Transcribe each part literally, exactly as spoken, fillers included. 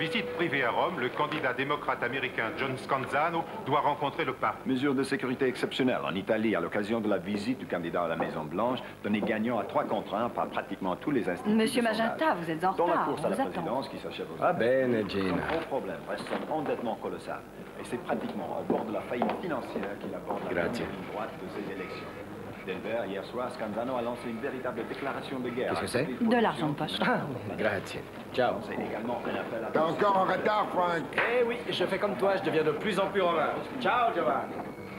visite privée à Rome, le candidat démocrate américain John Scanzano doit rencontrer le pape. Mesure de sécurité exceptionnelle en Italie à l'occasion de la visite du candidat à la Maison-Blanche, donné gagnant à trois contre un par pratiquement tous les instituts. Monsieur Magenta, vous êtes en Dans la retard. course à On la vous attend. présidence qui s'achève aujourd'hui. Ah ben, Jean. Son gros problème reste son endettement colossal. Et c'est pratiquement au bord de la faillite financière qu'il aborde la Grazie. ligne droite de ses élections. Denver, hier soir, Scanzano a lancé une véritable déclaration de guerre. Qu'est-ce que c'est? De l'argent de poche. Ah, grazie. Ciao. C'est également un appel à... T'es encore en retard, Frank. Eh oui, je fais comme toi, je deviens de plus en plus romain. Ciao, Giovanni.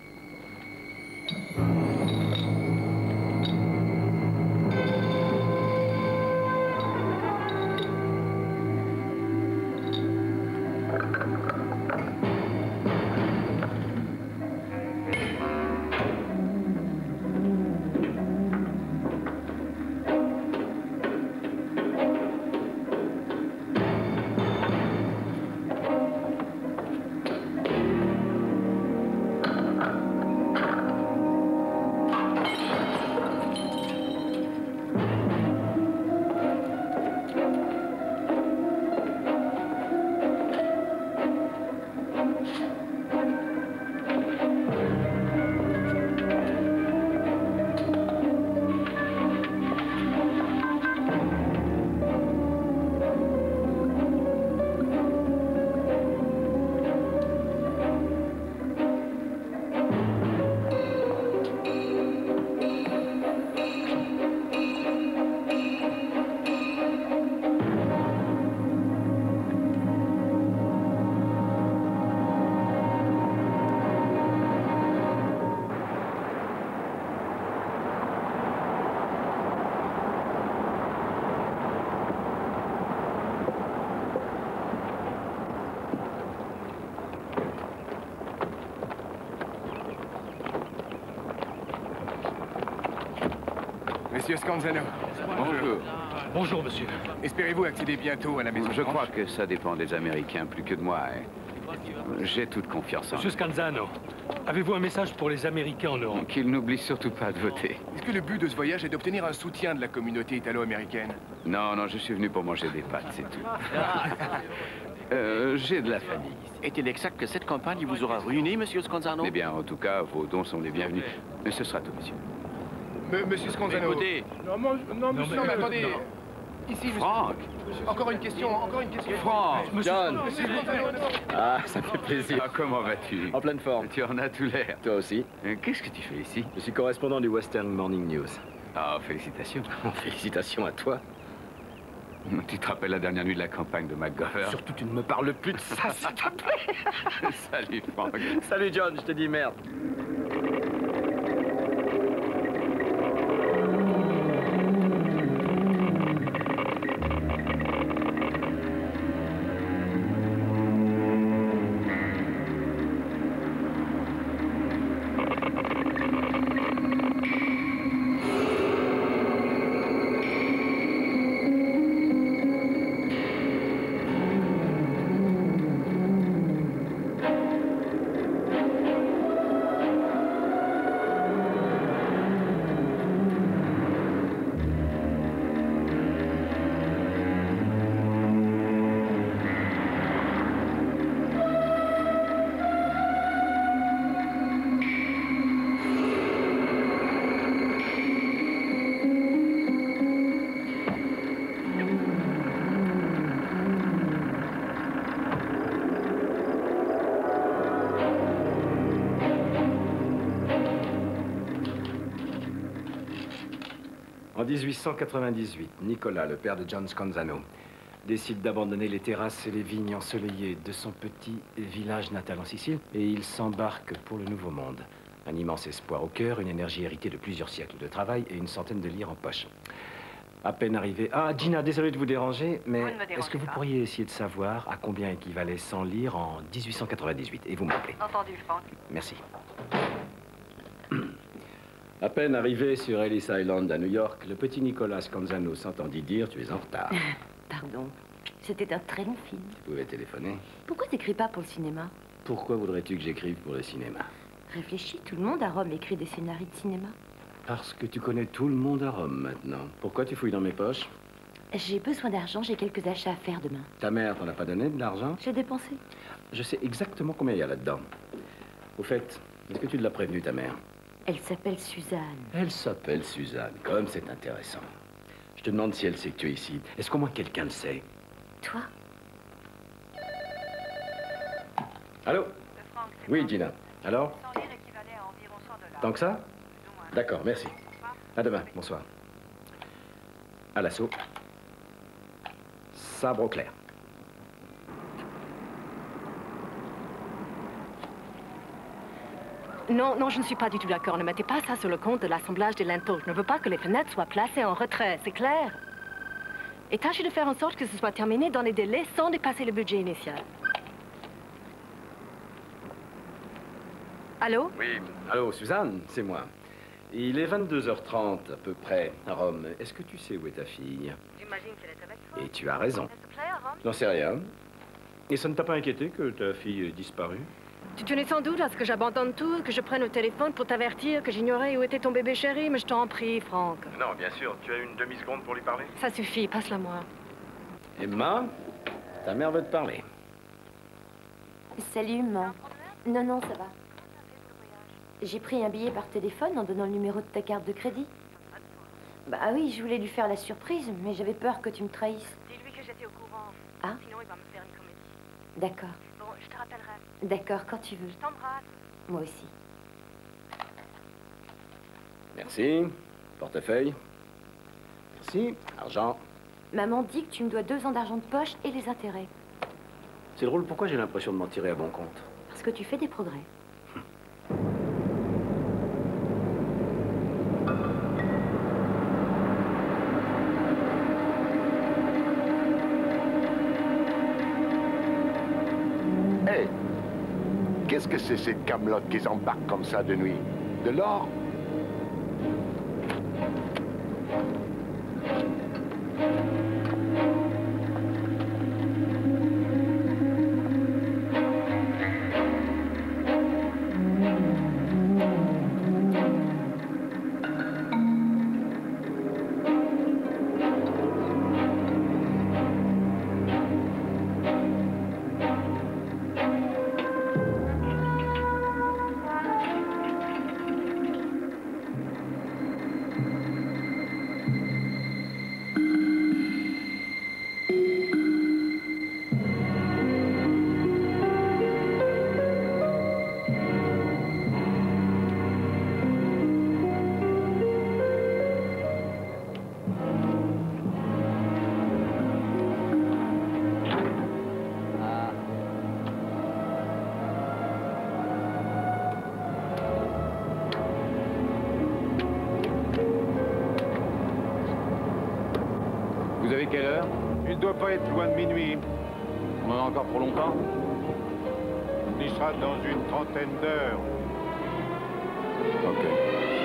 Monsieur Scanzano. Bonjour. Bonjour, monsieur. Espérez-vous accéder bientôt à la maison? Je crois que ça dépend des Américains plus que de moi. J'ai toute confiance en Monsieur eux. Scanzano, avez-vous un message pour les Américains en Europe? Qu'ils n'oublient surtout pas de voter. Est-ce que le but de ce voyage est d'obtenir un soutien de la communauté italo-américaine? Non, non, je suis venu pour manger des pâtes, c'est tout. euh, J'ai de la famille. Est-il exact que cette campagne vous aura ruiné, monsieur Scanzano? Eh bien, en tout cas, vos dons sont les bienvenus. Mais ce sera tout, monsieur. Me- monsieur Scanzano. Écoutez. Non, mon- non, monsieur, non, mais attendez. Ici, monsieur. Franck! Encore une question, encore une question. Franck! John. Monsieur Scanzano. Ah, ça fait plaisir. Ah, comment vas-tu? En pleine forme. Tu en as tout l'air. Toi aussi. Euh, Qu'est-ce que tu fais ici? Je suis correspondant du Western Morning News. Ah, félicitations. Félicitations à toi. Tu te rappelles la dernière nuit de la campagne de McGovern? Surtout, tu ne me parles plus de ça, s'il te plaît. Salut, Franck. Salut, John, je te dis merde. En mille huit cent quatre-vingt-dix-huit, Nicolas, le père de John Scanzano, décide d'abandonner les terrasses et les vignes ensoleillées de son petit village natal en Sicile et il s'embarque pour le Nouveau Monde. Un immense espoir au cœur, une énergie héritée de plusieurs siècles de travail et une centaine de livres en poche. À peine arrivé... Ah, Gina, désolé de vous déranger, mais est-ce que vous pas. pourriez essayer de savoir à combien équivalait cent livres en mille huit cent quatre-vingt-dix-huit? Et vous m'appelez. Entendu, Franck. Merci. À peine arrivé sur Ellis Island à New York, le petit Nicolas Scanzano s'entendit dire « Tu es en retard ». Pardon. C'était un très long film. Tu pouvais téléphoner. Pourquoi t'écris pas pour le cinéma? Pourquoi voudrais-tu que j'écrive pour le cinéma? Réfléchis, tout le monde à Rome écrit des scénarios de cinéma. Parce que tu connais tout le monde à Rome maintenant. Pourquoi tu fouilles dans mes poches? J'ai besoin d'argent, j'ai quelques achats à faire demain. Ta mère t'en a pas donné de l'argent? J'ai dépensé. Je sais exactement combien il y a là-dedans. Au fait, est-ce que tu l'as prévenue, ta mère? Elle s'appelle Suzanne. Elle s'appelle Suzanne, comme c'est intéressant. Je te demande si elle sait que tu es ici. Est-ce qu'au moins quelqu'un le sait? Toi? Allô? Oui, Gina. Alors? Tant que ça? D'accord, merci. À demain, bonsoir. À l'assaut. Sabre au clair. Non, non, je ne suis pas du tout d'accord. Ne mettez pas ça sur le compte de l'assemblage des linteaux. Je ne veux pas que les fenêtres soient placées en retrait, c'est clair? Et tâchez de faire en sorte que ce soit terminé dans les délais sans dépasser le budget initial. Allô? Oui, allô, Suzanne, c'est moi. Il est vingt-deux heures trente à peu près à Rome. Est-ce que tu sais où est ta fille? J'imagine qu'elle est avec toi. Et tu as raison. Elle te plaît à Rome? J'en sais rien. Et ça ne t'a pas inquiété que ta fille ait disparu? Tu tenais sans doute à ce que j'abandonne tout, que je prenne au téléphone pour t'avertir que j'ignorais où était ton bébé chéri, mais je t'en prie, Franck. Non, bien sûr. Tu as une demi-seconde pour lui parler? Ça suffit, passe-la moi. Emma, ta mère veut te parler. Salut, maman. Non, non, ça va. J'ai pris un billet par téléphone en donnant le numéro de ta carte de crédit. Bah oui, je voulais lui faire la surprise, mais j'avais peur que tu me trahisses. Dis-lui que j'étais au courant. Ah? Sinon, il va me faire une comédie. D'accord. Bon, je te rappellerai. D'accord, quand tu veux. Je t'embrasse. Moi aussi. Merci. Portefeuille. Merci. Argent. Maman dit que tu me dois deux ans d'argent de poche et les intérêts. C'est drôle, pourquoi j'ai l'impression de m'en tirer à bon compte? Parce que tu fais des progrès. Hey, qu'est-ce que c'est cette camelote qui s'embarque comme ça de nuit? De l'or? Vous avez quelle heure? Il ne doit pas être loin de minuit. On en a encore pour longtemps? Il sera dans une trentaine d'heures. Ok.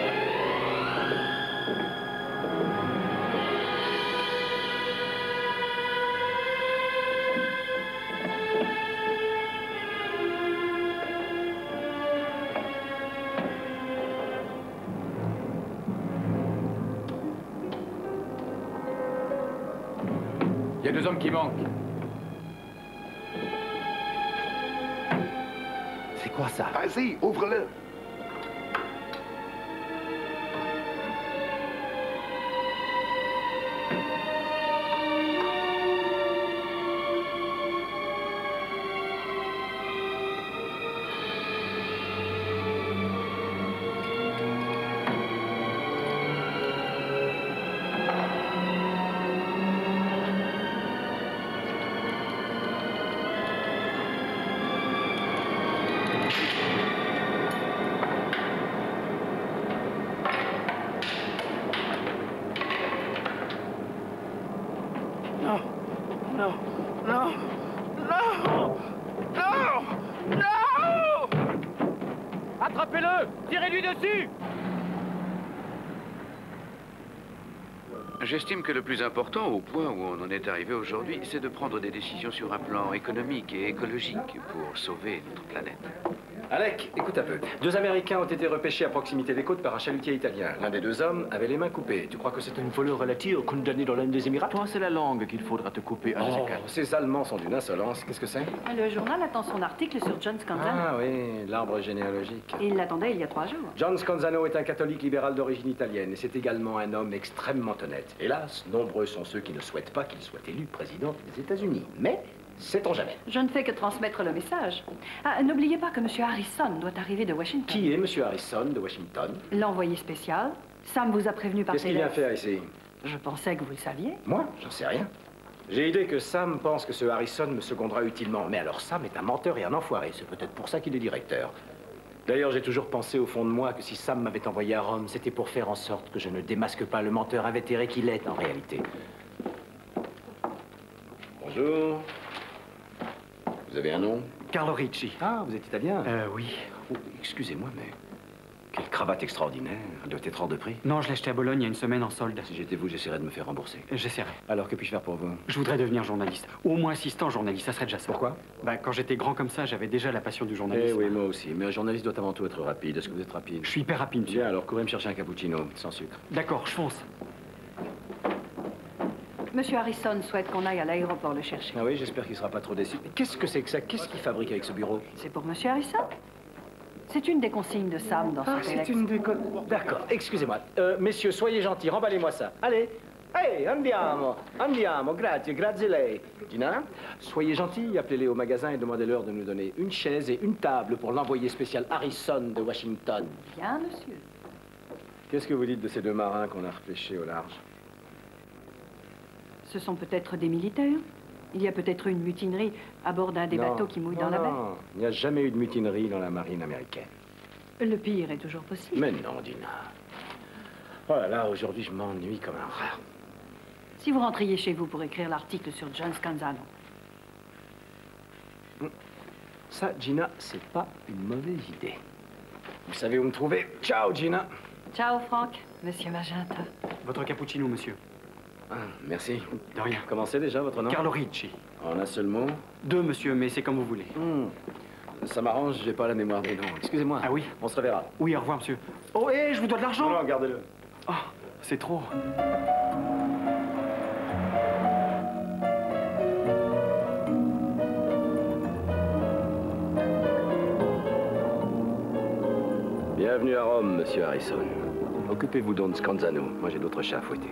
Il y a deux hommes qui manquent. C'est quoi ça? Vas-y, ouvre-le. Non, non, non, non, non, non! Attrapez-le! Tirez-lui dessus! J'estime que le plus important, au point où on en est arrivé aujourd'hui, c'est de prendre des décisions sur un plan économique et écologique pour sauver notre planète. Alec, écoute un peu. Deux Américains ont été repêchés à proximité des côtes par un chalutier italien. L'un des deux hommes avait les mains coupées. Tu crois que c'est une voleur relative condamnée dans l'un des Émirats? Toi, c'est la langue qu'il faudra te couper à Oh, quatre. ces Allemands sont d'une insolence. Qu'est-ce que c'est? Le journal attend son article sur John Scanzano. Ah oui, l'arbre généalogique. Il l'attendait il y a trois jours. John Scanzano est un catholique libéral d'origine italienne et c'est également un homme extrêmement honnête. Hélas, nombreux sont ceux qui ne souhaitent pas qu'il soit élu président des États-Unis. Mais, sait-on jamais? Je ne fais que transmettre le message. Ah, n'oubliez pas que M. Harrison doit arriver de Washington. Qui est M. Harrison de Washington? L'envoyé spécial. Sam vous a prévenu par Qu'est-ce qu'il vient faire ici? Je pensais que vous le saviez. Moi? J'en sais rien. J'ai idée que Sam pense que ce Harrison me secondera utilement. Mais alors Sam est un menteur et un enfoiré. C'est peut-être pour ça qu'il est directeur. D'ailleurs, j'ai toujours pensé au fond de moi que si Sam m'avait envoyé à Rome, c'était pour faire en sorte que je ne démasque pas le menteur invétéré qu'il est en réalité. Bonjour. Vous avez un nom? Carlo Ricci. Ah, vous êtes italien? Euh, oui. Oh, excusez-moi, mais quelle cravate extraordinaire. Elle doit être hors de prix. Non, je l'ai acheté à Bologne il y a une semaine en solde. Si j'étais vous, j'essaierais de me faire rembourser. J'essaierai. Alors, que puis-je faire pour vous? Je voudrais devenir journaliste. Au moins assistant journaliste, ça serait déjà ça. Pourquoi? Bah, quand j'étais grand comme ça, j'avais déjà la passion du Eh journalisme. oui, moi aussi. Mais un journaliste doit avant tout être rapide. Est-ce que vous êtes rapide? Je suis hyper rapide, monsieur. Bien, alors courez me chercher un cappuccino, sans sucre. D'accord, je fonce. Monsieur Harrison souhaite qu'on aille à l'aéroport le chercher. Ah oui, j'espère qu'il sera pas trop déçu. Mais qu'est-ce que c'est que ça? Qu'est-ce qu'il fabrique avec ce bureau? C'est pour Monsieur Harrison. C'est une des consignes de Sam dans son Ah, c'est Telex. une déconne. D'accord, excusez-moi. Euh, messieurs, soyez gentils, remballez-moi ça. Allez. Hey, andiamo, andiamo, grazie, grazie lei. Gina, soyez gentils, appelez-les au magasin et demandez-leur de nous donner une chaise et une table pour l'envoyé spécial Harrison de Washington. Bien, monsieur. Qu'est-ce que vous dites de ces deux marins qu'on a repêchés au large? Ce sont peut-être des militaires. Il y a peut-être eu une mutinerie à bord d'un des Non, bateaux qui mouillent non, dans la baie. non, il n'y a jamais eu de mutinerie dans la marine américaine. Le pire est toujours possible. Mais non, Dina. Oh là là, aujourd'hui, je m'ennuie comme un rat. Si vous rentriez chez vous pour écrire l'article sur John Scanzano. Ça, Gina, c'est pas une mauvaise idée. Vous savez où me trouver. Ciao, Gina. Ciao, Franck. Monsieur Magenta. Votre cappuccino, monsieur. Ah, merci. De rien. Comment c'est déjà votre nom? Carlo Ricci. En un seul mot? Deux, monsieur, mais c'est comme vous voulez. Hmm. Ça m'arrange, j'ai pas la mémoire des noms. Excusez-moi. Ah oui? On se reverra. Oui, au revoir, monsieur. Oh, hé, je vous dois de l'argent! Non, non, gardez-le. Oh, c'est trop. Bienvenue à Rome, monsieur Harrison. Occupez-vous donc de Scanzano. Moi, j'ai d'autres chats à fouetter.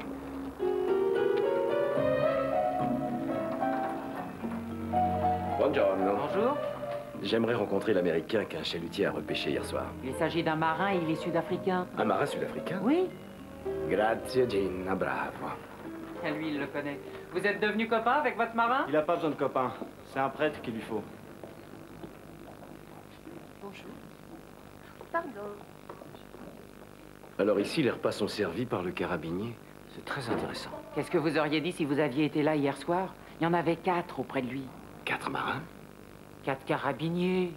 Buongiorno. Bonjour. J'aimerais rencontrer l'Américain qu'un chalutier a repêché hier soir. Il s'agit d'un marin, il est sud-africain. Un marin sud-africain? Oui. Grazie, Gina, bravo. Ah, lui, il le connaît. Vous êtes devenu copain avec votre marin? Il n'a pas besoin de copain. C'est un prêtre qu'il lui faut. Bonjour. Pardon. Alors ici, les repas sont servis par le carabinier. C'est très intéressant. Qu'est-ce que vous auriez dit si vous aviez été là hier soir? Il y en avait quatre auprès de lui. Quatre marins? Quatre carabiniers.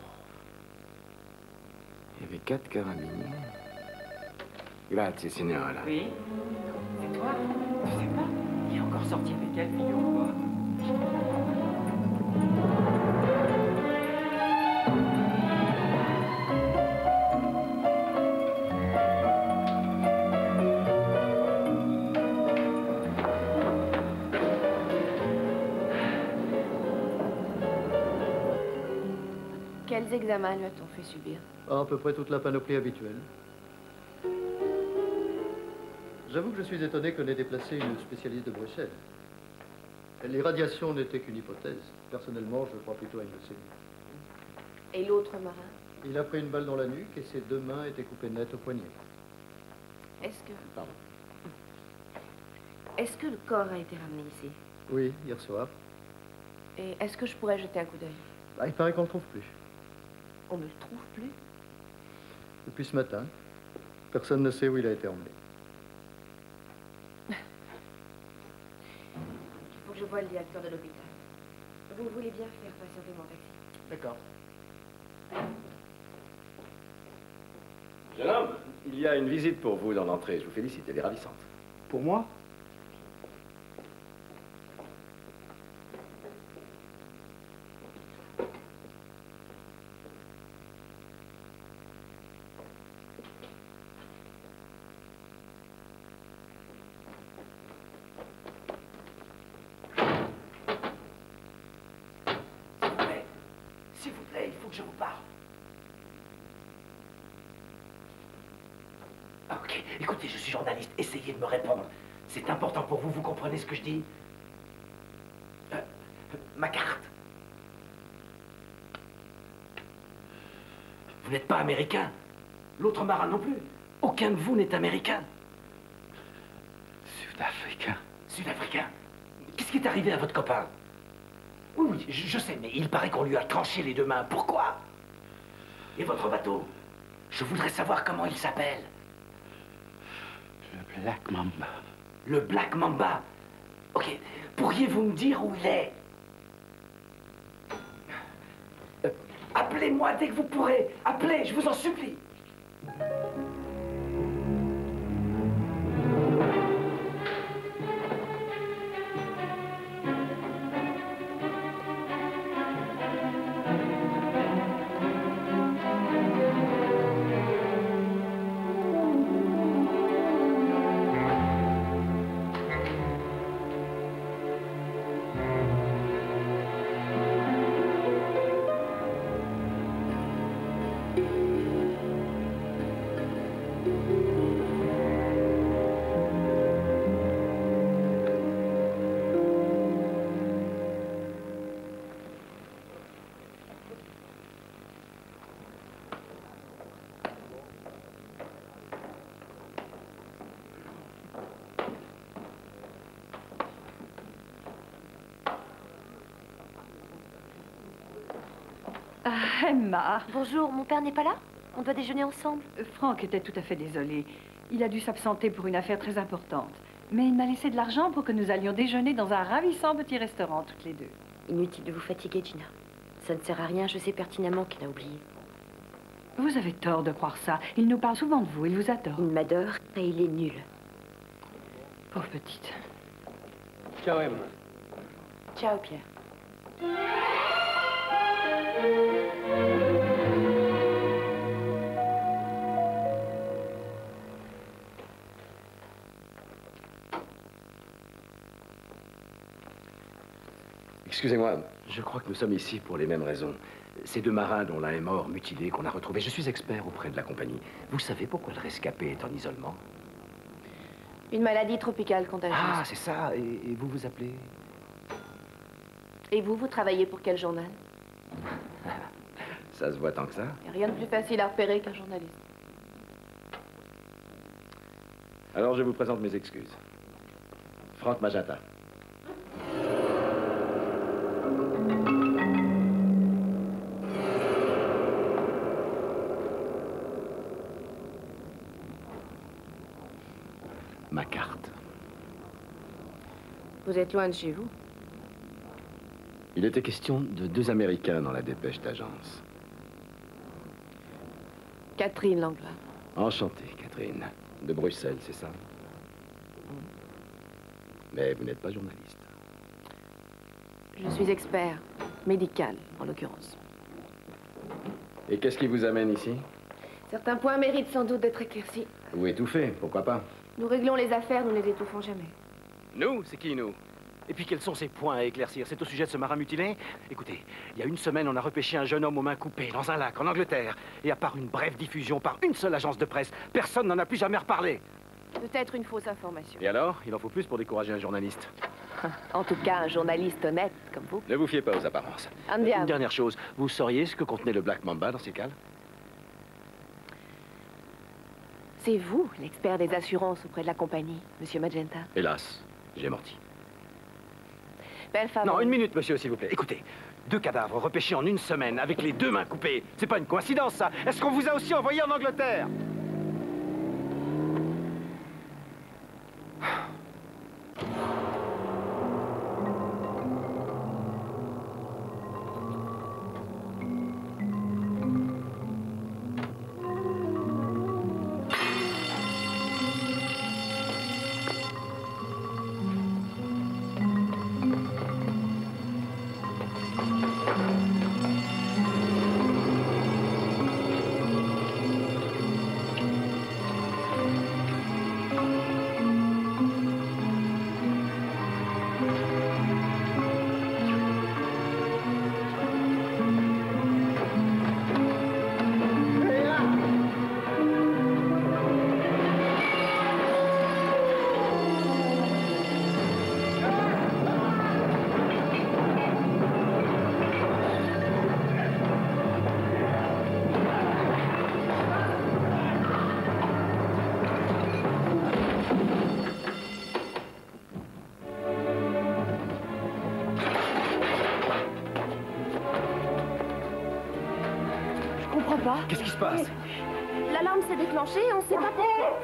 Il y avait quatre carabiniers. Grazie, signora. Oui. C'est toi? Je sais pas. Il est encore sorti avec quelle fille ou quoi? Quels examens lui a-t-on fait subir? À peu près toute la panoplie habituelle. J'avoue que je suis étonné qu'on ait déplacé une spécialiste de Bruxelles. Les radiations n'étaient qu'une hypothèse. Personnellement, je crois plutôt à une leucémie. Et l'autre marin? Il a pris une balle dans la nuque et ses deux mains étaient coupées net au poignet. Est-ce que... Pardon. Est-ce que le corps a été ramené ici? Oui, hier soir. Et est-ce que je pourrais jeter un coup d'œil? Bah, il paraît qu'on ne le trouve plus. On ne le trouve plus? Depuis ce matin, personne ne sait où il a été emmené. Il faut que je voie le directeur de l'hôpital. Vous voulez bien faire patienter mon taxi? D'accord. Jeune homme, il y a une visite pour vous dans l'entrée. Je vous félicite, elle est ravissante. Pour moi? Entrez, il faut que je vous parle. Ok, écoutez, je suis journaliste, essayez de me répondre. C'est important pour vous, vous comprenez ce que je dis? euh, Ma carte. Vous n'êtes pas américain. L'autre marin non plus. Aucun de vous n'est américain. Sud-africain. Sud-africain. Qu'est-ce qui est arrivé à votre copain? Oui, oui, je, je sais, mais il paraît qu'on lui a tranché les deux mains. Pourquoi? Et votre bateau? Je voudrais savoir comment il s'appelle. Le Black Mamba. Le Black Mamba? Ok, pourriez-vous me dire où il est? euh, Appelez-moi dès que vous pourrez. Appelez, je vous en supplie. Ah, Emma. Bonjour, mon père n'est pas là? On doit déjeuner ensemble. Euh, Franck était tout à fait désolé. Il a dû s'absenter pour une affaire très importante. Mais il m'a laissé de l'argent pour que nous allions déjeuner dans un ravissant petit restaurant, toutes les deux. Inutile de vous fatiguer, Gina. Ça ne sert à rien, je sais pertinemment qu'il a oublié. Vous avez tort de croire ça. Il nous parle souvent de vous, il vous adore. Il m'adore et il est nul. Pauvre petite. Ciao, Emma. Ciao, Pierre. Excusez-moi, je crois que nous sommes ici pour les mêmes raisons. Ces deux marins dont l'un est mort, mutilé, qu'on a retrouvé. Je suis expert auprès de la compagnie. Vous savez pourquoi le rescapé est en isolement? Une maladie tropicale contagieuse. Ah, c'est ça. Et, et vous vous appelez? Et vous, vous travaillez pour quel journal? Ça se voit tant que ça. Il n'y a rien de plus facile à repérer qu'un journaliste. Alors, je vous présente mes excuses. Franck Magenta. Ma carte. Vous êtes loin de chez vous? Il était question de deux Américains dans la dépêche d'agence. Catherine Langlois. Enchanté, Catherine. De Bruxelles, c'est ça? Mais vous n'êtes pas journaliste. Je suis expert, médical en l'occurrence. Et qu'est-ce qui vous amène ici? Certains points méritent sans doute d'être éclaircis. Vous étouffez, pourquoi pas? Nous réglons les affaires, nous ne les étouffons jamais. Nous? C'est qui, nous? Et puis, quels sont ces points à éclaircir? C'est au sujet de ce marin mutilé? Écoutez, il y a une semaine, on a repêché un jeune homme aux mains coupées dans un lac, en Angleterre. Et à part une brève diffusion par une seule agence de presse, personne n'en a plus jamais reparlé. Peut-être une fausse information. Et alors? Il en faut plus pour décourager un journaliste. En tout cas, un journaliste honnête comme vous. Ne vous fiez pas aux apparences. Andiamo. Une dernière chose, vous sauriez ce que contenait le Black Mamba dans ces cales? C'est vous, l'expert des assurances auprès de la compagnie, Monsieur Magenta. Hélas, j'ai menti. Belle femme. Non, une minute, monsieur, s'il vous plaît. Écoutez, deux cadavres repêchés en une semaine, avec les deux mains coupées. C'est pas une coïncidence, ça. Est-ce qu'on vous a aussi envoyé en Angleterre? pas. Qu'est-ce qui se passe? L'alarme s'est déclenchée et on sait pas pourquoi.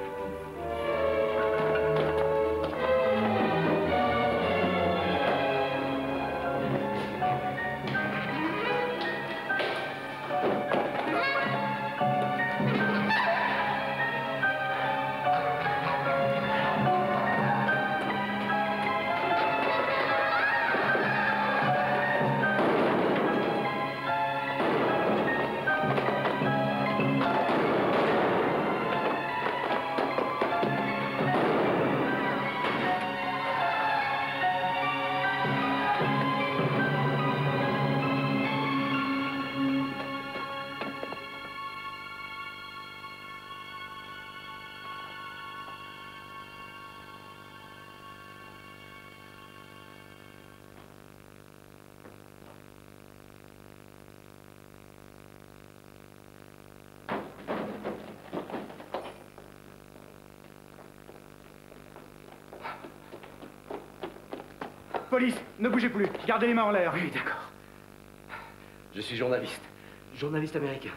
Police, ne bougez plus. Gardez les mains en l'air. Oui, d'accord. Je suis journaliste. Journaliste américain.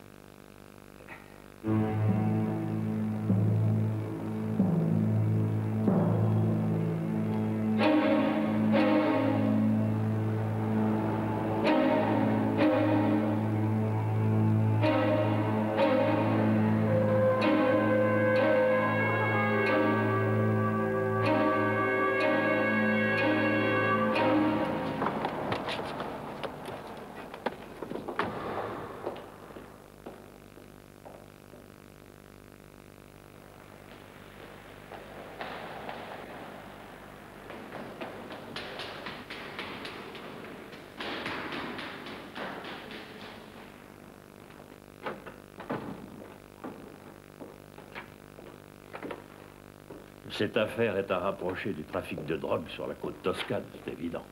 Cette affaire est à rapprocher du trafic de drogue sur la côte toscane, c'est évident.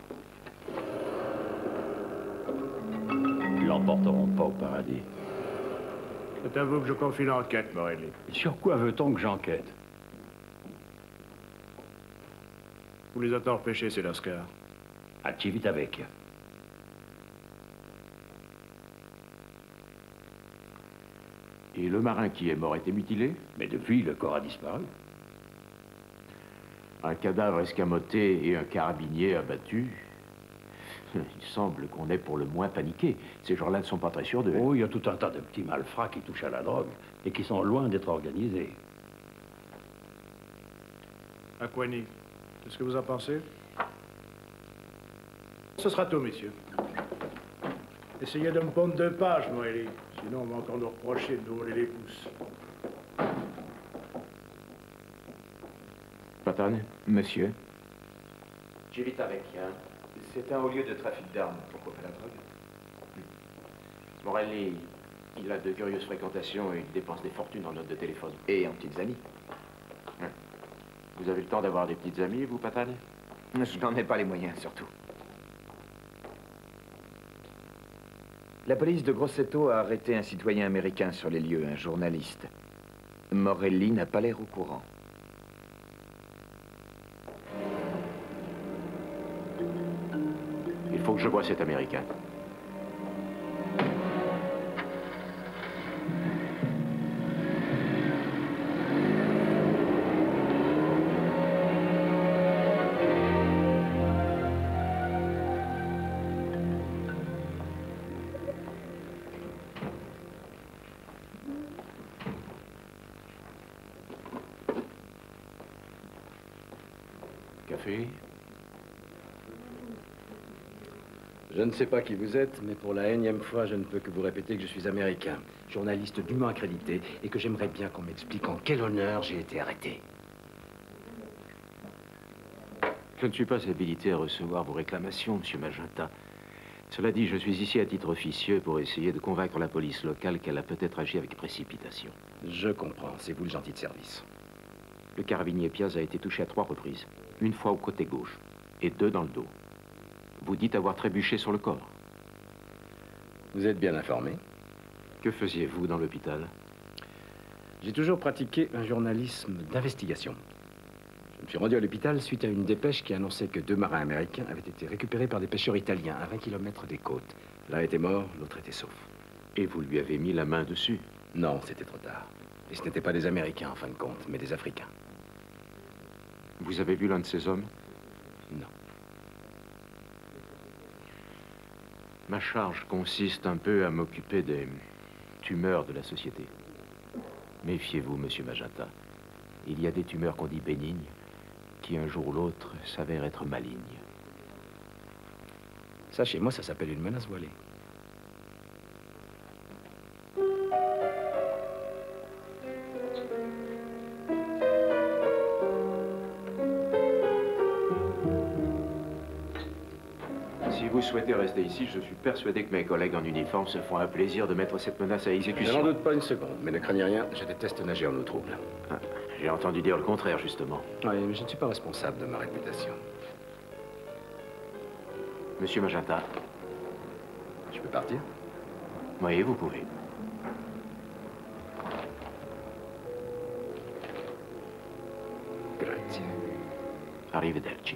Ils l'emporteront pas au paradis. C'est à vous que je confie l'enquête, Morelli. Et sur quoi veut-on que j'enquête? Vous les avez repêchés, ces Lascars. À Civitavecchia. Et le marin qui est mort était mutilé? Mais depuis, le corps a disparu. Un cadavre escamoté et un carabinier abattu. Il semble qu'on est pour le moins paniqué. Ces gens-là ne sont pas très sûrs d'eux. Oh, il y a tout un tas de petits malfrats qui touchent à la drogue et qui sont loin d'être organisés. Aquani, qu'est-ce que vous en pensez? Ce sera tout, messieurs. Essayez de me pondre deux pages, Morelli. Sinon, on va encore nous reprocher de nous voler les pouces. Patane, monsieur. Civitavecchia. C'est un haut lieu de trafic d'armes. Pourquoi pas la drogue? Morelli, il a de curieuses fréquentations et il dépense des fortunes en notes de téléphone. Et en petites amies. Hum. Vous avez le temps d'avoir des petites amies, vous, Patane? Je n'en ai pas les moyens, surtout. La police de Grosseto a arrêté un citoyen américain sur les lieux, un journaliste. Morelli n'a pas l'air au courant. Il faut que je voie cet Américain. Café? Je ne sais pas qui vous êtes, mais pour la énième fois, je ne peux que vous répéter que je suis américain, journaliste dûment accrédité, et que j'aimerais bien qu'on m'explique en quel honneur j'ai été arrêté. Je ne suis pas habilité à recevoir vos réclamations, monsieur Magenta. Cela dit, je suis ici à titre officieux pour essayer de convaincre la police locale qu'elle a peut-être agi avec précipitation. Je comprends, c'est vous le gentil de service. Le carabinier Piaz a été touché à trois reprises. Une fois au côté gauche et deux dans le dos. Vous dites avoir trébuché sur le corps. Vous êtes bien informé. Que faisiez-vous dans l'hôpital? J'ai toujours pratiqué un journalisme d'investigation. Je me suis rendu à l'hôpital suite à une dépêche qui annonçait que deux marins américains avaient été récupérés par des pêcheurs italiens à vingt kilomètres des côtes. L'un était mort, l'autre était sauf. Et vous lui avez mis la main dessus? Non, c'était trop tard. Et ce n'étaient pas des Américains, en fin de compte, mais des Africains. Vous avez vu l'un de ces hommes? Non. Ma charge consiste un peu à m'occuper des tumeurs de la société. Méfiez-vous, monsieur Magenta. Il y a des tumeurs qu'on dit bénignes, qui un jour ou l'autre s'avèrent être malignes. Ça, chez moi, ça s'appelle une menace voilée. Si vous souhaitez rester ici, je suis persuadé que mes collègues en uniforme se font un plaisir de mettre cette menace à exécution. Je n'en doute pas une seconde, mais ne craignez rien, je déteste nager en eau trouble. Ah, j'ai entendu dire le contraire, justement. Oui, mais je ne suis pas responsable de ma réputation. Monsieur Magenta. Je peux partir? Oui, vous pouvez. Grazie. Arrivederci.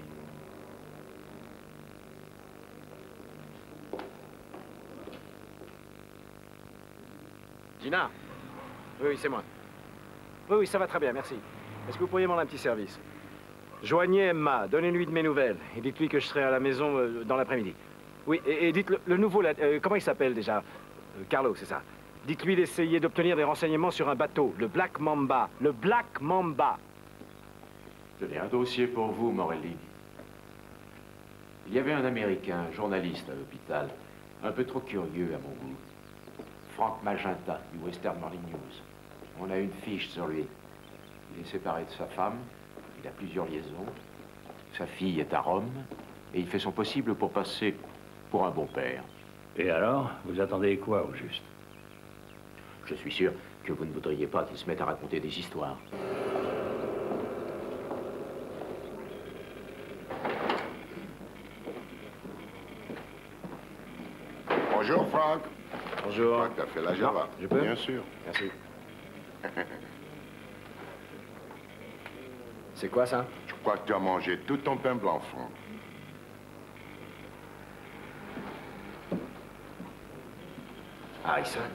Gina? Oui, oui, c'est moi. Oui, oui, ça va très bien, merci. Est-ce que vous pourriez m'en un petit service? Joignez Emma, donnez-lui de mes nouvelles et dites-lui que je serai à la maison euh, dans l'après-midi. Oui, et, et dites le, le nouveau, là, euh, comment il s'appelle déjà? euh, Carlo, c'est ça. Dites-lui d'essayer d'obtenir des renseignements sur un bateau, le Black Mamba. Le Black Mamba. Tenez, un dossier pour vous, Morelli. Il y avait un Américain, journaliste à l'hôpital, un peu trop curieux à mon goût. Frank Magenta, du Western Morning News. On a une fiche sur lui. Il est séparé de sa femme, il a plusieurs liaisons, sa fille est à Rome, et il fait son possible pour passer pour un bon père. Et alors, vous attendez quoi, au juste? Je suis sûr que vous ne voudriez pas qu'il se mette à raconter des histoires. Bonjour, Frank. Bonjour. Frank, t'as fait la Java. Je peux? Bien sûr. Merci. C'est quoi, ça? Je crois que tu as mangé tout ton pain blanc, Frank. Harrison?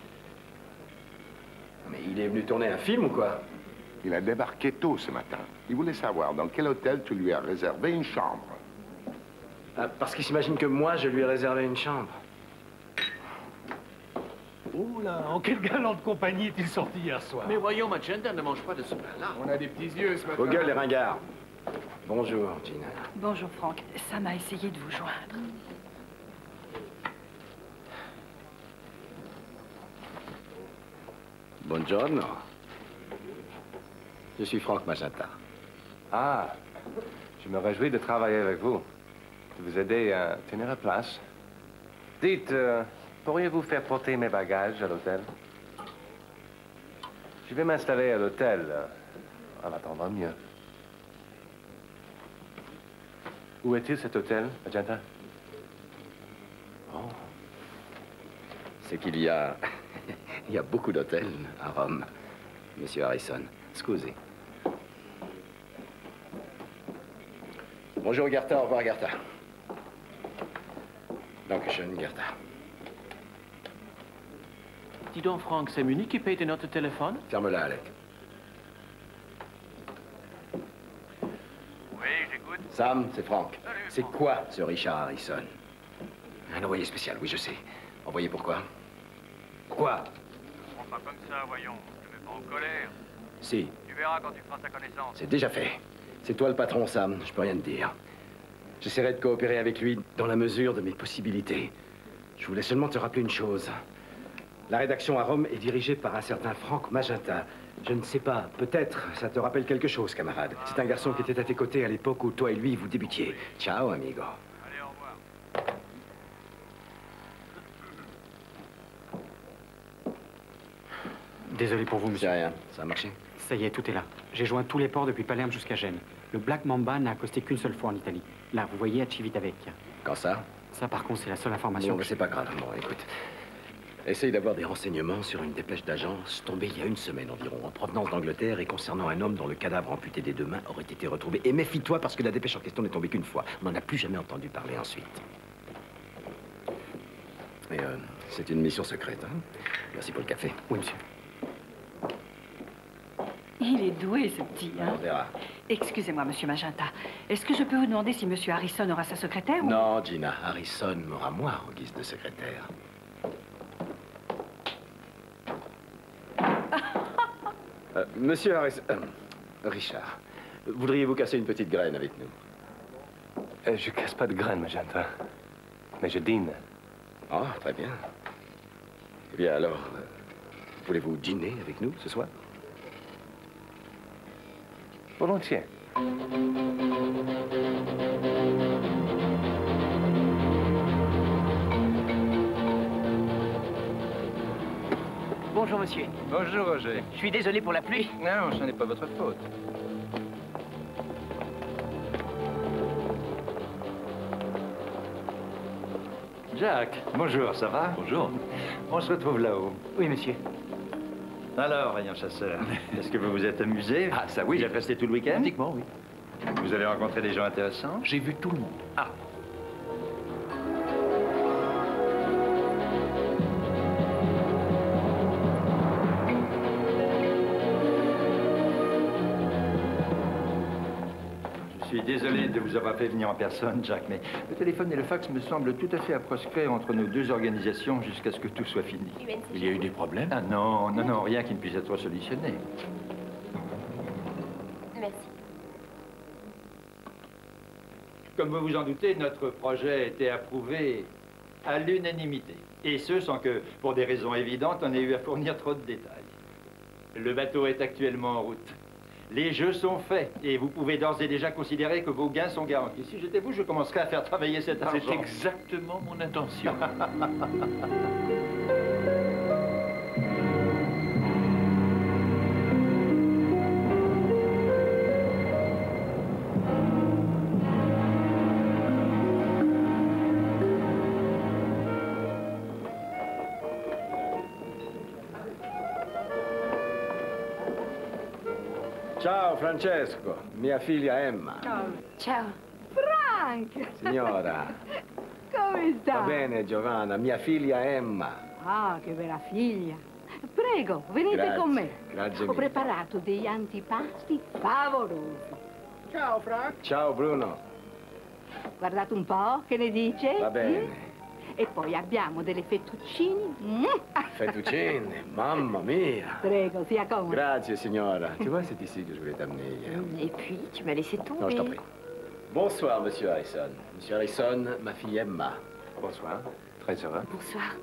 Mais il est venu tourner un film ou quoi? Il a débarqué tôt ce matin. Il voulait savoir dans quel hôtel tu lui as réservé une chambre. Ah, parce qu'il s'imagine que moi, je lui ai réservé une chambre. Oh là, en quelle galante compagnie est-il sorti hier soir? Mais voyons, Magenta ne mange pas de ce pain-là. On a des petits yeux ce matin. Vos gueules, les ringards. Bonjour, Gina. Bonjour, Frank. Sam a essayé de vous joindre. Buongiorno. Je suis Frank Magenta. Ah, je me réjouis de travailler avec vous, de vous aider à tenir la place. Dites, euh, pourriez-vous faire porter mes bagages à l'hôtel? Je vais m'installer à l'hôtel euh, en attendant mieux. Où est-il cet hôtel, Magenta? Oh. C'est qu'il y a... il y a beaucoup d'hôtels à Rome, Monsieur Harrison. Scusi. Bonjour, Gerta. Au revoir, Gerta. Dankeschön, Gerta. Dis donc, Frank, c'est Munich qui paye notre téléphone? Ferme-la, Alec. Oui, j'écoute. Sam, c'est Frank. C'est quoi, ce Richard Harrison? Un envoyé spécial, oui, je sais. Envoyé pourquoi? Pourquoi? Prends pas comme ça, voyons. Je te mets pas en colère. Si. Tu verras quand tu feras sa connaissance. C'est déjà fait. C'est toi le patron, Sam. Je peux rien te dire. J'essaierai de coopérer avec lui dans la mesure de mes possibilités. Je voulais seulement te rappeler une chose. La rédaction à Rome est dirigée par un certain Frank Magenta. Je ne sais pas, peut-être ça te rappelle quelque chose, camarade. C'est un garçon qui était à tes côtés à l'époque où toi et lui, vous débutiez. Ciao, amigo. Allez, au revoir. Désolé pour vous, monsieur. C'est rien, ça a marché. Ça y est, tout est là. J'ai joint tous les ports depuis Palerme jusqu'à Gênes. Le Black Mamba n'a accosté qu'une seule fois en Italie. Là, vous voyez, à Civitavecchia. Quand ça? Ça, par contre, c'est la seule information. Non, que mais c'est pas grave. Bon, écoute. Essaye d'avoir des renseignements sur une dépêche d'agence tombée il y a une semaine environ, en provenance d'Angleterre et concernant un homme dont le cadavre amputé des deux mains aurait été retrouvé. Et méfie-toi parce que la dépêche en question n'est tombée qu'une fois. On n'en a plus jamais entendu parler ensuite. mais euh, c'est une mission secrète. Hein. Merci pour le café. Oui, monsieur. Il est doué, ce petit, hein? On verra. Excusez-moi, monsieur Magenta. Est-ce que je peux vous demander si monsieur Harrison aura sa secrétaire ou... Non, Gina. Harrison m'aura moi en guise de secrétaire. euh, monsieur Harrison... euh, Richard, voudriez-vous casser une petite graine avec nous? Euh, je casse pas de graines, Magenta. Mais je dîne. Ah, très bien. Eh bien, alors, euh, voulez-vous dîner avec nous ce soir? Volontiers. Bonjour, monsieur. Bonjour, Roger. Je suis désolé pour la pluie. Non, ce n'est pas votre faute. Jack, bonjour, ça va? Bonjour. On se retrouve là-haut. Oui, monsieur. Alors, rayon chasseur, est-ce que vous vous êtes amusé? Ah, ça oui. Vous êtes resté tout le week-end? Pratiquement, oui. Vous avez rencontré des gens intéressants? J'ai vu tout le monde. Ah. Je suis désolé de vous avoir fait venir en personne, Jack, mais le téléphone et le fax me semblent tout à fait à proscrire entre nos deux organisations jusqu'à ce que tout soit fini. Il y a eu des problèmes? Ah non, non, non, rien qui ne puisse être solutionné. Merci. Comme vous vous en doutez, notre projet a été approuvé à l'unanimité. Et ce, sans que, pour des raisons évidentes, on ait eu à fournir trop de détails. Le bateau est actuellement en route. Les jeux sont faits et vous pouvez d'ores et déjà considérer que vos gains sont garantis. Si j'étais vous, je commencerais à faire travailler cet argent. C'est exactement mon intention. Ciao Francesco, mia figlia Emma. Ciao. Ciao. Frank! Signora. Come sta? Va bene Giovanna, mia figlia Emma. Ah, che bella figlia. Prego, venite Grazie, con me. grazie Ho mille. preparato degli antipasti favolosi. Ciao, Frank. Ciao Bruno. Guardate un po', che ne dice? Va bene. Mm? E poi abbiamo delle fettuccine. Mm. Fettuccine, mamma mia. Prego, sia comodo. Grazie signora. Tu vois, c'est ici que je voulais t'amener hier. Et puis, tu m'as laissé tomber. Non, je t'en prie. Bonsoir, monsieur Harrison. Monsieur Harrison, ma fille Emma. Bonsoir. Très heureux. Bonsoir.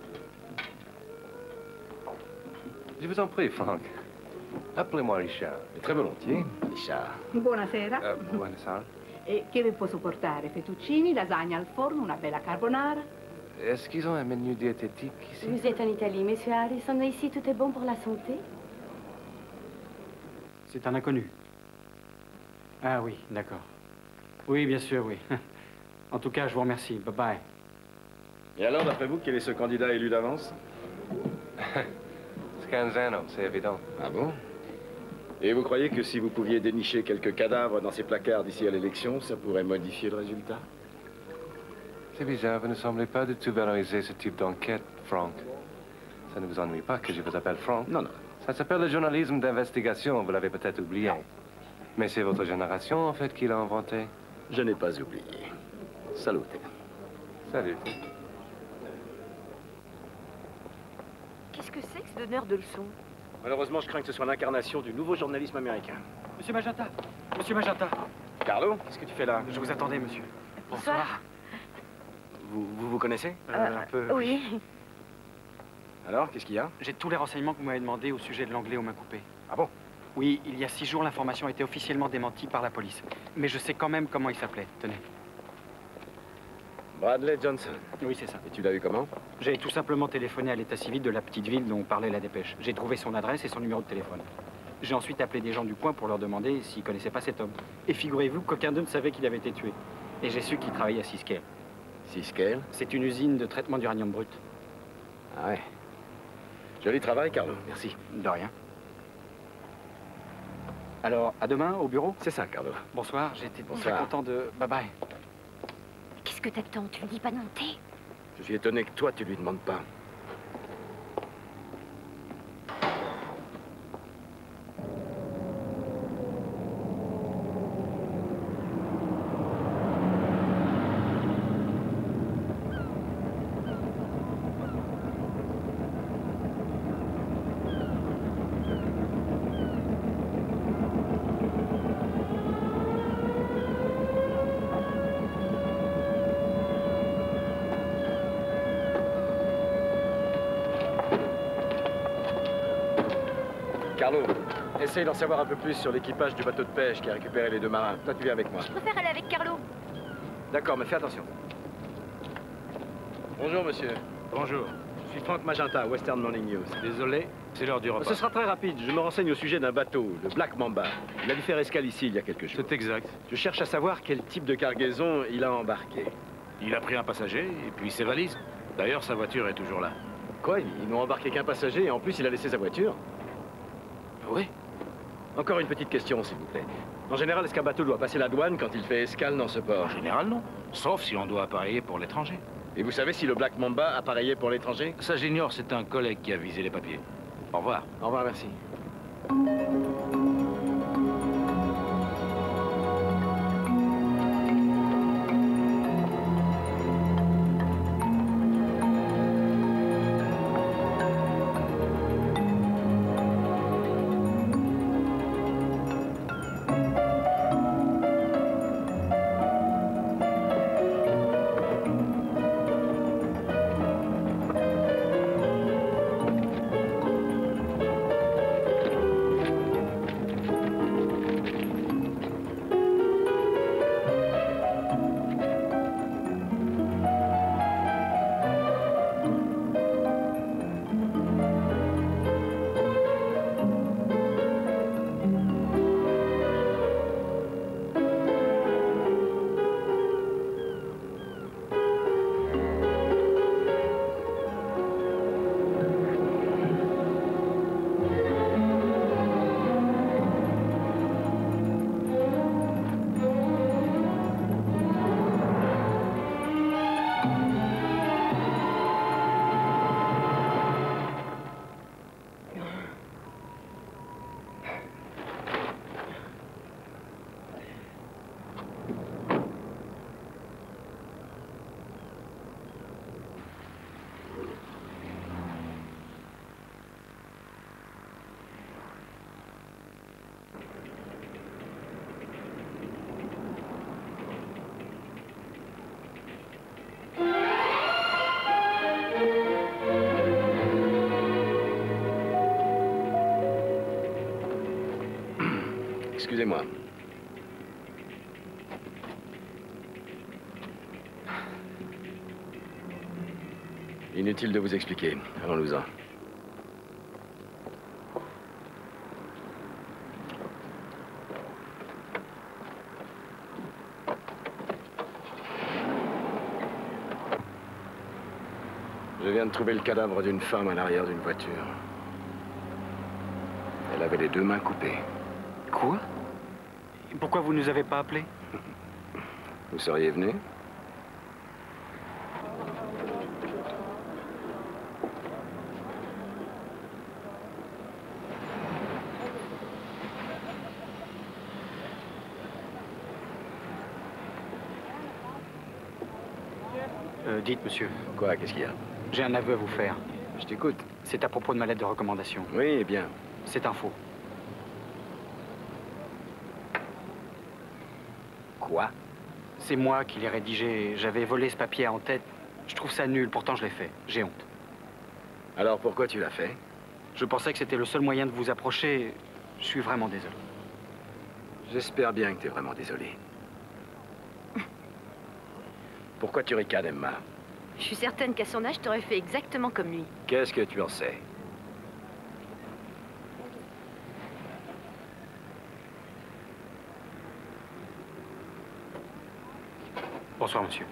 Je vous en prie, Frank. Appelez-moi Richard. Très volontiers, Richard. Buonasera. Euh, buonasera. E che vi posso portare? Fettuccini, lasagna al forno, una bella carbonara. Est-ce qu'ils ont un menu diététique ici? Vous êtes en Italie, monsieur Harrison, mais ici tout est bon pour la santé. C'est un inconnu. Ah oui, d'accord. Oui, bien sûr, oui. En tout cas, je vous remercie. Bye-bye. Et alors, d'après vous, quel est ce candidat élu d'avance? Scanzano, c'est évident. Ah bon? Et vous croyez que si vous pouviez dénicher quelques cadavres dans ces placards d'ici à l'élection, ça pourrait modifier le résultat? C'est bizarre, vous ne semblez pas du tout valoriser ce type d'enquête, Frank. Ça ne vous ennuie pas que je vous appelle Frank? Non, non. Ça s'appelle le journalisme d'investigation, vous l'avez peut-être oublié. Mais c'est votre génération, en fait, qui l'a inventé. Je n'ai pas oublié. Salutez. Salut. Qu'est-ce que c'est que ce donneur de leçons? Malheureusement, je crains que ce soit l'incarnation du nouveau journalisme américain. Monsieur Magenta. Monsieur Magenta. Carlo? Qu'est-ce que tu fais là? Je vous attendais, monsieur. Bonsoir. Vous vous, vous connaissez? Euh, un peu. Oui. Alors, qu'est-ce qu'il y a? J'ai tous les renseignements que vous m'avez demandé au sujet de l'anglais aux mains coupées. Ah bon? Oui, il y a six jours, l'information a été officiellement démentie par la police. Mais je sais quand même comment il s'appelait. Tenez. Bradley Johnson. Oui, c'est ça. Et tu l'as eu comment? J'ai tout simplement téléphoné à l'état civil de la petite ville dont parlait la dépêche. J'ai trouvé son adresse et son numéro de téléphone. J'ai ensuite appelé des gens du coin pour leur demander s'ils connaissaient pas cet homme. Et figurez-vous qu'aucun d'eux ne savait qu'il avait été tué. Et j'ai su qu'il travaillait à Seascale. Seascale? C'est une usine de traitement d'uranium brut. Ah ouais. Joli travail, Carlo. Merci. De rien. Alors, à demain, au bureau? C'est ça, Carlo. Bonsoir, j'ai été Bonsoir. très content de... Bye bye. Qu'est-ce que t'attends? Tu ne dis pas non, t'es? Je suis étonné que toi, tu lui demandes pas. Carlo, essaye d'en savoir un peu plus sur l'équipage du bateau de pêche qui a récupéré les deux marins. Toi, tu viens avec moi. Je préfère aller avec Carlo. D'accord, mais fais attention. Bonjour, monsieur. Bonjour. Je suis Frank Magenta, Western Morning News. Désolé, c'est l'heure du repas. Ce sera très rapide. Je me renseigne au sujet d'un bateau, le Black Mamba. Il a dû faire escale ici il y a quelques jours. C'est exact. Je cherche à savoir quel type de cargaison il a embarqué. Il a pris un passager et puis ses valises. D'ailleurs, sa voiture est toujours là. Quoi? Ils n'ont embarqué qu'un passager et en plus il a laissé sa voiture? Oui. Encore une petite question, s'il vous plaît. En général, est-ce qu'un bateau doit passer la douane quand il fait escale dans ce port? En général, non. Sauf si on doit appareiller pour l'étranger. Et vous savez si le Black Mamba appareillait pour l'étranger? Ça, j'ignore. C'est un collègue qui a visé les papiers. Au revoir. Au revoir, merci. Excusez-moi. Inutile de vous expliquer. Allons-nous-en. Je viens de trouver le cadavre d'une femme à l'arrière d'une voiture. Elle avait les deux mains coupées. Quoi? Et pourquoi vous ne nous avez pas appelés? Vous seriez venu? Euh, dites, monsieur. Quoi? Qu'est-ce qu'il y a? J'ai un aveu à vous faire. Je t'écoute. C'est à propos de ma lettre de recommandation. Oui, eh bien. C'est un faux. Quoi? C'est moi qui l'ai rédigé. J'avais volé ce papier en tête. Je trouve ça nul, pourtant je l'ai fait. J'ai honte. Alors pourquoi tu l'as fait? Je pensais que c'était le seul moyen de vous approcher. Je suis vraiment désolé. J'espère bien que tu es vraiment désolé. Pourquoi tu ricanes, Emma? Je suis certaine qu'à son âge, t'aurais fait exactement comme lui. Qu'est-ce que tu en sais? Bonsoir, monsieur.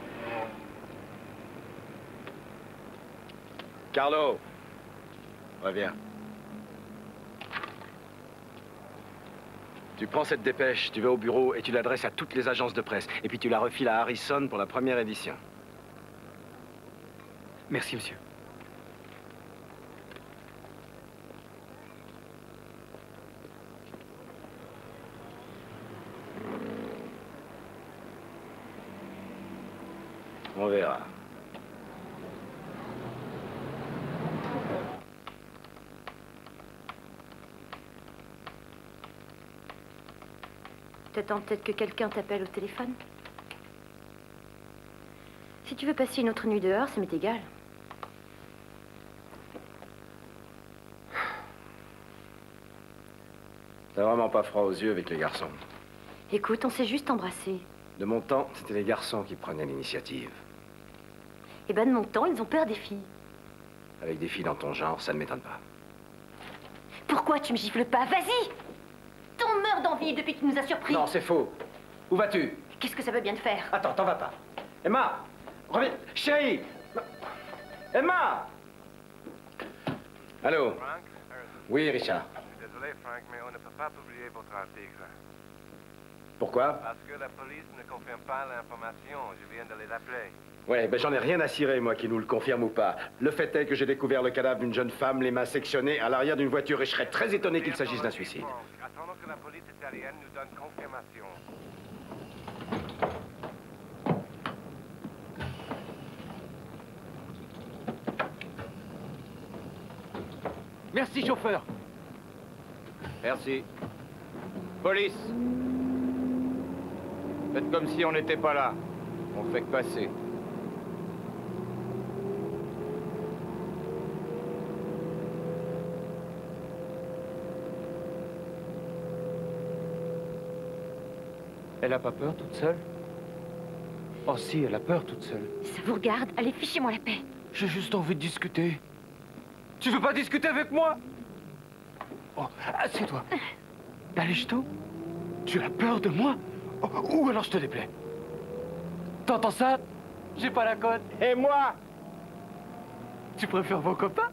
Carlo! Reviens. Tu prends cette dépêche, tu vas au bureau et tu l'adresses à toutes les agences de presse. Et puis tu la refiles à Harrison pour la première édition. Merci, monsieur. On verra. T'attends peut-être que quelqu'un t'appelle au téléphone? Si tu veux passer une autre nuit dehors, ça m'est égal. T'as vraiment pas froid aux yeux avec les garçons. Écoute, on s'est juste embrassés. De mon temps, c'était les garçons qui prenaient l'initiative. Eh ben, de mon temps, ils ont peur des filles. Avec des filles dans ton genre, ça ne m'étonne pas. Pourquoi tu me gifles pas? Vas-y! T'en meurs d'envie depuis que tu nous as surpris. Non, c'est faux. Où vas-tu? Qu'est-ce que ça veut bien te faire? Attends, t'en vas pas. Emma! Reviens! Chérie! Emma! Allô? Frank? Oui, Richard. Je suis désolé, Frank, mais on ne peut pas publier votre article. Pourquoi? Parce que la police ne confirme pas l'information. Je viens de les appeler. Ouais, ben j'en ai rien à cirer, moi, qui nous le confirme ou pas. Le fait est que j'ai découvert le cadavre d'une jeune femme, les mains sectionnées, à l'arrière d'une voiture, et je serais très étonné qu'il s'agisse d'un suicide. Attendons que la police italienne nous donne confirmation. Merci, chauffeur. Merci. Police. Faites comme si on n'était pas là. On fait que passer. Elle a pas peur toute seule? Oh si, elle a peur toute seule. Ça vous regarde? Allez, fichez-moi la paix. J'ai juste envie de discuter. Tu veux pas discuter avec moi? Oh, assieds-toi. Balisto, tu as peur de moi? Oh, ou alors je te déplais. T'entends ça? J'ai pas la cote. Et moi? Tu préfères vos copains?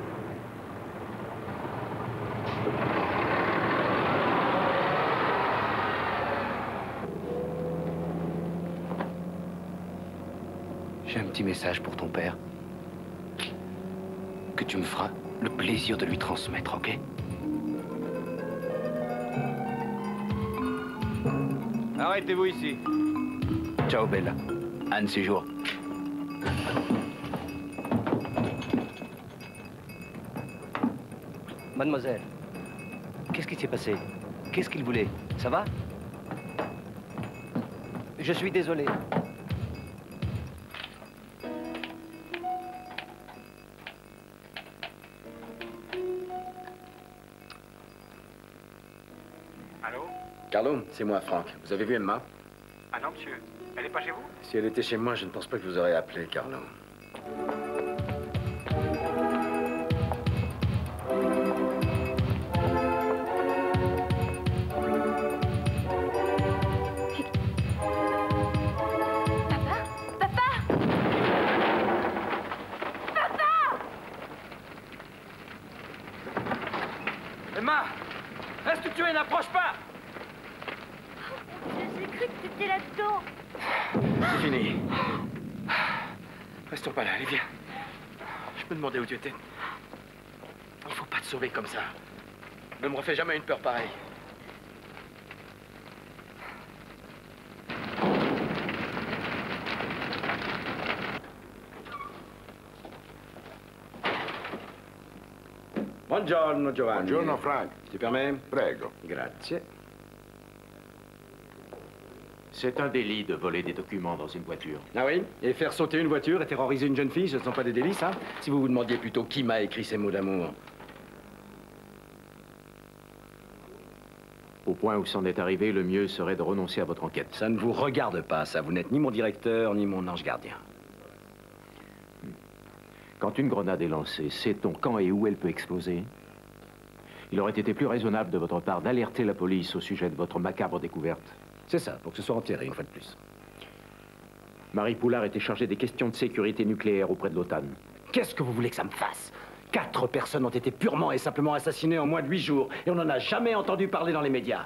J'ai un petit message pour ton père. Que tu me feras le plaisir de lui transmettre, ok? Arrêtez-vous ici. Ciao, Bella. Un de ces jours. Mademoiselle, qu'est-ce qui s'est passé? Qu'est-ce qu'il voulait? Ça va? Je suis désolé. Allô? Carlo, c'est moi, Franck. Vous avez vu Emma? Ah non, monsieur. Elle est pas chez vous? Si elle était chez moi, je ne pense pas que vous aurez appelé, Carlo. Emma! Reste où tu es, n'approche pas! J'ai cru que t'étais là-dedans. C'est fini. Restons pas là, allez, viens. Je me demandais où tu étais. Il faut pas te sauver comme ça. Ne me refais jamais une peur pareille. Buongiorno, Giovanni. Buongiorno, Frank. Tu permets? Prego. Grazie. C'est un délit de voler des documents dans une voiture. Ah oui? Et faire sauter une voiture et terroriser une jeune fille, ce ne sont pas des délits, ça? Si vous vous demandiez plutôt qui m'a écrit ces mots d'amour. Au point où c'en est arrivé, le mieux serait de renoncer à votre enquête. Ça ne vous regarde pas, ça. Vous n'êtes ni mon directeur, ni mon ange gardien. Quand une grenade est lancée, sait-on quand et où elle peut exploser? Il aurait été plus raisonnable de votre part d'alerter la police au sujet de votre macabre découverte. C'est ça, pour que ce soit enterré une fois de plus. Marie Poulard était chargée des questions de sécurité nucléaire auprès de l'OTAN. Qu'est-ce que vous voulez que ça me fasse? Quatre personnes ont été purement et simplement assassinées en moins de huit jours, et on n'en a jamais entendu parler dans les médias.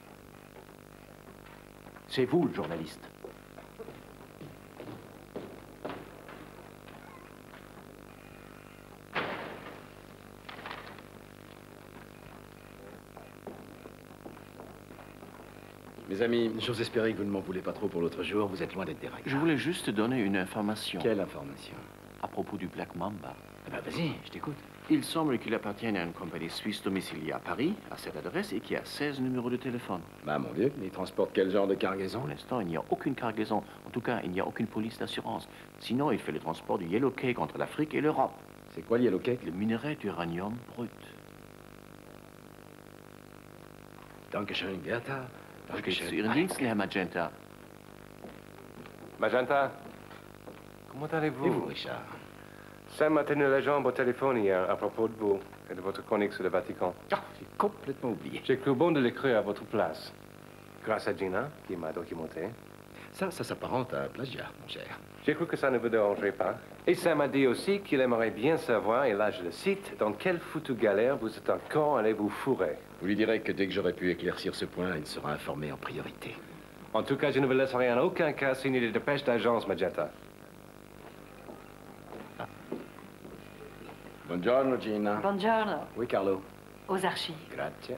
C'est vous, le journaliste. Mes amis, j'ose espérer que vous ne m'en voulez pas trop pour l'autre jour. Vous êtes loin d'être déraillé. Je voulais juste te donner une information. Quelle information? À propos du Black Mamba. Ah ben vas-y, je t'écoute. Il semble qu'il appartienne à une compagnie suisse domiciliée à Paris, à cette adresse, et qui a seize numéros de téléphone. Bah mon vieux, il transporte quel genre de cargaison? Pour l'instant, il n'y a aucune cargaison. En tout cas, il n'y a aucune police d'assurance. Sinon, il fait le transport du Yellow Cake entre l'Afrique et l'Europe. C'est quoi le Yellow Cake? Le minerai d'uranium brut. Dankeschön, Gerta. Sur Dienst, Herr Magenta. Magenta, comment allez-vous? Et vous, Richard? Sam m'a tenu la jambe au téléphone hier à propos de vous et de votre chronique sur le Vatican. Ah, j'ai complètement oublié. J'ai cru bon de l'écrire à votre place. Grâce à Gina, qui m'a documenté. Ça, ça s'apparente à un plagiat, mon cher. J'ai cru que ça ne vous dérangerait pas. Et Sam m'a dit aussi qu'il aimerait bien savoir, et là je le cite, dans quelle foutue galère vous êtes encore allé vous fourrer. Vous lui direz que dès que j'aurai pu éclaircir ce point, il sera informé en priorité. En tout cas, je ne vous laisserai en aucun cas signer les dépêches d'agence, Magenta. Ah. Buongiorno, Gina. Buongiorno. Oui, Carlo. Aux archives. Grazie.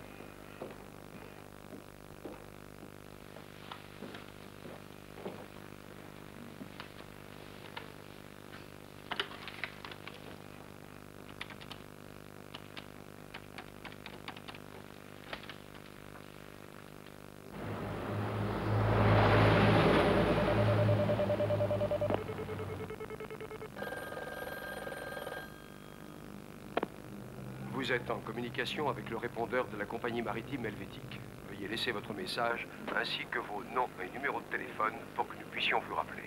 Vous êtes en communication avec le répondeur de la compagnie maritime helvétique. Veuillez laisser votre message ainsi que vos noms et numéros de téléphone pour que nous puissions vous rappeler.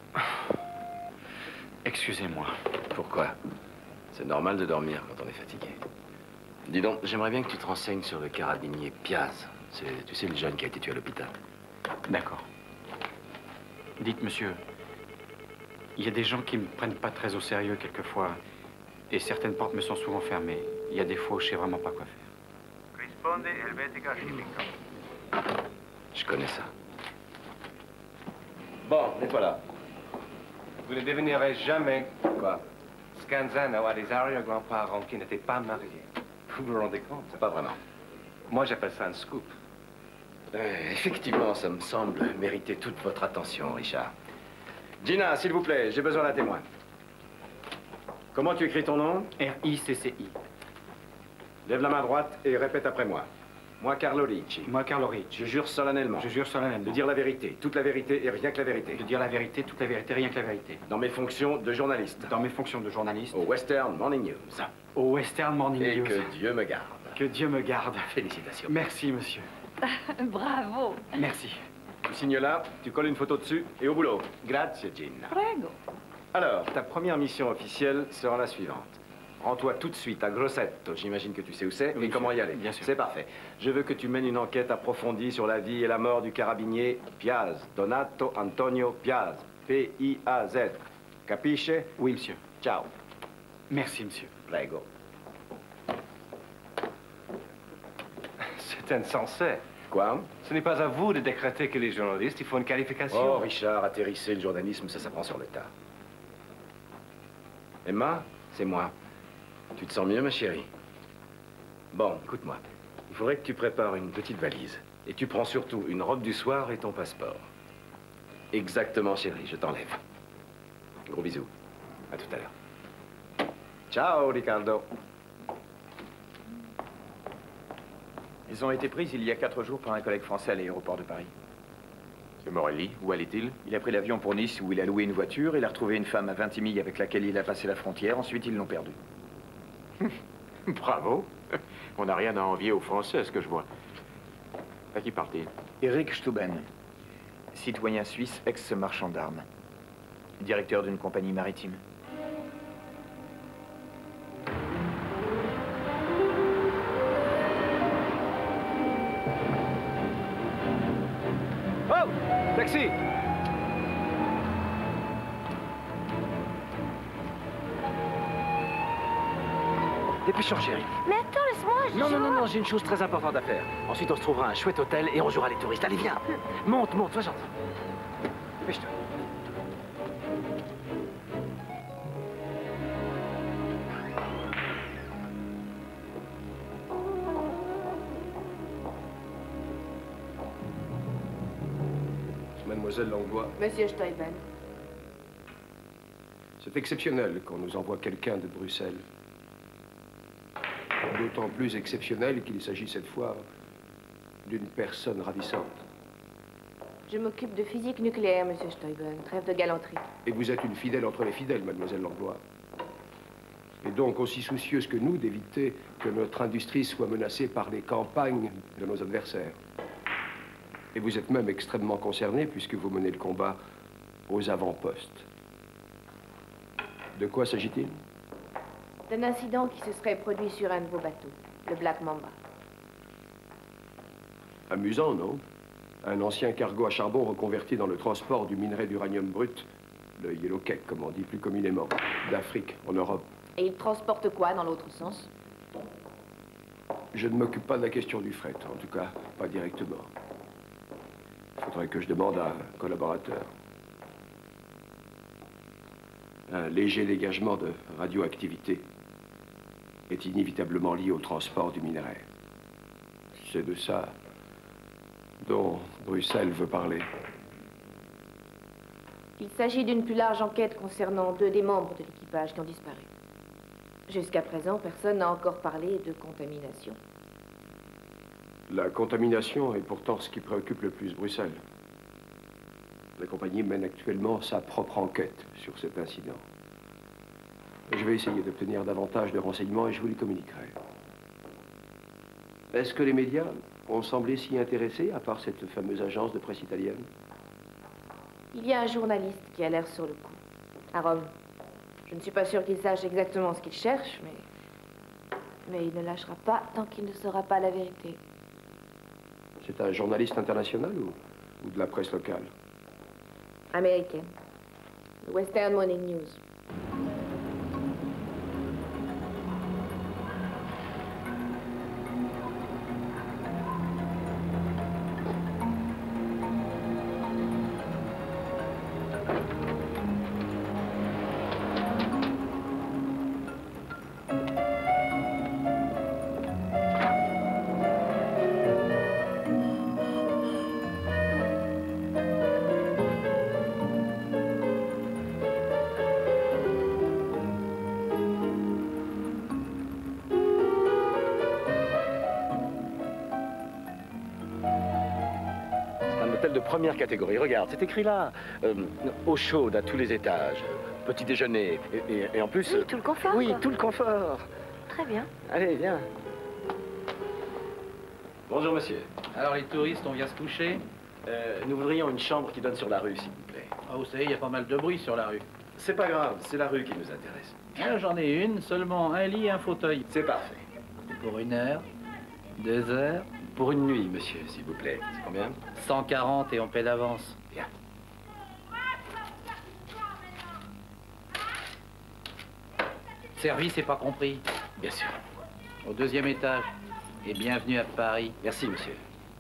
Excusez-moi. Pourquoi? C'est normal de dormir quand on est fatigué. Dis donc, j'aimerais bien que tu te renseignes sur le carabinier Piaz. C'est, tu sais, le jeune qui a été tué à l'hôpital. D'accord. Dites, monsieur, il y a des gens qui me prennent pas très au sérieux quelquefois. Et certaines portes me sont souvent fermées. Il y a des fois où je sais vraiment pas quoi faire. Risponde Helvetica Shipping Company. Je connais ça. Bon, et voilà. Vous ne devinerez jamais quoi. Scanzano a des arrière-grands-parents qui n'étaient pas mariés. Vous vous rendez compte? Pas vraiment. Moi, j'appelle ça un scoop. Euh, effectivement, ça me semble mériter toute votre attention, Richard. Gina, s'il vous plaît, j'ai besoin d'un témoin. Comment tu écris ton nom? R I C C I. Lève la main droite et répète après moi. Moi, Carlo Ricci. Moi, Carlo Ricci. Je jure solennellement. Je jure solennellement. De dire la vérité, toute la vérité et rien que la vérité. De dire la vérité, toute la vérité, rien que la vérité. Dans mes fonctions de journaliste. Dans mes fonctions de journaliste. Au Western Morning News. Au Western Morning et News. Et que Dieu me garde. Que Dieu me garde. Félicitations. Merci, monsieur. Bravo. Merci. Tu signes là, tu colles une photo dessus et au boulot. Grazie, Gina. Prego. Alors, ta première mission officielle sera la suivante. Rends-toi tout de suite à Grosseto, j'imagine que tu sais où c'est, oui, et comment y aller. Bien sûr. C'est parfait. Je veux que tu mènes une enquête approfondie sur la vie et la mort du carabinier Piaz, Donato Antonio Piaz, P I A Z. Capisce? Oui, monsieur. Ciao. Merci, monsieur. Prego. C'est insensé. Quoi? Ce n'est pas à vous de décréter que les journalistes, il faut une qualification. Oh, Richard, atterrisser le journalisme, ça s'apprend sur le tas. Emma, c'est moi. Tu te sens mieux, ma chérie? Bon, écoute-moi. Il faudrait que tu prépares une petite valise. Et tu prends surtout une robe du soir et ton passeport. Exactement, chérie, je t'enlève. Gros bisous. À tout à l'heure. Ciao, Ricardo. Ils ont été pris il y a quatre jours par un collègue français à l'aéroport de Paris. Et Morelli, où allait-il? Il a pris l'avion pour Nice où il a loué une voiture. Il a retrouvé une femme à Vintimille avec laquelle il a passé la frontière. Ensuite, ils l'ont perdu. Bravo. On n'a rien à envier aux Français, ce que je vois. À qui parle-t-il? Eric Stuben, citoyen suisse, ex-marchand d'armes. Directeur d'une compagnie maritime. Oh! Taxi! Dépêchons, chérie. Mais attends, laisse-moi, je Non, non, non, vois. non, j'ai une chose très importante à faire. Ensuite, on se trouvera un chouette hôtel et on jouera les touristes. Allez, viens. Monte, monte, sois gentil. Dépêche-toi. Mademoiselle Langlois. Monsieur Stuyven. C'est exceptionnel qu'on nous envoie quelqu'un de Bruxelles. D'autant plus exceptionnel qu'il s'agit cette fois d'une personne ravissante. Je m'occupe de physique nucléaire, monsieur Stuyven. Trêve de galanterie. Et vous êtes une fidèle entre les fidèles, mademoiselle Langlois. Et donc aussi soucieuse que nous d'éviter que notre industrie soit menacée par les campagnes de nos adversaires. Et vous êtes même extrêmement concerné puisque vous menez le combat aux avant-postes. De quoi s'agit-il? D'un incident qui se serait produit sur un de vos bateaux, le Black Mamba. Amusant, non? Un ancien cargo à charbon reconverti dans le transport du minerai d'uranium brut, le yellow cake, comme on dit plus communément, d'Afrique en Europe. Et il transporte quoi dans l'autre sens? Je ne m'occupe pas de la question du fret, en tout cas, pas directement. Il faudrait que je demande à un collaborateur. Un léger dégagement de radioactivité est inévitablement lié au transport du minerai. C'est de ça dont Bruxelles veut parler. Il s'agit d'une plus large enquête concernant deux des membres de l'équipage qui ont disparu. Jusqu'à présent, personne n'a encore parlé de contamination. La contamination est pourtant ce qui préoccupe le plus Bruxelles. La compagnie mène actuellement sa propre enquête sur cet incident. Je vais essayer d'obtenir davantage de renseignements et je vous les communiquerai. Est-ce que les médias ont semblé s'y intéresser, à part cette fameuse agence de presse italienne? Il y a un journaliste qui a l'air sur le coup, à Rome. Je ne suis pas sûre qu'il sache exactement ce qu'il cherche, mais... Mais il ne lâchera pas tant qu'il ne saura pas la vérité. C'est un journaliste international ou, ou de la presse locale? Américaine. Le Western Morning News. De première catégorie. Regarde, c'est écrit là. Euh, eau chaude à tous les étages. Petit déjeuner. Et, et, et en plus... Oui, tout le confort. Oui, quoi. tout le confort. Très bien. Allez, viens. Bonjour, monsieur. Alors, les touristes, on vient se coucher? euh, Nous voudrions une chambre qui donne sur la rue, s'il vous plaît. Ah, vous savez, il y a pas mal de bruit sur la rue. C'est pas grave, c'est la rue qui nous intéresse. Ah, j'en ai une, seulement un lit et un fauteuil. C'est parfait. Pour une heure? Deux heures? Pour une nuit, monsieur, s'il vous plaît. C'est combien? cent quarante et on paie d'avance. Bien. Service, c'est pas compris. Bien sûr. Au deuxième étage. Et bienvenue à Paris. Merci, monsieur.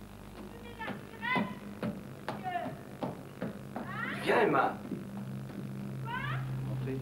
Viens, Emma. Montez.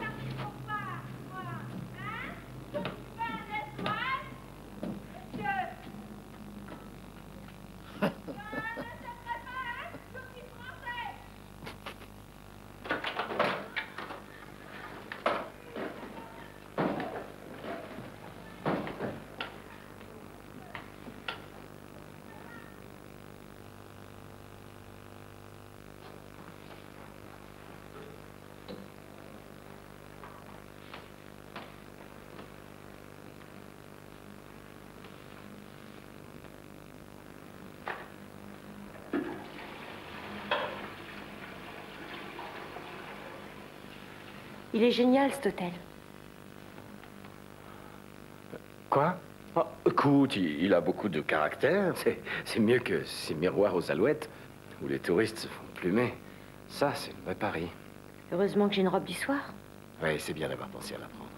Il est génial, cet hôtel. Quoi? Oh, écoute, il, il a beaucoup de caractère. C'est mieux que ces miroirs aux alouettes où les touristes se font plumer. Ça, c'est le vrai Paris. Heureusement que j'ai une robe du soir. Oui, c'est bien d'avoir pensé à la prendre.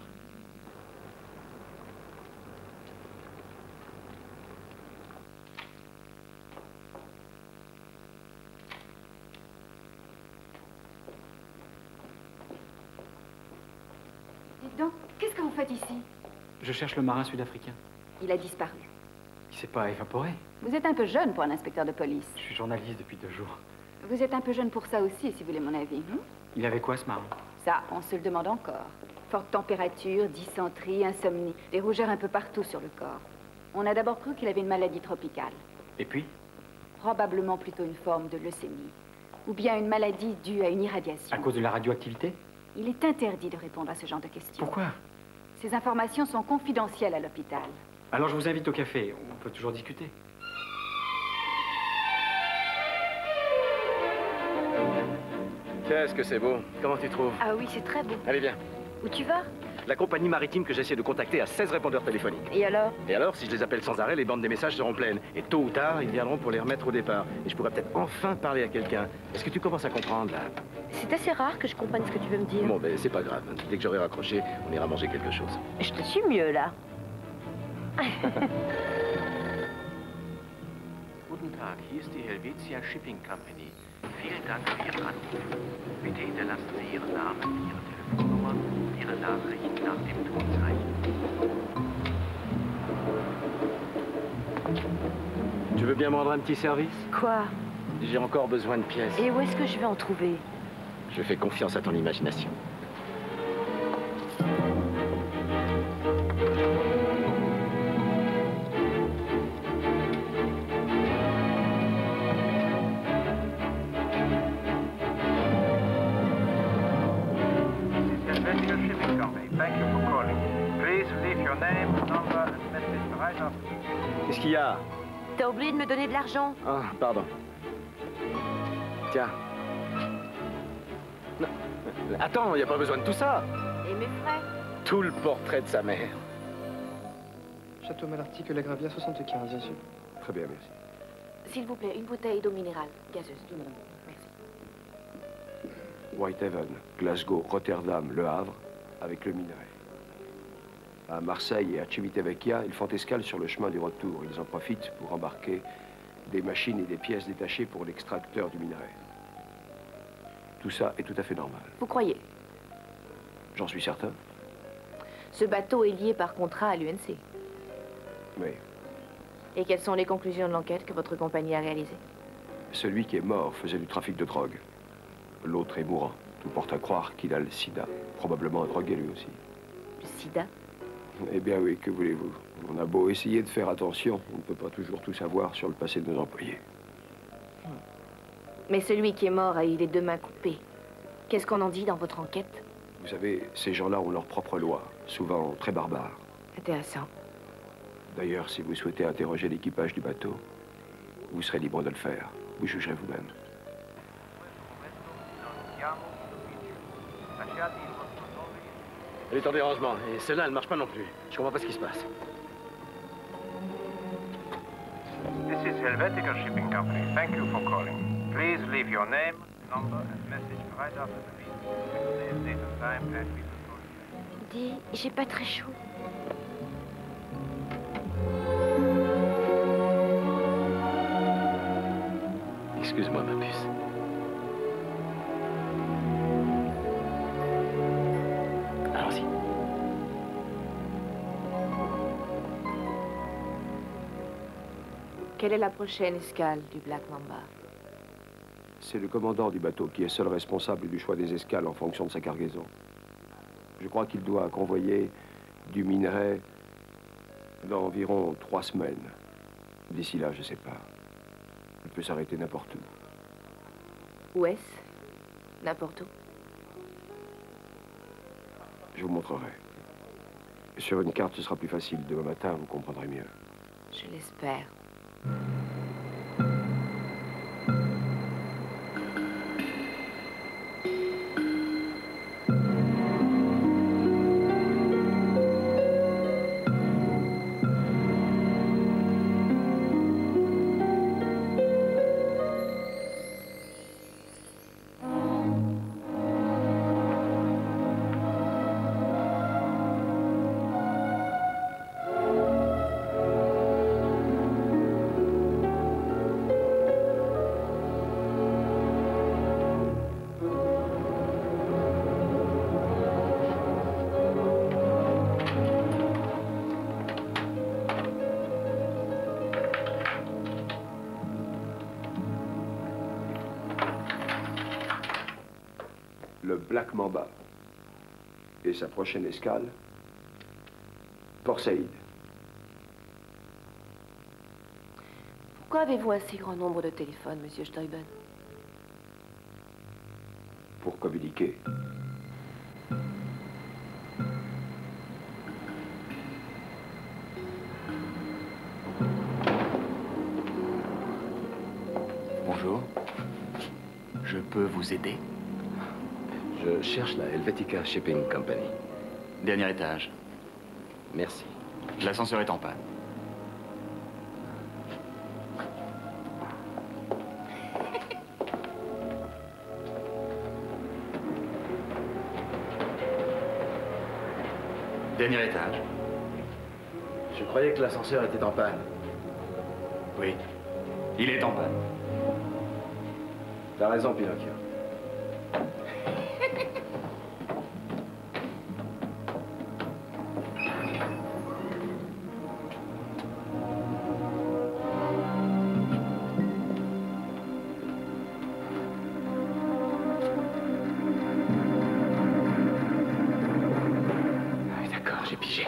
Dites donc, qu'est-ce que vous faites ici? Je cherche le marin sud-africain. Il a disparu. Il s'est pas évaporé. Vous êtes un peu jeune pour un inspecteur de police. Je suis journaliste depuis deux jours. Vous êtes un peu jeune pour ça aussi, si vous voulez mon avis. Hein? Il avait quoi, ce mari? Ça, on se le demande encore. Forte température, dysenterie, insomnie, des rougeurs un peu partout sur le corps. On a d'abord cru qu'il avait une maladie tropicale. Et puis? Probablement plutôt une forme de leucémie. Ou bien une maladie due à une irradiation. À cause de la radioactivité? Il est interdit de répondre à ce genre de questions. Pourquoi? Ces informations sont confidentielles à l'hôpital. Alors je vous invite au café. On peut toujours discuter. Qu'est-ce que c'est beau. Comment tu trouves? Ah oui, c'est très beau. Allez, viens. Où tu vas? La compagnie maritime que j'essaie de contacter a seize répondeurs téléphoniques. Et alors? Et alors, si je les appelle sans arrêt, les bandes des messages seront pleines. Et tôt ou tard, ils viendront pour les remettre au départ. Et je pourrais peut-être enfin parler à quelqu'un. Est-ce que tu commences à comprendre, là? C'est assez rare que je comprenne ce que tu veux me dire. Bon, ben, c'est pas grave. Dès que j'aurai raccroché, on ira manger quelque chose. Je te suis mieux, là. Guten Tag, hier ist die Helvetia Shipping Company. Vielen Dank für Ihren Anruf. Bitte hinterlassen Sie Ihren Namen, Ihre Telefonnummer und Ihre Nachricht nach dem Tonzeichen. Tu veux bien me rendre un petit service? Quoi? J'ai encore besoin de pièces. Et où est-ce que je vais en trouver? Je fais confiance à ton imagination. Helvetica Shipping Company. Thank you for calling. Please leave your name, number and message right after. Qu'est-ce qu'il y a? T'as oublié de me donner de l'argent. Ah, pardon. Tiens. Non. Attends, il n'y a pas besoin de tout ça. Et mes frais? Tout le portrait de sa mère. Château Malartic, la Gravia soixante-quinze, bien sûr. Très bien, merci. S'il vous plaît, une bouteille d'eau minérale gazeuse. Merci. Whitehaven, Glasgow, Rotterdam, Le Havre, avec le minerai. À Marseille et à Civitavecchia, ils font escale sur le chemin du retour. Ils en profitent pour embarquer des machines et des pièces détachées pour l'extracteur du minerai. Tout ça est tout à fait normal. Vous croyez? J'en suis certain. Ce bateau est lié par contrat à l'U N C. Oui. Et quelles sont les conclusions de l'enquête que votre compagnie a réalisée? Celui qui est mort faisait du trafic de drogue. L'autre est mourant. Tout porte à croire qu'il a le sida. Probablement drogué lui aussi. Le sida? Eh bien oui, que voulez-vous? On a beau essayer de faire attention, on ne peut pas toujours tout savoir sur le passé de nos employés. Mais celui qui est mort a eu les deux mains coupées. Qu'est-ce qu'on en dit dans votre enquête? Vous savez, ces gens-là ont leurs propres lois, souvent très barbares. Intéressant. D'ailleurs, si vous souhaitez interroger l'équipage du bateau, vous serez libre de le faire. Vous jugerez vous-même. Elle est en dérangement, et celle-là, elle ne marche pas non plus. Je comprends pas ce qui se passe. This is Helvetica Shipping Company. Thank you for calling. Please leave your name, number and message right after the beep. Today's date and time and we will call you. Dis, j'ai pas très chaud. Excuse-moi, ma puce. Allons-y. Quelle est la prochaine escale du Black Mamba? C'est le commandant du bateau qui est seul responsable du choix des escales en fonction de sa cargaison. Je crois qu'il doit convoyer du minerai dans environ trois semaines. D'ici là, je ne sais pas. Il peut s'arrêter n'importe où. Où est-ce? N'importe où? Je vous montrerai. Sur une carte, ce sera plus facile. Demain matin, vous comprendrez mieux. Je l'espère. le Black Mamba. Et sa prochaine escale, Port Saïd. Pourquoi avez-vous un si grand nombre de téléphones, monsieur Steuben? Pour communiquer. Bonjour. Je peux vous aider? Je cherche la Helvetica Shipping Company. Dernier étage. Merci. L'ascenseur est en panne. Dernier étage. Je croyais que l'ascenseur était en panne. Oui, il est en panne. T'as raison, Pinocchio. D'accord, j'ai pigé.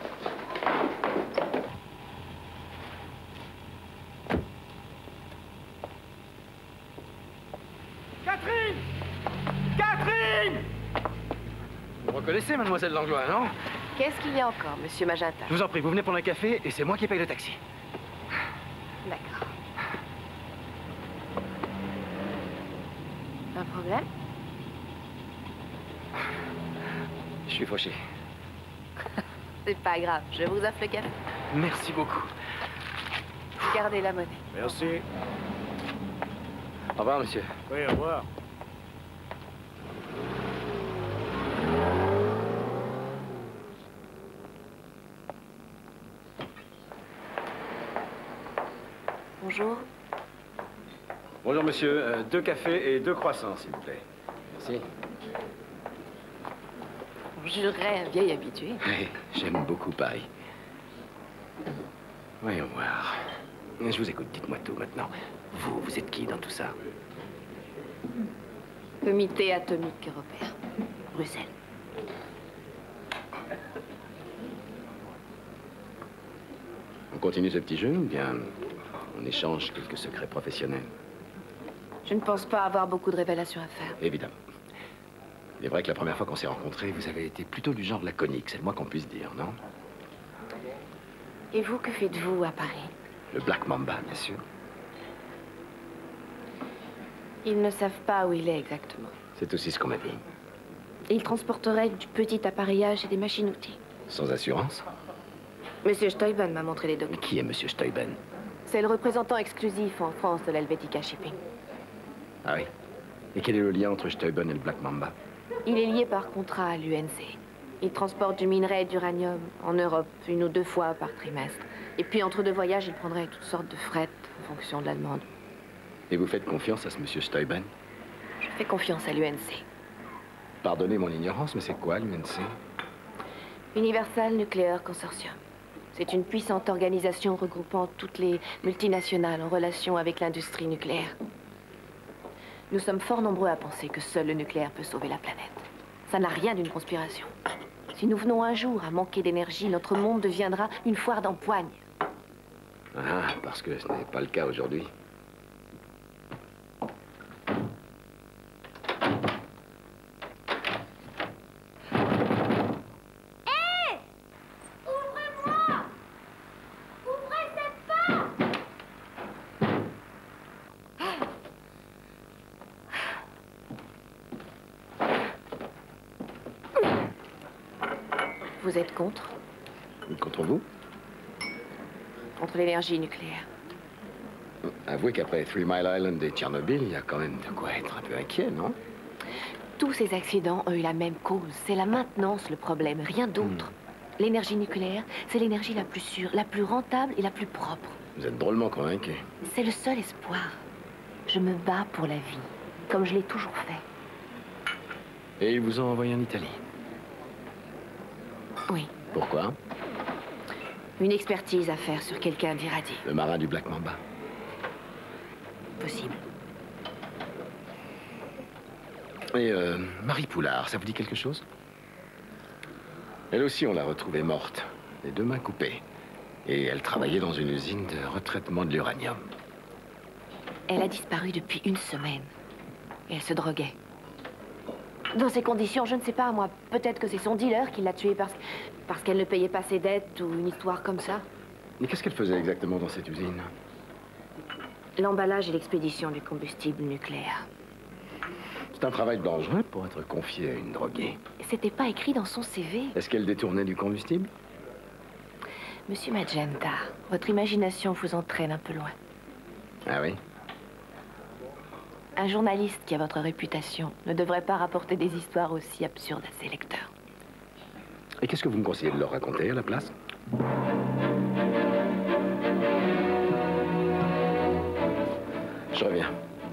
Catherine! Catherine! Vous me reconnaissez, mademoiselle Langlois, non? Qu'est-ce qu'il y a encore, monsieur Magenta? Je vous en prie, vous venez prendre un café et c'est moi qui paye le taxi. D'accord. Un problème? Je suis fauché. C'est pas grave, je vous offre le café. Merci beaucoup. Gardez la monnaie. Merci. Au revoir, monsieur. Oui, au revoir. Bonjour. Bonjour, monsieur. Euh, deux cafés et deux croissants, s'il vous plaît. Merci. On jurerait un vieil habitué. Oui, j'aime beaucoup Paris. Voyons voir. Je vous écoute, dites-moi tout maintenant. Vous, vous êtes qui dans tout ça? Comité atomique européen. Bruxelles. On continue ce petit jeu ou bien on échange quelques secrets professionnels? Je ne pense pas avoir beaucoup de révélations à faire. Évidemment. Il est vrai que la première fois qu'on s'est rencontrés, vous avez été plutôt du genre laconique, c'est le moins qu'on puisse dire, non? Et vous, que faites-vous à Paris? Le Black Mamba, bien sûr. Ils ne savent pas où il est exactement. C'est aussi ce qu'on m'a dit. Il transporterait du petit appareillage et des machines-outils. Sans assurance? Monsieur Steuben m'a montré les documents. Qui est Monsieur Steuben? C'est le représentant exclusif en France de l'Helvetica Shipping. Ah oui. Et quel est le lien entre Steuben et le Black Mamba? Il est lié par contrat à l'U N C. Il transporte du minerai et d'uranium en Europe une ou deux fois par trimestre. Et puis, entre deux voyages, il prendrait toutes sortes de fret en fonction de la demande. Et vous faites confiance à ce monsieur Steuben? Je fais confiance à l'U N C. Pardonnez mon ignorance, mais c'est quoi l'U N C? Universal Nuclear Consortium. C'est une puissante organisation regroupant toutes les multinationales en relation avec l'industrie nucléaire. Nous sommes fort nombreux à penser que seul le nucléaire peut sauver la planète. Ça n'a rien d'une conspiration. Si nous venons un jour à manquer d'énergie, notre monde deviendra une foire d'empoigne. Ah, parce que ce n'est pas le cas aujourd'hui. Hé! Ouvrez-moi! Ouvrez cette porte! Vous êtes contre? Contre vous? Contre l'énergie nucléaire. Avouez qu'après Three Mile Island et Tchernobyl, il y a quand même de quoi être un peu inquiet, non? Tous ces accidents ont eu la même cause. C'est la maintenance, le problème, rien d'autre. Hmm. L'énergie nucléaire, c'est l'énergie la plus sûre, la plus rentable et la plus propre. Vous êtes drôlement convaincu. C'est le seul espoir. Je me bats pour la vie, comme je l'ai toujours fait. Et ils vous ont envoyé en Italie? Oui. Pourquoi? Une expertise à faire sur quelqu'un d'irradié. Le marin du Black Mamba? Possible. Et euh, Marie Poulard, ça vous dit quelque chose? Elle aussi, on l'a retrouvée morte, les deux mains coupées. Et elle travaillait dans une usine de retraitement de l'uranium. Elle a disparu depuis une semaine. Et elle se droguait. Dans ces conditions, je ne sais pas, moi. Peut-être que c'est son dealer qui l'a tuée parce, parce qu'elle ne payait pas ses dettes ou une histoire comme ça. Mais qu'est-ce qu'elle faisait exactement dans cette usine? L'emballage et l'expédition du combustible nucléaire. C'est un travail dangereux pour être confié à une droguée. C'était pas écrit dans son C V. Est-ce qu'elle détournait du combustible? Monsieur Magenta, votre imagination vous entraîne un peu loin. Ah oui? Un journaliste qui a votre réputation ne devrait pas rapporter des histoires aussi absurdes à ses lecteurs. Et qu'est-ce que vous me conseillez de leur raconter à la place? Je reviens.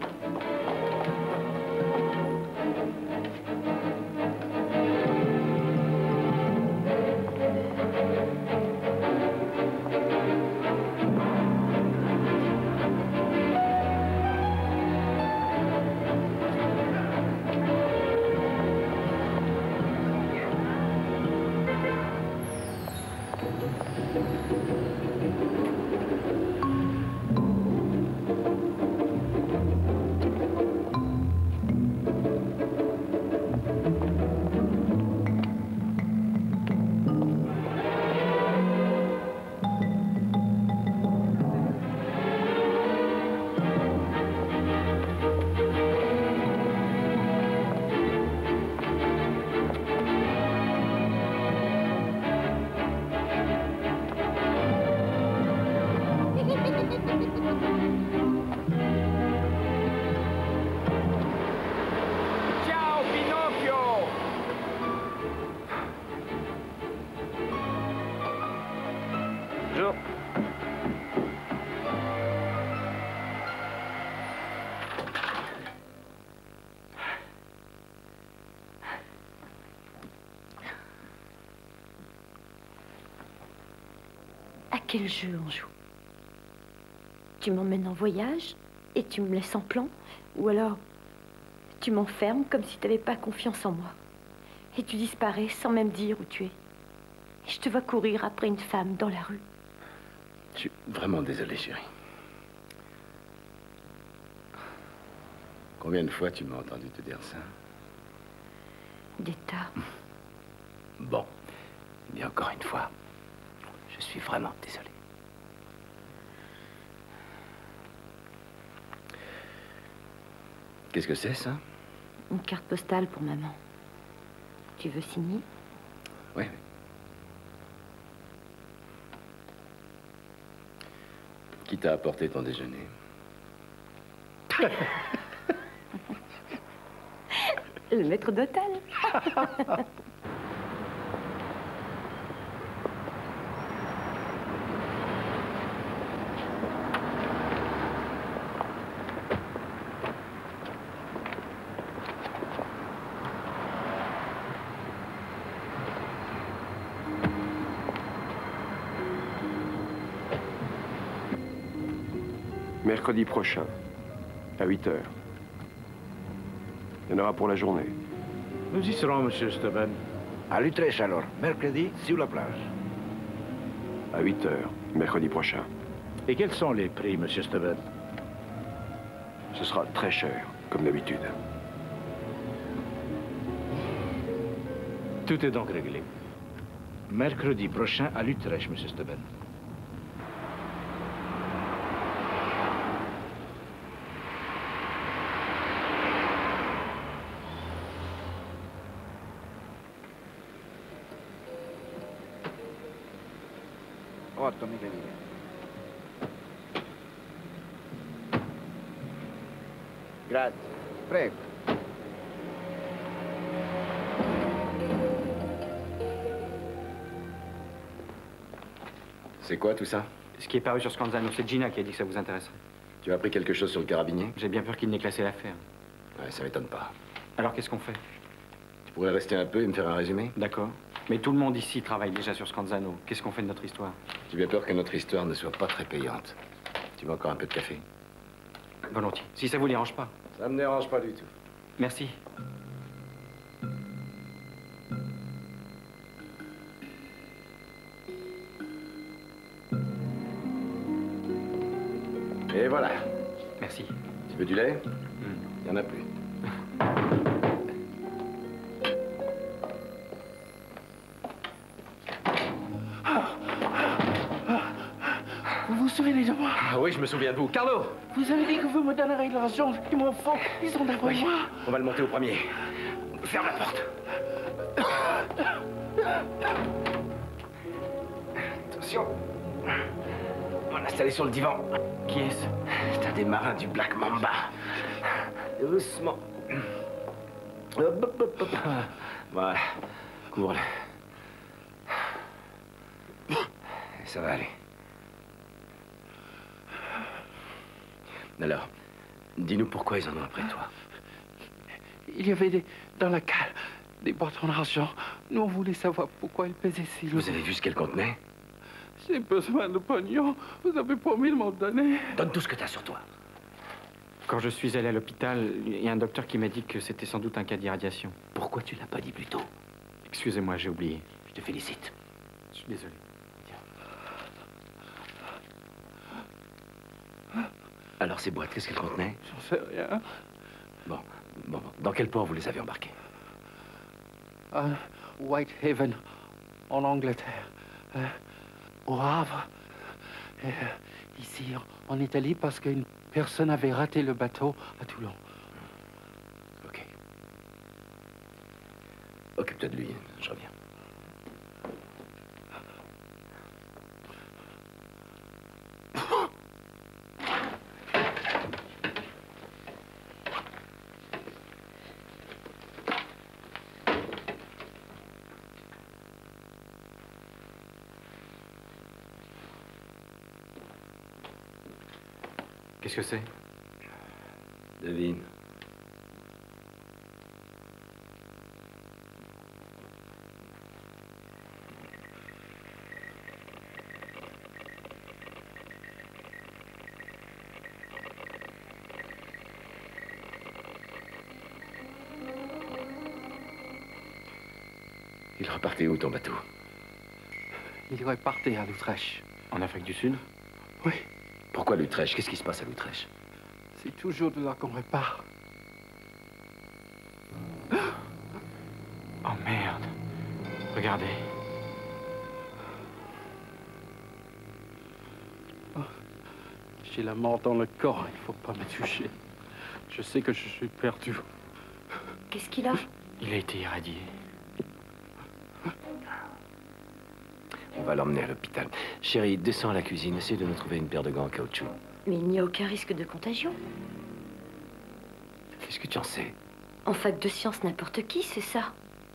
Quel jeu on joue? Tu m'emmènes en voyage et tu me laisses en plan? Ou alors, tu m'enfermes comme si tu n'avais pas confiance en moi. Et tu disparais sans même dire où tu es. Et je te vois courir après une femme dans la rue. Je suis vraiment désolé, chérie. Combien de fois tu m'as entendu te dire ça? Des tas. Bon. Eh bien, encore une fois. Je suis vraiment désolé. Qu'est-ce que c'est, ça? Une carte postale pour maman. Tu veux signer? Oui. Qui t'a apporté ton déjeuner? Le maître d'hôtel. Mercredi prochain, à huit heures. Il y en aura pour la journée. Nous y serons, monsieur Steuben. À l'Utrecht alors, mercredi, sur la plage. À huit heures, mercredi prochain. Et quels sont les prix, monsieur Steuben? Ce sera très cher, comme d'habitude. Tout est donc réglé. Mercredi prochain à l'Utrecht, monsieur Steuben. ottomila lire. Grazie. Prego. C'est quoi tout ça? Ce qui est paru sur Scanzano, c'est Gina qui a dit que ça vous intéresserait. Tu as appris quelque chose sur le carabinier? J'ai bien peur qu'il n'ait classé l'affaire. Ouais, ça m'étonne pas. Alors qu'est-ce qu'on fait? Tu pourrais rester un peu et me faire un résumé? D'accord. Mais tout le monde ici travaille déjà sur Scanzano. Qu'est-ce qu'on fait de notre histoire? J'ai bien peur que notre histoire ne soit pas très payante. Tu veux encore un peu de café? Volontiers. Si ça vous dérange pas. Ça me dérange pas du tout. Merci. Tu veux du lait? Il n'y en a plus. Vous vous souvenez de moi? Ah oui, je me souviens de vous. Carlo! Vous avez dit que vous me donnerez l'argent. Il m'en faut. Ils ont d'abord Oui, moi. on va le monter au premier. Ferme la porte. Attention. On va l'installer sur le divan. Qui est-ce? C'est un des marins du Black Mamba. Doucement. Hop, hop, hop, hop. Voilà. Couvre-le. Ça va aller. Alors, dis-nous pourquoi ils en ont après toi. Il y avait des, dans la cale des boîtes en argent. Nous, on voulait savoir pourquoi elles pesaient si lourd. Vous avez vu ce qu'elles contenaient? J'ai besoin de pognon. Vous avez promis de m'en donner. Donne tout ce que tu as sur toi. Quand je suis allé à l'hôpital, il y a un docteur qui m'a dit que c'était sans doute un cas d'irradiation. Pourquoi tu l'as pas dit plus tôt? Excusez-moi, j'ai oublié. Je te félicite. Je suis désolé. Alors, ces boîtes, qu'est-ce qu'elles contenaient? J'en sais rien. Bon, bon, bon. Dans quel port vous les avez embarquées? À Whitehaven, en Angleterre. Euh, au Havre. Et, euh, ici, en Italie, parce qu'une personne avait raté le bateau à Toulon. Ok. Occupe-toi de lui, je reviens. Qu'est-ce que c'est? Devine. Il repartait où, ton bateau? Il repartait à l'Utrecht. En Afrique du Sud? Oui. Pourquoi l'Utrecht? Qu'est-ce qui se passe à l'Utrecht? C'est toujours de là qu'on repart. Oh merde. Regardez. Oh, j'ai la mort dans le corps. Il faut pas me toucher. Je sais que je suis perdu. Qu'est-ce qu'il a? Il a été irradié. On va l'emmener à l'hôpital. Chérie, descends à la cuisine. Essaye de nous trouver une paire de gants en caoutchouc. Mais il n'y a aucun risque de contagion. Qu'est-ce que tu en sais? En fac de sciences, n'importe qui, c'est ça.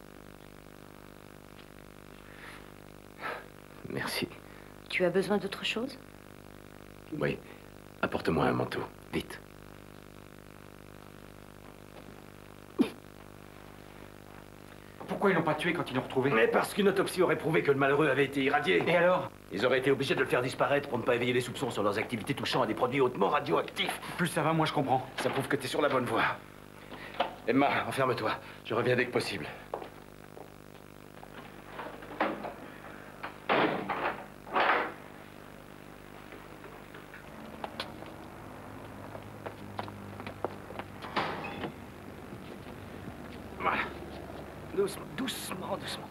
Merci. Tu as besoin d'autre chose? Oui. Apporte-moi un manteau. Vite. Pourquoi ils l'ont pas tué quand ils l'ont retrouvé? Mais parce qu'une autopsie aurait prouvé que le malheureux avait été irradié. Et alors? Ils auraient été obligés de le faire disparaître pour ne pas éveiller les soupçons sur leurs activités touchant à des produits hautement radioactifs. Plus ça va, moins je comprends. Ça prouve que t'es sur la bonne voie. Emma, enferme-toi. Je reviens dès que possible. Voilà. Doucement, doucement, doucement.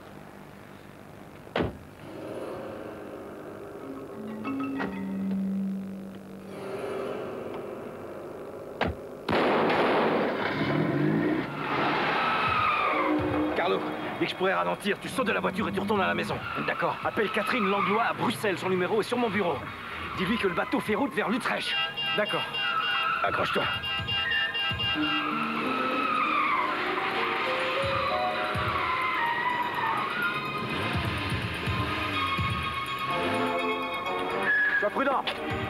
Carlo, dès que je pourrais ralentir, tu sautes de la voiture et tu retournes à la maison. D'accord. Appelle Catherine Langlois à Bruxelles, son numéro est sur mon bureau. Dis-lui que le bateau fait route vers l'Utrecht. D'accord. Accroche-toi. Sois prudent.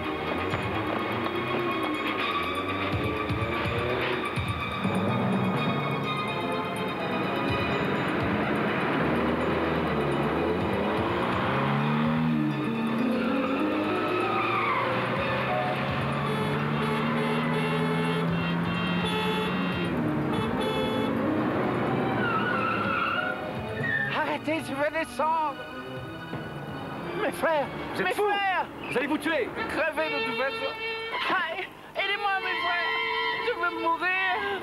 Arrêtez, je vais descendre. Mes frères, Vous êtes mes fous. frères, Vous allez vous tuer. crever de toute façon. Aïe, aidez-moi, mes frères. de mourir.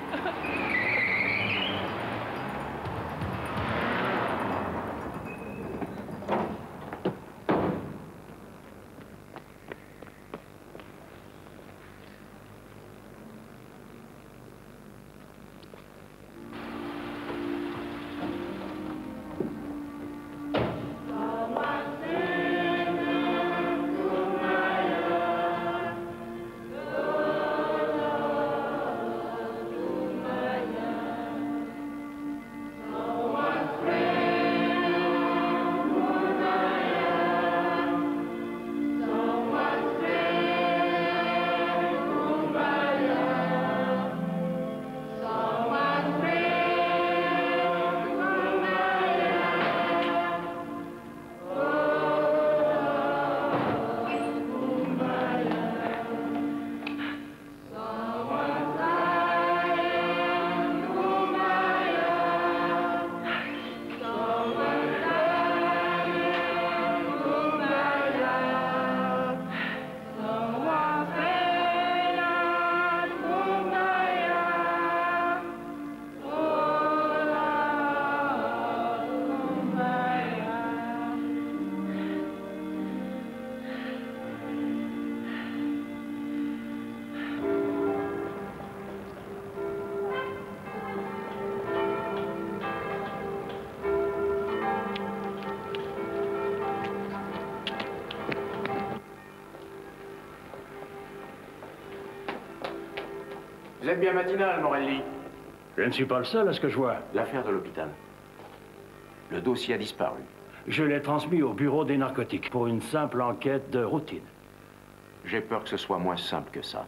Vous êtes bien matinal, Morelli. Je ne suis pas le seul à ce que je vois. L'affaire de l'hôpital. Le dossier a disparu. Je l'ai transmis au bureau des narcotiques pour une simple enquête de routine. J'ai peur que ce soit moins simple que ça.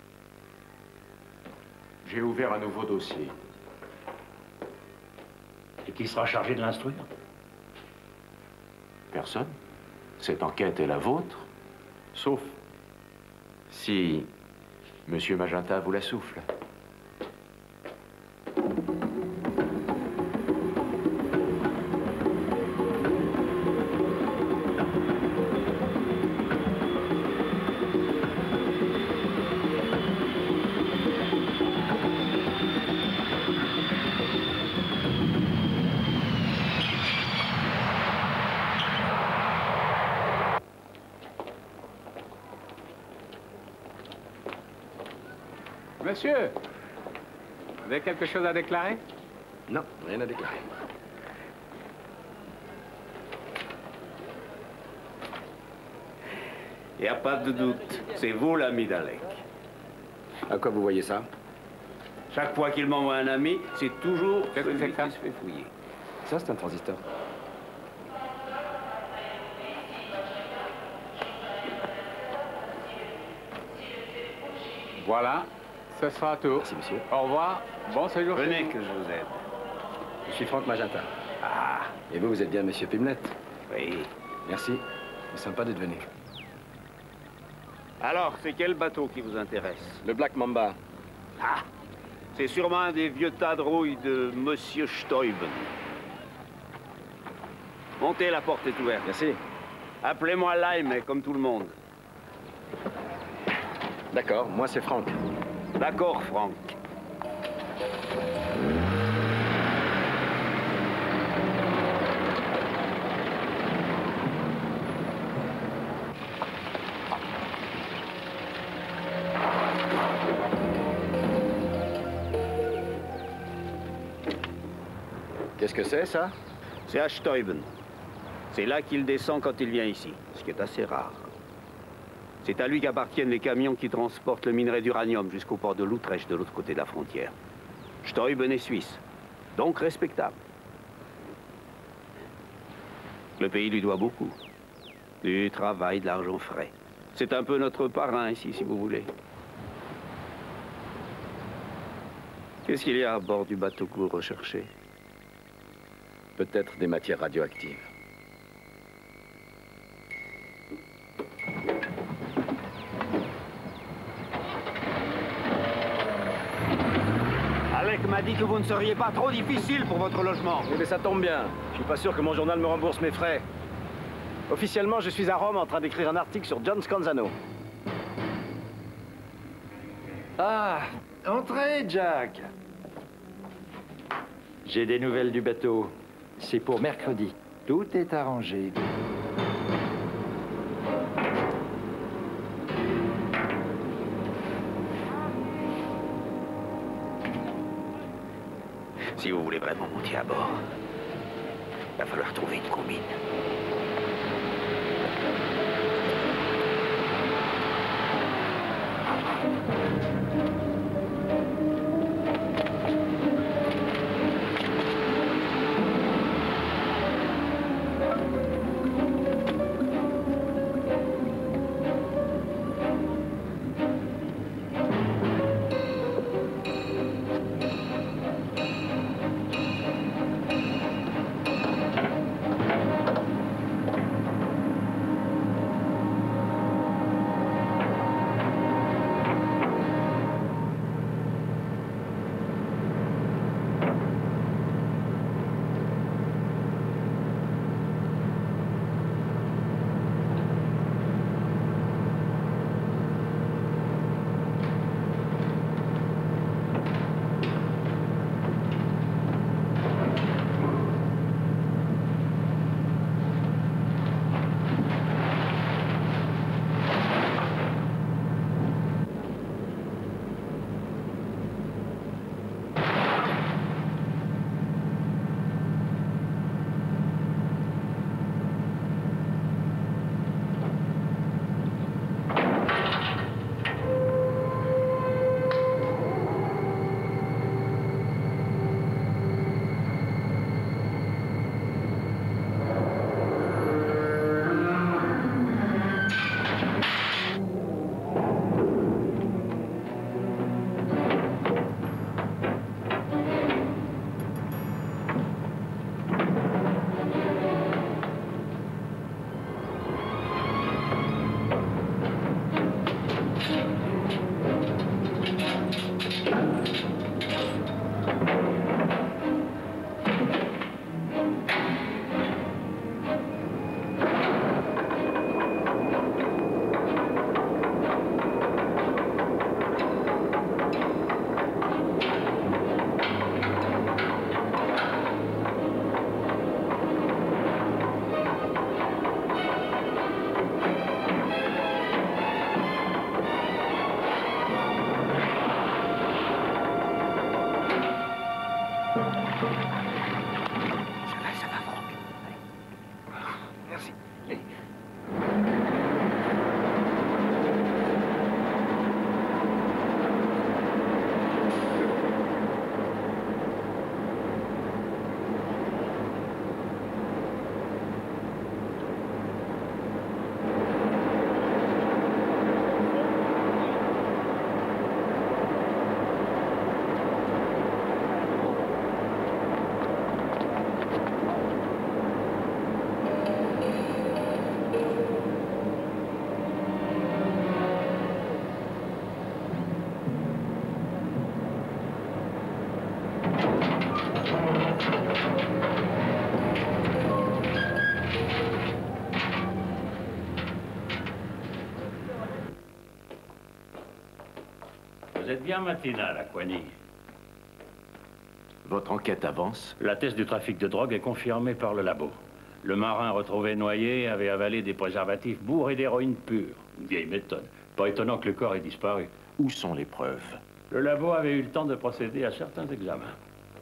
J'ai ouvert un nouveau dossier. Et qui sera chargé de l'instruire? Personne. Cette enquête est la vôtre. Sauf si Monsieur Magenta vous la souffle. Monsieur, vous avez quelque chose à déclarer? Non, rien à déclarer. Il n'y a pas de doute, c'est vous l'ami d'Alec. À quoi vous voyez ça? Chaque fois qu'il m'envoie un ami, c'est toujours celui qui se fait fouiller. Ça, c'est un transistor. Voilà, ce sera tout. Merci, monsieur. Au revoir, bon séjour. Venez que je vous aide. Je suis Franck Magenta. Ah. Et vous, vous êtes bien monsieur Pimlet? Oui. Merci. C'est sympa d'être venu. Alors, c'est quel bateau qui vous intéresse? Le Black Mamba. Ah, c'est sûrement un des vieux tas de rouille de Monsieur Steuben. Montez, la porte est ouverte. Merci. Appelez-moi Lime, comme tout le monde. D'accord, moi c'est Franck. D'accord, Franck. Qu'est-ce que c'est, ça? C'est à Steuben. C'est là qu'il descend quand il vient ici, ce qui est assez rare. C'est à lui qu'appartiennent les camions qui transportent le minerai d'uranium jusqu'au port de l'Utrecht, de l'autre côté de la frontière. Steuben est suisse, donc respectable. Le pays lui doit beaucoup. Du travail, de l'argent frais. C'est un peu notre parrain ici, si vous voulez. Qu'est-ce qu'il y a à bord du bateau que vous recherchez? Peut-être des matières radioactives. Alec m'a dit que vous ne seriez pas trop difficile pour votre logement. Oui, mais ça tombe bien. Je suis pas sûr que mon journal me rembourse mes frais. Officiellement, je suis à Rome en train d'écrire un article sur John Scanzano. Ah, Entrez, Jack. J'ai des nouvelles du bateau. C'est pour mercredi. Tout est arrangé. Si vous voulez vraiment monter à bord, il va falloir trouver une combine. Vous êtes bien matinal, Aquani. Votre enquête avance? La thèse du trafic de drogue est confirmée par le labo. Le marin retrouvé noyé avait avalé des préservatifs bourrés d'héroïne pure. Une vieille méthode. Pas étonnant que le corps ait disparu. Où sont les preuves? Le labo avait eu le temps de procéder à certains examens.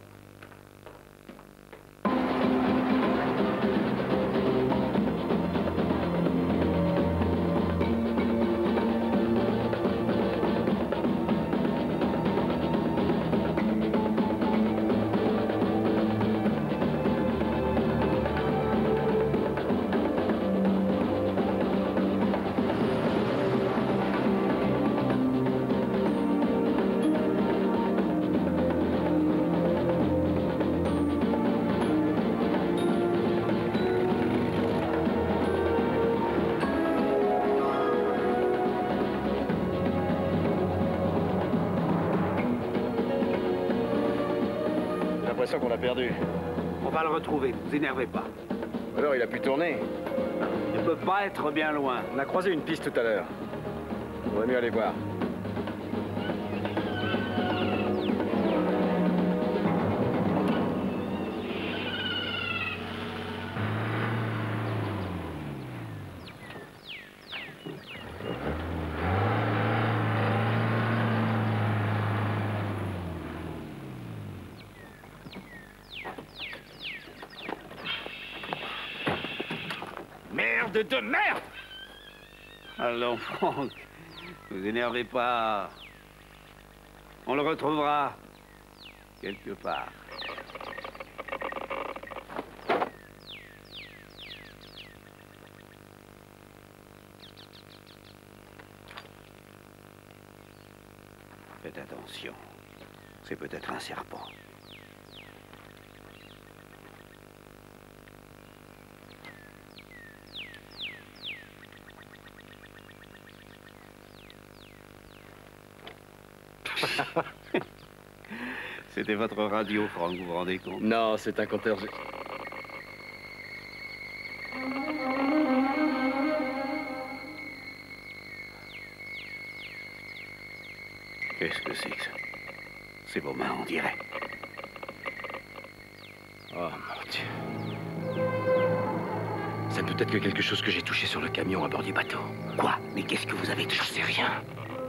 Qu'on l'a perdu. On va le retrouver, vous énervez pas. Alors il a pu tourner. Il ne peut pas être bien loin. On a croisé une piste tout à l'heure. On va mieux aller voir. Merde de merde! Allons, Franck, ne vous énervez pas. On le retrouvera quelque part. Faites attention. C'est peut-être un serpent. C'était votre radio, Franck, vous vous rendez compte? Non, c'est un compteur. Qu'est-ce que c'est que ça? C'est vos mains, on dirait. Oh, mon Dieu. Ça ne peut être que quelque chose que j'ai touché sur le camion à bord du bateau. Quoi? Mais qu'est-ce que vous avez touché? Je sais rien.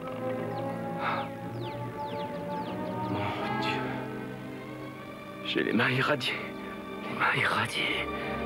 Mon Dieu. J'ai les mains irradiées. Les mains irradiées.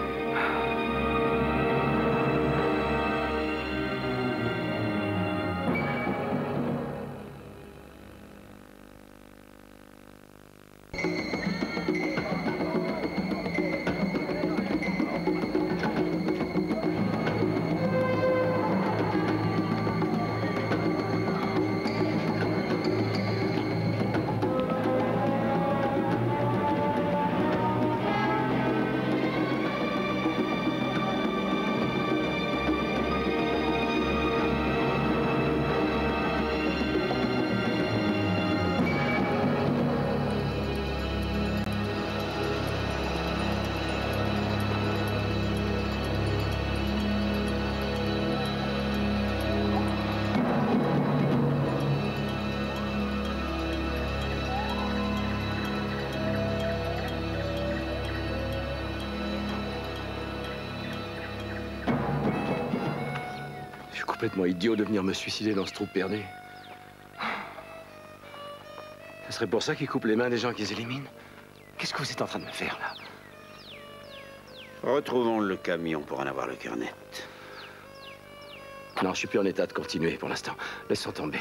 Complètement idiot de venir me suicider dans ce trou perdu. Ce serait pour ça qu'ils coupent les mains des gens qu'ils éliminent? Qu'est-ce que vous êtes en train de me faire, là? Retrouvons le camion pour en avoir le cœur net. Non, je suis plus en état de continuer pour l'instant. Laissons tomber.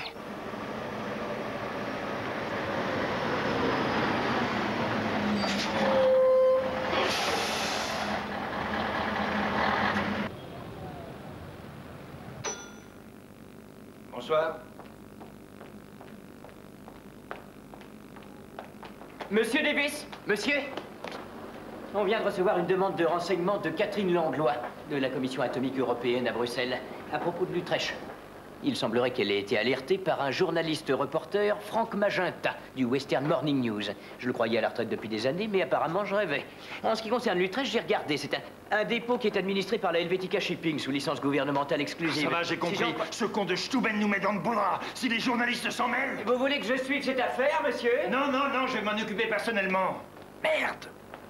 Bonsoir. Monsieur Davis, monsieur, on vient de recevoir une demande de renseignement de Catherine Langlois, de la Commission atomique européenne à Bruxelles, à propos de l'Utrecht. Il semblerait qu'elle ait été alertée par un journaliste reporter, Franck Magenta, du Western Morning News. Je le croyais à la retraite depuis des années, mais apparemment je rêvais. En ce qui concerne l'Utrecht, j'ai regardé. C'est un, un dépôt qui est administré par la Helvetica Shipping, sous licence gouvernementale exclusive. Ça va, j'ai compris. Si Ce con de Steuben nous met dans le boudra. Si les journalistes s'en mêlent... Vous voulez que je suive cette affaire, monsieur? Non, non, non, je vais m'en occuper personnellement. Merde!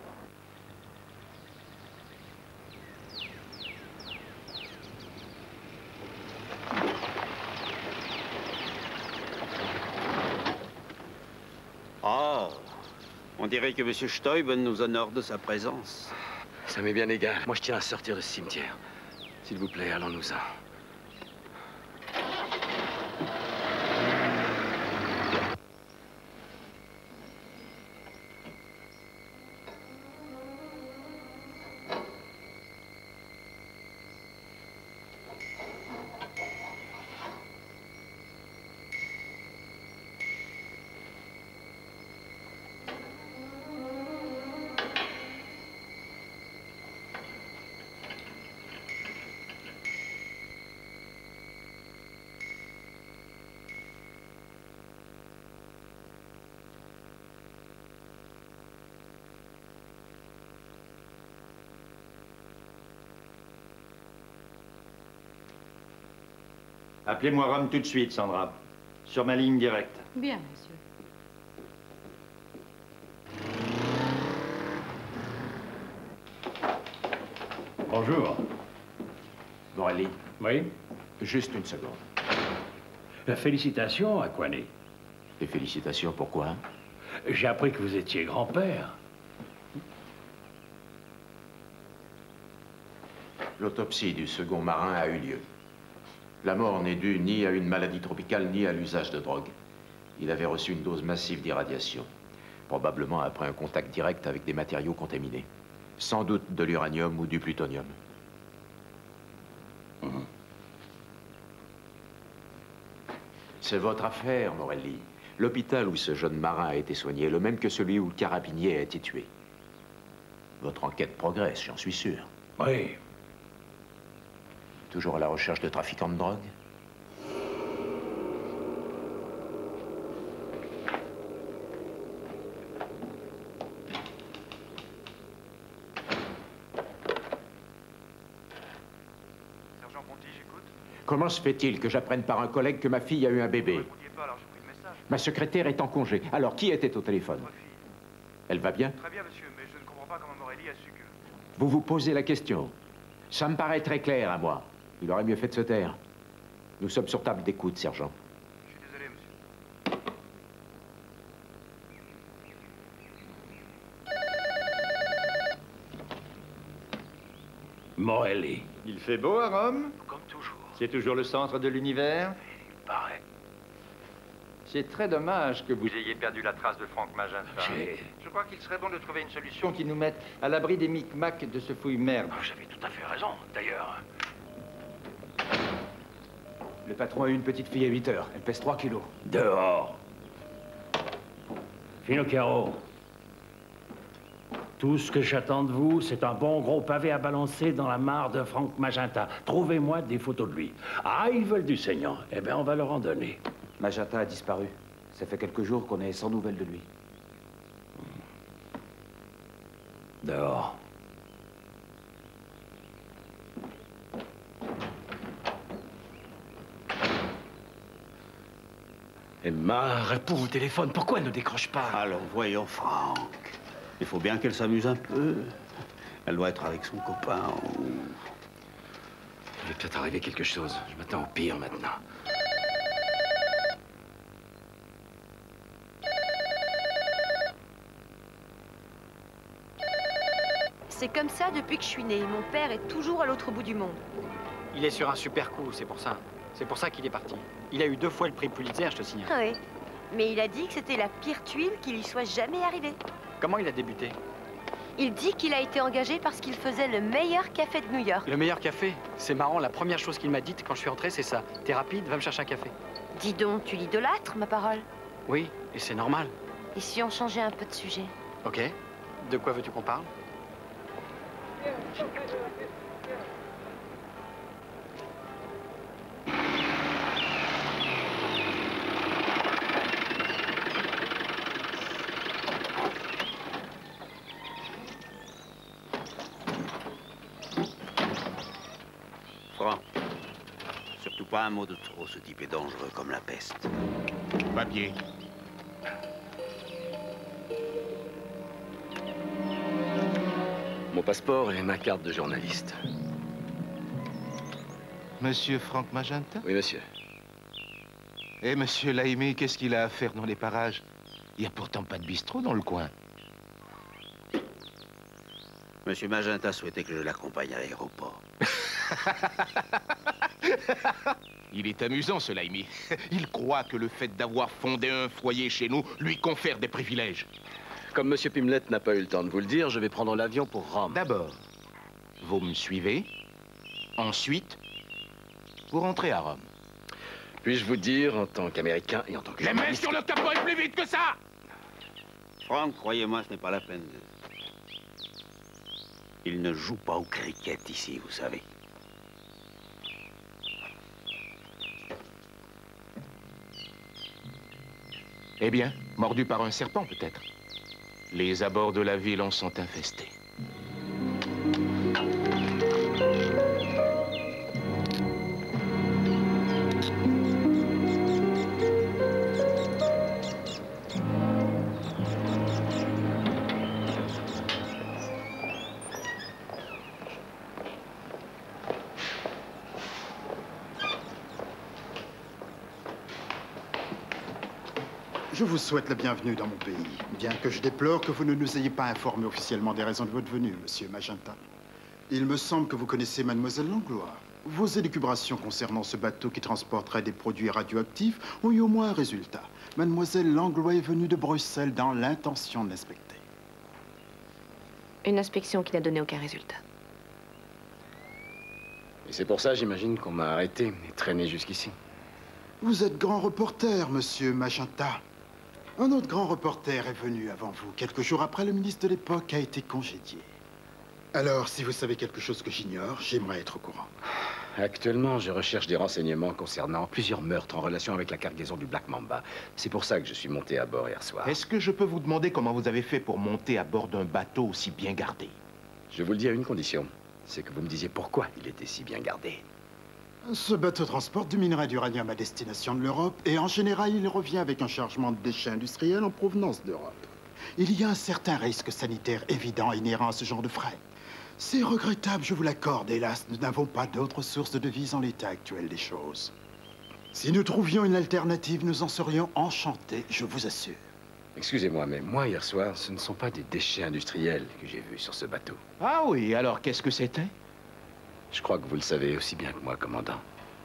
Oh, on dirait que M. Steuben nous honore de sa présence. Ça m'est bien égal. Moi, je tiens à sortir de ce cimetière. S'il vous plaît, allons-nous-en. Appelez-moi Rome tout de suite, Sandra. Sur ma ligne directe. Bien, monsieur. Bonjour. Morelli. Oui? Juste une seconde. La félicitation, Aquané. Et félicitations, pourquoi? J'ai appris que vous étiez grand-père. L'autopsie du second marin a eu lieu. La mort n'est due ni à une maladie tropicale, ni à l'usage de drogue. Il avait reçu une dose massive d'irradiation, probablement après un contact direct avec des matériaux contaminés. Sans doute de l'uranium ou du plutonium. Mmh. C'est votre affaire, Morelli. L'hôpital où ce jeune marin a été soigné est le même que celui où le carabinier a été tué. Votre enquête progresse, j'en suis sûr. Oui. Toujours à la recherche de trafiquants de drogue? Sergent Ponty, j'écoute. Comment se fait-il que j'apprenne par un collègue que ma fille a eu un bébé? Vous ne répondiez pas, alors j'ai pris le message. Ma secrétaire est en congé. Alors, qui était au téléphone? Elle va bien? Très bien, monsieur, mais je ne comprends pas comment Morelli a su que... Vous vous posez la question. Ça me paraît très clair à moi. Il aurait mieux fait de se taire. Nous sommes sur table d'écoute, sergent. Je suis désolé, monsieur. Morelli. Il fait beau à Rome? Comme toujours. C'est toujours le centre de l'univers? Il paraît. C'est très dommage que vous ayez perdu la trace de Frank Magenta. J'ai- Je crois qu'il serait bon de trouver une solution qui nous mette à l'abri des micmacs de ce fouille-merde. Vous avez tout à fait raison, d'ailleurs. Le patron a eu une petite fille à huit heures. Elle pèse trois kilos. Dehors. Finocchiaro. Tout ce que j'attends de vous, c'est un bon gros pavé à balancer dans la mare de Frank Magenta. Trouvez-moi des photos de lui. Ah, ils veulent du saignant. Eh bien, on va leur en donner. Magenta a disparu. Ça fait quelques jours qu'on est sans nouvelles de lui. Dehors. Emma répond au téléphone. Pourquoi elle ne décroche pas? Alors, voyons, Franck. Il faut bien qu'elle s'amuse un peu. Elle doit être avec son copain. Ou... Il va peut-être arriver quelque chose. Je m'attends au pire maintenant. C'est comme ça depuis que je suis née. Mon père est toujours à l'autre bout du monde. Il est sur un super coup, c'est pour ça. C'est pour ça qu'il est parti. Il a eu deux fois le prix Pulitzer, je te signale. Ah oui. Mais il a dit que c'était la pire tuile qui lui soit jamais arrivée. Comment il a débuté? Il dit qu'il a été engagé parce qu'il faisait le meilleur café de New York. Le meilleur café? C'est marrant, la première chose qu'il m'a dite quand je suis entré, c'est ça. T'es rapide, va me chercher un café. Dis donc, tu l'idolâtres, ma parole. Oui, et c'est normal. Et si on changeait un peu de sujet? Ok. De quoi veux-tu qu'on parle? Franck, surtout pas un mot de trop. Ce type est dangereux comme la peste. Papier. Mon passeport et ma carte de journaliste. Monsieur Frank Magenta? Oui, monsieur. Eh, monsieur Laimé, qu'est-ce qu'il a à faire dans les parages? Il n'y a pourtant pas de bistrot dans le coin. Monsieur Magenta souhaitait que je l'accompagne à l'aéroport. Il est amusant, ce Laimé. Il croit que le fait d'avoir fondé un foyer chez nous lui confère des privilèges. Comme monsieur Pimlet n'a pas eu le temps de vous le dire, je vais prendre l'avion pour Rome. D'abord, vous me suivez. Ensuite, vous rentrez à Rome. Puis-je vous dire, en tant qu'Américain et en tant que Les mains journaliste... sur le capot et plus vite que ça! Franck, croyez-moi, ce n'est pas la peine de... Il ne joue pas au cricket ici, vous savez. Eh bien, mordu par un serpent, peut-être. Les abords de la ville en sont infestés. Je vous souhaite la bienvenue dans mon pays, bien que je déplore que vous ne nous ayez pas informé officiellement des raisons de votre venue, monsieur Magenta. Il me semble que vous connaissez Mademoiselle Langlois. Vos élucubrations concernant ce bateau qui transporterait des produits radioactifs ont eu au moins un résultat. Mademoiselle Langlois est venue de Bruxelles dans l'intention de l'inspecter. Une inspection qui n'a donné aucun résultat. Et c'est pour ça, j'imagine, qu'on m'a arrêté et traîné jusqu'ici. Vous êtes grand reporter, monsieur Magenta. Un autre grand reporter est venu avant vous. Quelques jours après, le ministre de l'époque a été congédié. Alors, si vous savez quelque chose que j'ignore, j'aimerais être au courant. Actuellement, je recherche des renseignements concernant plusieurs meurtres en relation avec la cargaison du Black Mamba. C'est pour ça que je suis monté à bord hier soir. Est-ce que je peux vous demander comment vous avez fait pour monter à bord d'un bateau aussi bien gardé? Je vous le dis à une condition. C'est que vous me disiez pourquoi il était si bien gardé. Ce bateau transporte du minerai d'uranium à destination de l'Europe et en général, il revient avec un chargement de déchets industriels en provenance d'Europe. Il y a un certain risque sanitaire évident inhérent à ce genre de fret. C'est regrettable, je vous l'accorde. Hélas, nous n'avons pas d'autres sources de devises en l'état actuel des choses. Si nous trouvions une alternative, nous en serions enchantés, je vous assure. Excusez-moi, mais moi, hier soir, ce ne sont pas des déchets industriels que j'ai vus sur ce bateau. Ah oui, alors qu'est-ce que c'était? Je crois que vous le savez aussi bien que moi, commandant.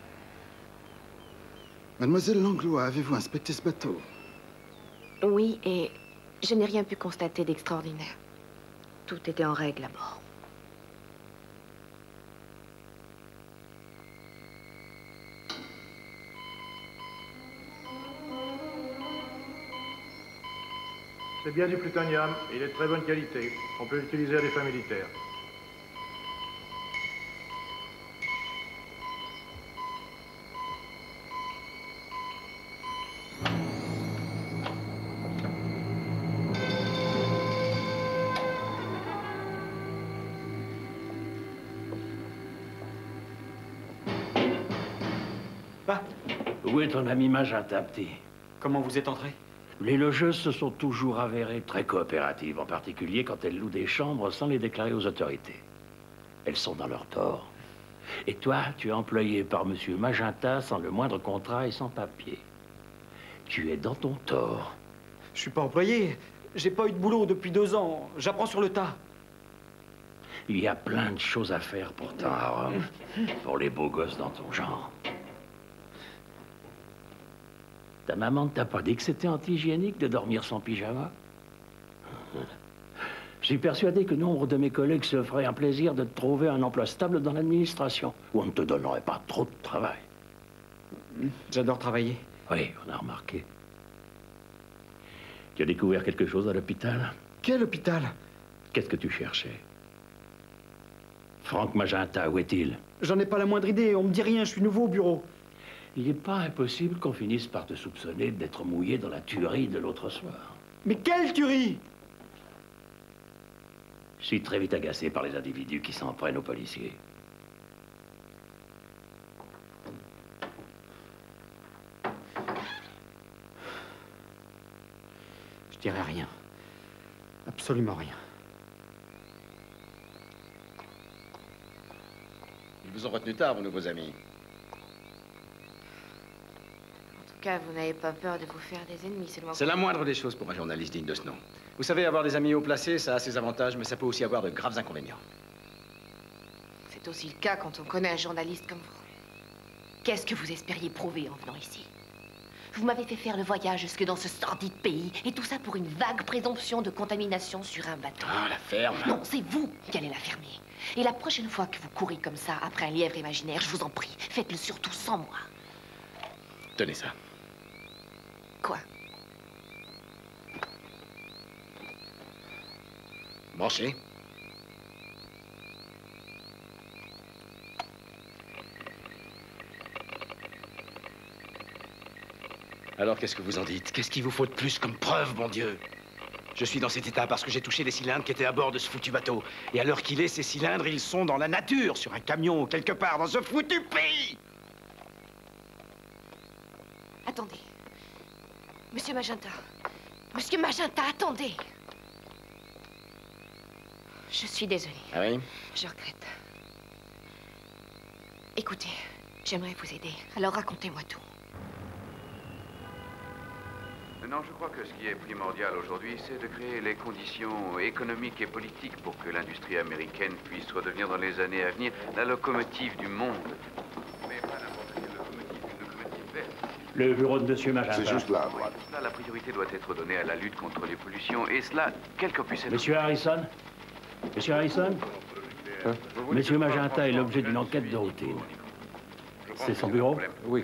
Mademoiselle Langlois, avez-vous inspecté ce bateau? Oui, et je n'ai rien pu constater d'extraordinaire. Tout était en règle à bord. C'est bien du plutonium. Il est de très bonne qualité. On peut l'utiliser à des fins militaires. Bah, où est ton ami Magenta, petit? Comment vous êtes entré? Les logeuses se sont toujours avérées très coopératives, en particulier quand elles louent des chambres sans les déclarer aux autorités. Elles sont dans leur tort. Et toi, tu es employé par Monsieur Magenta sans le moindre contrat et sans papier. Tu es dans ton tort. Je suis pas employé. J'ai pas eu de boulot depuis deux ans. J'apprends sur le tas. Il y a plein de choses à faire pourtant à Rome, pour les beaux gosses dans ton genre. Ta maman ne t'a pas dit que c'était anti-hygiénique de dormir sans pyjama? Je suis persuadé que nombre de mes collègues se feraient un plaisir de te trouver un emploi stable dans l'administration, où on ne te donnerait pas trop de travail. J'adore travailler. Oui, on a remarqué. Tu as découvert quelque chose à l'hôpital? Quel hôpital? Qu'est-ce que tu cherchais? Frank Magenta, où est-il? J'en ai pas la moindre idée. On me dit rien, je suis nouveau au bureau. Il n'est pas impossible qu'on finisse par te soupçonner d'être mouillé dans la tuerie de l'autre soir. Mais quelle tuerie? Je suis très vite agacé par les individus qui s'en prennent aux policiers. Je dirai rien. Absolument rien. Ils vous ont retenu tard, vos nouveaux amis. En tout cas, vous n'avez pas peur de vous faire des ennemis, c'est le moins. C'est la moindre des choses pour un journaliste digne de ce nom. Vous savez, avoir des amis haut placés, ça a ses avantages, mais ça peut aussi avoir de graves inconvénients. C'est aussi le cas quand on connaît un journaliste comme vous. Qu'est-ce que vous espériez prouver en venant ici? Vous m'avez fait faire le voyage jusque dans ce sordide pays, et tout ça pour une vague présomption de contamination sur un bateau. Ah, la ferme. Non, c'est vous qui allez la fermer. Et la prochaine fois que vous courez comme ça après un lièvre imaginaire, je vous en prie, faites-le surtout sans moi. Tenez ça. Quoi? Branchez. Alors, qu'est-ce que vous en dites? Qu'est-ce qu'il vous faut de plus comme preuve, mon Dieu? Je suis dans cet état parce que j'ai touché des cylindres qui étaient à bord de ce foutu bateau. Et à l'heure qu'il est, ces cylindres, ils sont dans la nature, sur un camion, quelque part, dans ce foutu pays! Attendez. Monsieur Magenta. Monsieur Magenta, attendez. Je suis désolée. Ah oui? Je regrette. Écoutez, j'aimerais vous aider. Alors racontez-moi tout. Non, je crois que ce qui est primordial aujourd'hui, c'est de créer les conditions économiques et politiques pour que l'industrie américaine puisse redevenir dans les années à venir la locomotive du monde. Mais pas n'importe quelle locomotive, une locomotive verte. Le bureau de Monsieur Magenta. C'est juste là, à droite. Là, la priorité doit être donnée à la lutte contre les pollutions, et cela, quel que puisse être... Monsieur Harrison Monsieur Harrison hein? Monsieur Magenta est l'objet d'une enquête de routine. C'est son bureau? Oui.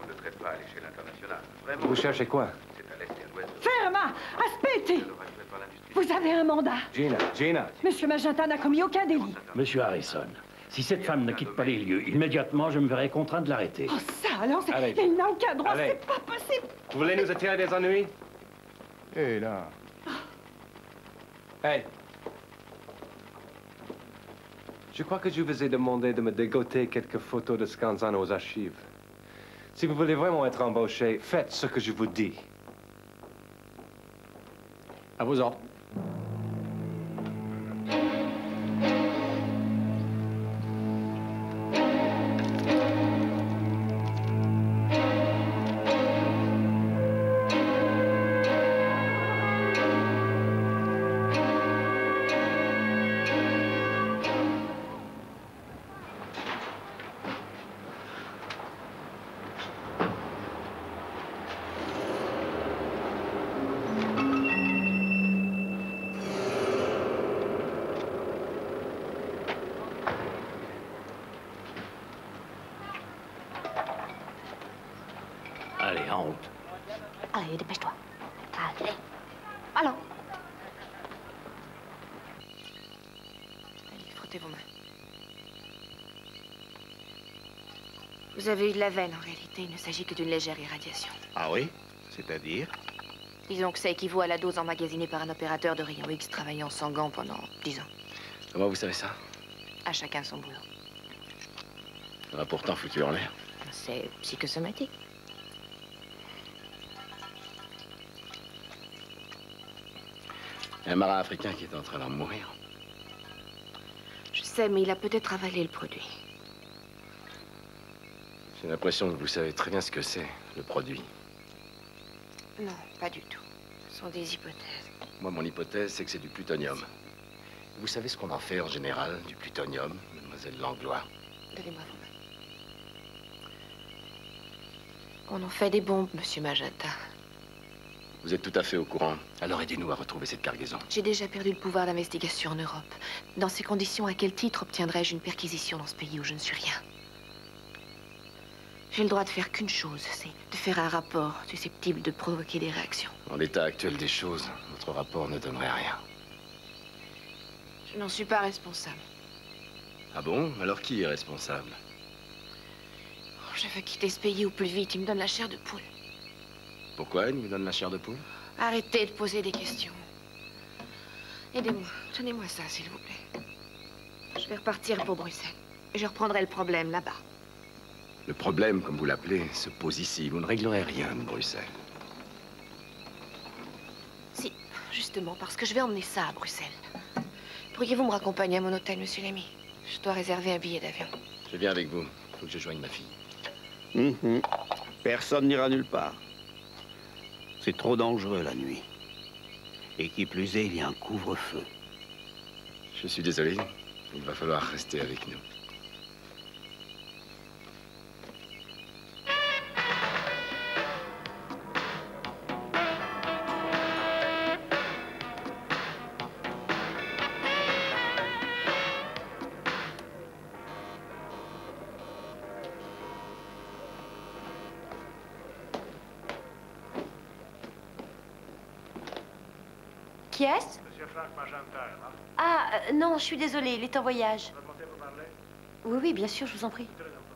Vous cherchez quoi? Ferma! Aspetti! Vous avez un mandat. Gina, Gina. Monsieur Magenta n'a commis aucun délit. Monsieur Harrison, si cette femme ne quitte pas les lieux, immédiatement, je me verrai contraint de l'arrêter. Oh, ça, alors, c'est... Allez. il n'a aucun droit, Allez. c'est pas possible. Vous voulez nous attirer des ennuis? Et là... Hey! Je crois que je vous ai demandé de me dégoter quelques photos de Scanzano aux archives. Si vous voulez vraiment être embauché, faites ce que je vous dis. À vos ordres. Allez, en route. Allez, dépêche-toi. Allez. Allons. Allez, frottez vos mains. Vous avez eu de la veine, en réalité. Il ne s'agit que d'une légère irradiation. Ah oui? C'est-à-dire? Disons que ça équivaut à la dose emmagasinée par un opérateur de rayon X travaillant sans gants pendant dix ans. Comment vous savez ça? À chacun son boulot. On a pourtant foutu en l'air. C'est psychosomatique. Il y a un marin africain qui est en train d'en mourir. Je sais, mais il a peut-être avalé le produit. J'ai l'impression que vous savez très bien ce que c'est, le produit. Non, pas du tout. Ce sont des hypothèses. Moi, mon hypothèse, c'est que c'est du plutonium. Vous savez ce qu'on en fait en général, du plutonium, mademoiselle Langlois? Donnez-moi vos mains. On en fait des bombes, monsieur Magenta. Vous êtes tout à fait au courant. Alors aidez-nous à retrouver cette cargaison. J'ai déjà perdu le pouvoir d'investigation en Europe. Dans ces conditions, à quel titre obtiendrais-je une perquisition dans ce pays où je ne suis rien? J'ai le droit de faire qu'une chose, c'est de faire un rapport susceptible de provoquer des réactions. En l'état actuel des choses, votre rapport ne donnerait rien. Je n'en suis pas responsable. Ah bon? Alors qui est responsable? Oh, je veux quitter ce pays au plus vite. Il me donne la chair de poule. Pourquoi il me donne la chair de poule? Arrêtez de poser des questions. Aidez-moi. Tenez-moi ça, s'il vous plaît. Je vais repartir pour Bruxelles. Et je reprendrai le problème là-bas. Le problème, comme vous l'appelez, se pose ici. Vous ne réglerez rien de Bruxelles. Si, justement, parce que je vais emmener ça à Bruxelles. Pourriez-vous me raccompagner à mon hôtel, monsieur l'ami? Je dois réserver un billet d'avion. Je viens avec vous. Il faut que je joigne ma fille. Mmh. Personne n'ira nulle part. C'est trop dangereux la nuit. Et qui plus est, il y a un couvre-feu. Je suis désolé. Il va falloir rester avec nous. Qui est-ce? Monsieur Frank Magenta, là. Ah, euh, non, je suis désolée, il est en voyage. Vous montez pour parler? Oui, oui, bien sûr, je vous en prie.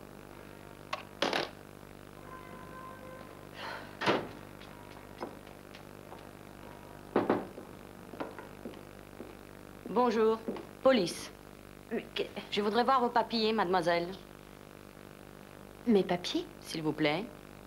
Bonjour. Police. Mais que- Je voudrais voir vos papiers, mademoiselle. Mes papiers? S'il vous plaît.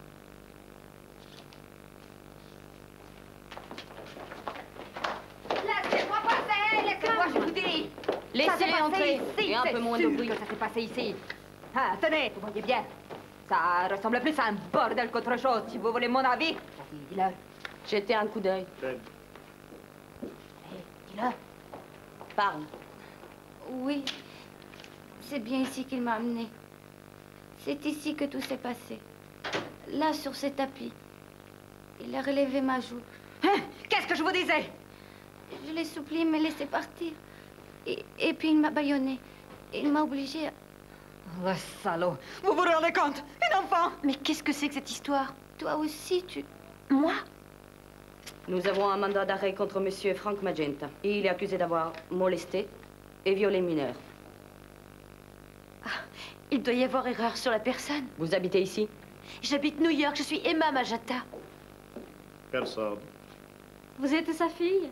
Laissez-moi passer, laissez-moi, je vous dis. Laissez-les entrer. Ici, Et un c'est peu moins de sûr bruit. que ça s'est passé ici. Ah, tenez, vous voyez bien. Ça ressemble plus à un bordel qu'autre chose, si vous voulez mon avis. Vas-y, dis-le. Jetez un coup d'œil. Ben. Hé, dis-le. Parle. Oui, c'est bien ici qu'il m'a amené. C'est ici que tout s'est passé. Là, sur ce tapis. Il a relevé ma joue. Hein? Qu'est-ce que je vous disais? Je l'ai supplié de me laisser partir. Et, et puis il m'a bâillonné. Il m'a obligé à... Le salaud! Vous vous rendez compte? Une enfant! Mais qu'est-ce que c'est que cette histoire? Toi aussi, tu... Moi? Nous avons un mandat d'arrêt contre monsieur Frank Magenta. Et il est accusé d'avoir molesté et violé mineur. Ah, il doit y avoir erreur sur la personne. Vous habitez ici? J'habite New York, je suis Emma Magenta. Personne. Vous êtes sa fille?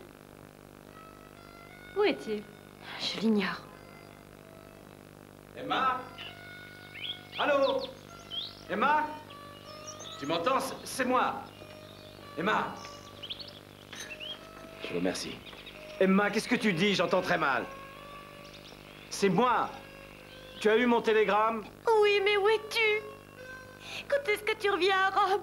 Où est-il? Je l'ignore. Emma? Allô? Emma? Tu m'entends? C'est moi. Emma? Je vous remercie. Emma, qu'est-ce que tu dis? J'entends très mal. C'est moi. Tu as eu mon télégramme? Oui, mais où es-tu? Quand est-ce que tu reviens à Rome?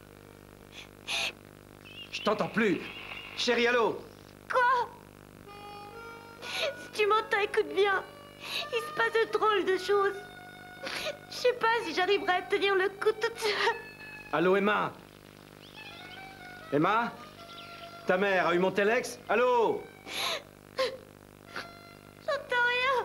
Je t'entends plus. Chérie, allô? Quoi? Si tu m'entends, écoute bien. Il se passe de drôles de choses. Je sais pas si j'arriverai à tenir le coup toute seule. Allô, Emma? Emma? Ta mère a eu mon téléx? Allô? J'entends rien.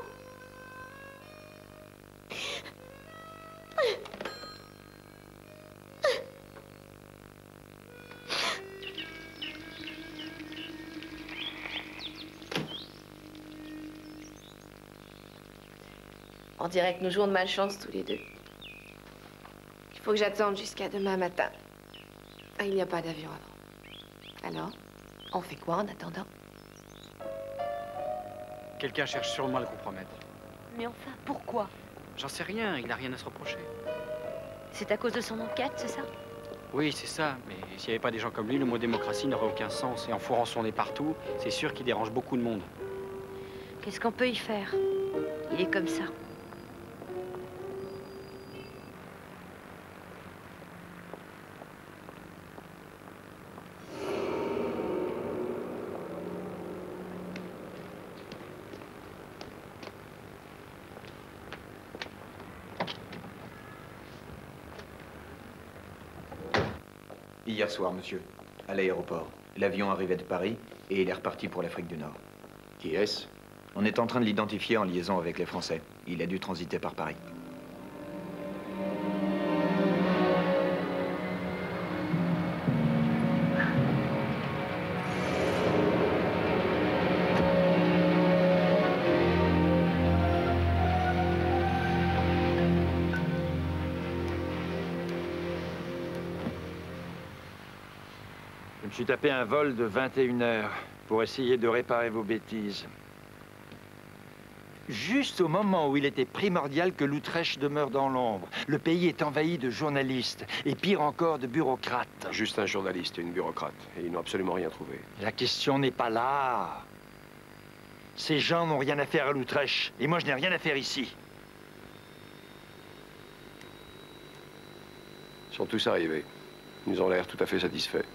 On dirait que nous jouons de malchance tous les deux. Il faut que j'attende jusqu'à demain matin. Ah, il n'y a pas d'avion avant. Alors, on fait quoi en attendant? Quelqu'un cherche sûrement à le compromettre. Mais enfin, pourquoi? J'en sais rien, il n'a rien à se reprocher. C'est à cause de son enquête, c'est ça? Oui, c'est ça, mais s'il n'y avait pas des gens comme lui, le mot démocratie n'aurait aucun sens. Et en fourrant son nez partout, c'est sûr qu'il dérange beaucoup de monde. Qu'est-ce qu'on peut y faire? Il est comme ça. Hier soir, monsieur, à l'aéroport. L'avion arrivait de Paris et il est reparti pour l'Afrique du Nord. Qui est-ce? On est en train de l'identifier en liaison avec les Français. Il a dû transiter par Paris. Je me suis tapé un vol de vingt et une heures pour essayer de réparer vos bêtises. Juste au moment où il était primordial que l'Utrecht demeure dans l'ombre. Le pays est envahi de journalistes, et pire encore, de bureaucrates. Juste un journaliste et une bureaucrate, et ils n'ont absolument rien trouvé. La question n'est pas là. Ces gens n'ont rien à faire à l'Utrecht, et moi je n'ai rien à faire ici. Ils sont tous arrivés. Ils ont l'air tout à fait satisfaits.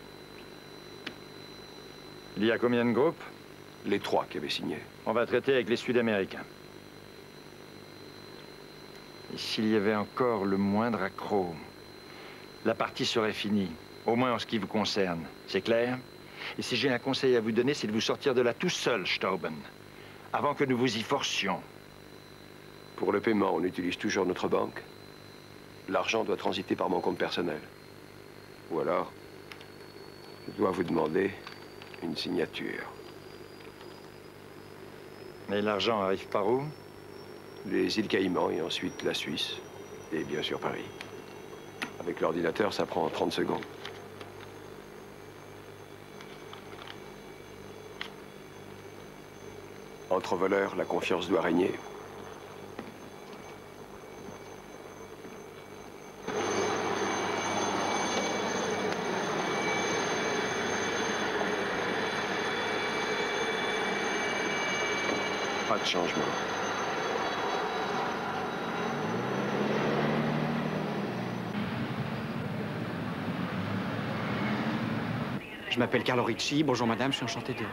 Il y a combien de groupes? Les trois qui avaient signé. On va traiter avec les Sud-Américains. Et s'il y avait encore le moindre accroc, la partie serait finie, au moins en ce qui vous concerne. C'est clair? Et si j'ai un conseil à vous donner, c'est de vous sortir de là tout seul, Stauben, avant que nous vous y forcions. Pour le paiement, on utilise toujours notre banque. L'argent doit transiter par mon compte personnel. Ou alors, je dois vous demander une signature. Mais l'argent arrive par où? Les îles Caïmans et ensuite la Suisse. Et bien sûr Paris. Avec l'ordinateur, ça prend trente secondes. Entre voleurs, la confiance doit régner. Pas de changement. Je m'appelle Carlo Ricci. Bonjour madame, je suis enchanté de...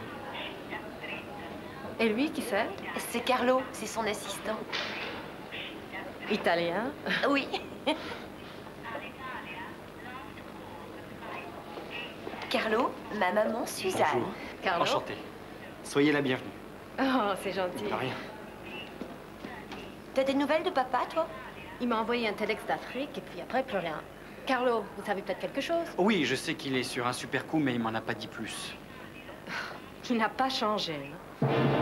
Et lui, qui c'est? C'est Carlo, c'est son assistant. Italien? Oui. Carlo, ma maman Suzanne. Bonjour. Carlo? Enchanté. Soyez la bienvenue. Oh, c'est gentil. De rien. T'as des nouvelles de papa, toi? Il m'a envoyé un TEDx d'Afrique et puis après, plus rien. Carlo, vous savez peut-être quelque chose? Oui, je sais qu'il est sur un super coup, mais il m'en a pas dit plus. Il n'a pas changé. Hein?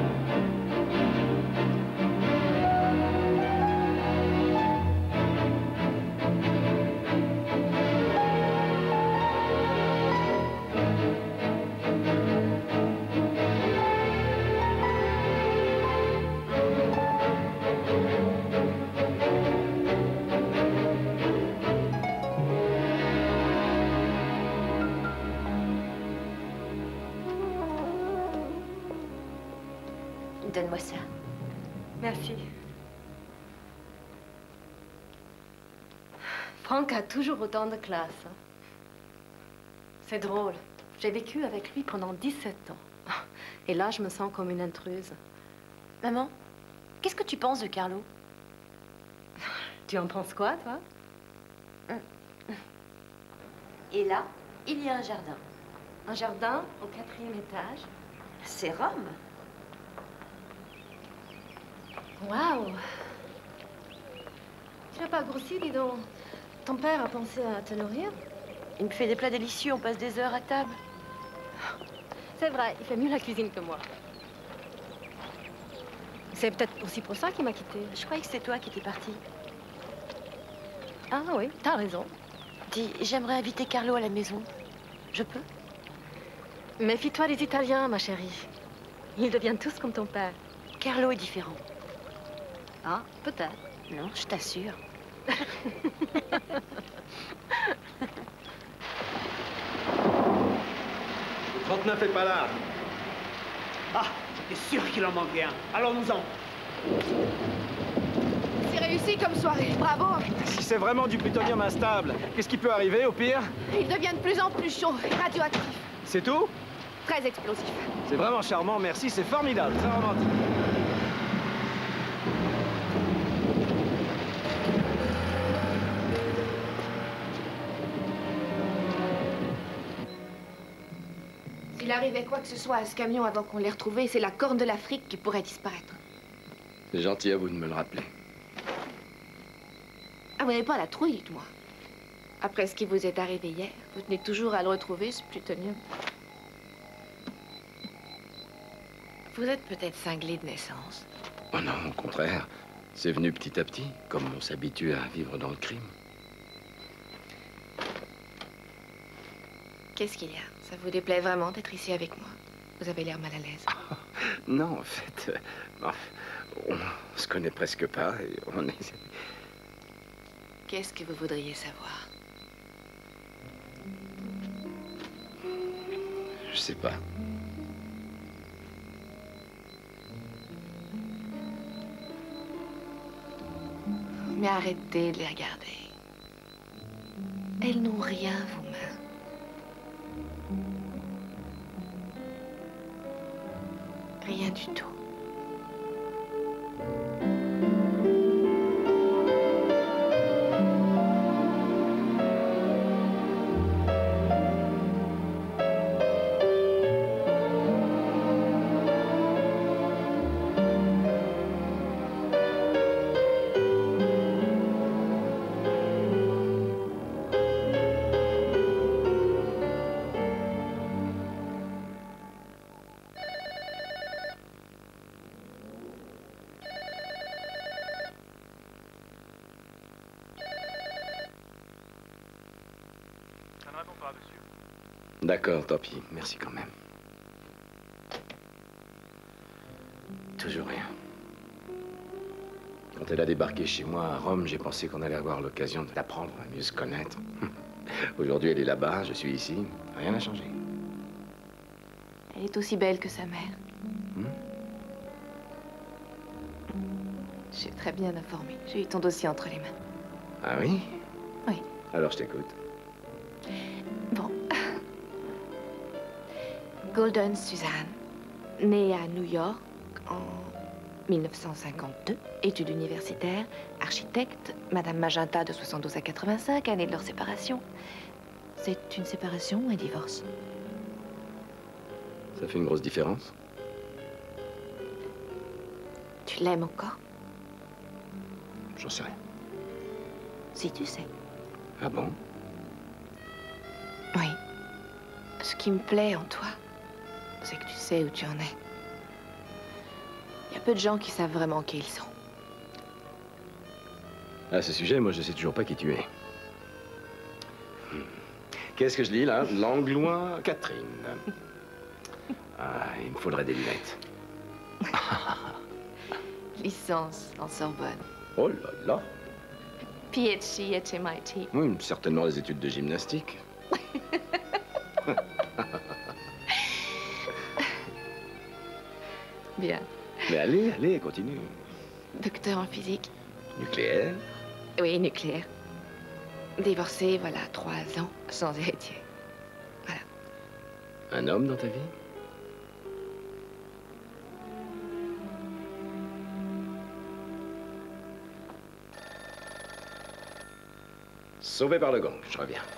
Donne-moi ça. Merci. Franck a toujours autant de classe. Hein. C'est drôle. J'ai vécu avec lui pendant dix-sept ans. Et là, je me sens comme une intruse. Maman, qu'est-ce que tu penses de Carlo? Tu en penses quoi, toi? Et là, il y a un jardin. Un jardin au quatrième étage. C'est Rome. Waouh! Tu n'as pas grossi, dis donc. Ton père a pensé à te nourrir? Il me fait des plats délicieux, on passe des heures à table. C'est vrai, il fait mieux la cuisine que moi. C'est peut-être aussi pour ça qu'il m'a quitté. Je croyais que c'est toi qui étais partie. Ah oui, t'as raison. Dis, j'aimerais inviter Carlo à la maison. Je peux? Méfie-toi des Italiens, ma chérie. Ils deviennent tous comme ton père. Carlo est différent. Ah, peut-être. Non, je t'assure. Le trente-neuf est pas là. Ah, j'étais sûr qu'il en manquait un. Allons-nous-en. C'est réussi comme soirée, bravo. Si c'est vraiment du plutonium instable, qu'est-ce qui peut arriver au pire? Il devient de plus en plus chaud et radioactif. C'est tout? Très explosif. C'est vraiment charmant, merci, c'est formidable, très romantique. S'il arrivait quoi que ce soit à ce camion avant qu'on l'ait retrouvé, c'est la corne de l'Afrique qui pourrait disparaître. C'est gentil à vous de me le rappeler. Ah, vous n'avez pas la trouille, dites-moi. Après ce qui vous est arrivé hier, vous tenez toujours à le retrouver, ce plutonium. Vous êtes peut-être cinglé de naissance. Oh non, au contraire. C'est venu petit à petit, comme on s'habitue à vivre dans le crime. Qu'est-ce qu'il y a? Ça vous déplaît vraiment d'être ici avec moi? Vous avez l'air mal à l'aise. Non, en fait, euh, on se connaît presque pas et on est... Qu'est-ce que vous voudriez savoir? Je sais pas. Mais arrêtez de les regarder. Elles n'ont rien, vos mains. Rien du tout. D'accord, tant pis. Merci quand même. Toujours rien. Quand elle a débarqué chez moi à Rome, j'ai pensé qu'on allait avoir l'occasion d'apprendre à mieux se connaître. Aujourd'hui, elle est là-bas, je suis ici. Rien n'a changé. Elle est aussi belle que sa mère. Hmm? Je suis très bien informée. J'ai eu ton dossier entre les mains. Ah oui? Oui. Alors je t'écoute. Bon. Golden Suzanne, née à New York en mille neuf cent cinquante-deux, études universitaires, architecte, Madame Magenta de soixante-douze à quatre-vingt-cinq, année de leur séparation. C'est une séparation ou un divorce? Ça fait une grosse différence. Tu l'aimes encore? J'en sais rien. Si tu sais. Ah bon? Oui. Ce qui me plaît en toi, c'est que tu sais où tu en es. Il y a peu de gens qui savent vraiment qui ils sont. À ce sujet, moi, je sais toujours pas qui tu es. Hmm. Qu'est-ce que je lis, là? Langlois Catherine. Ah, il me faudrait des lunettes. Licence en Sorbonne. Oh là là. P H D at M I T. Oui, certainement des études de gymnastique. Bien. Mais allez, allez, continue. Docteur en physique. Nucléaire. Oui, nucléaire. Divorcé, voilà, trois ans, sans héritier. Voilà. Un homme dans ta vie? Sauvé par le gang, je reviens.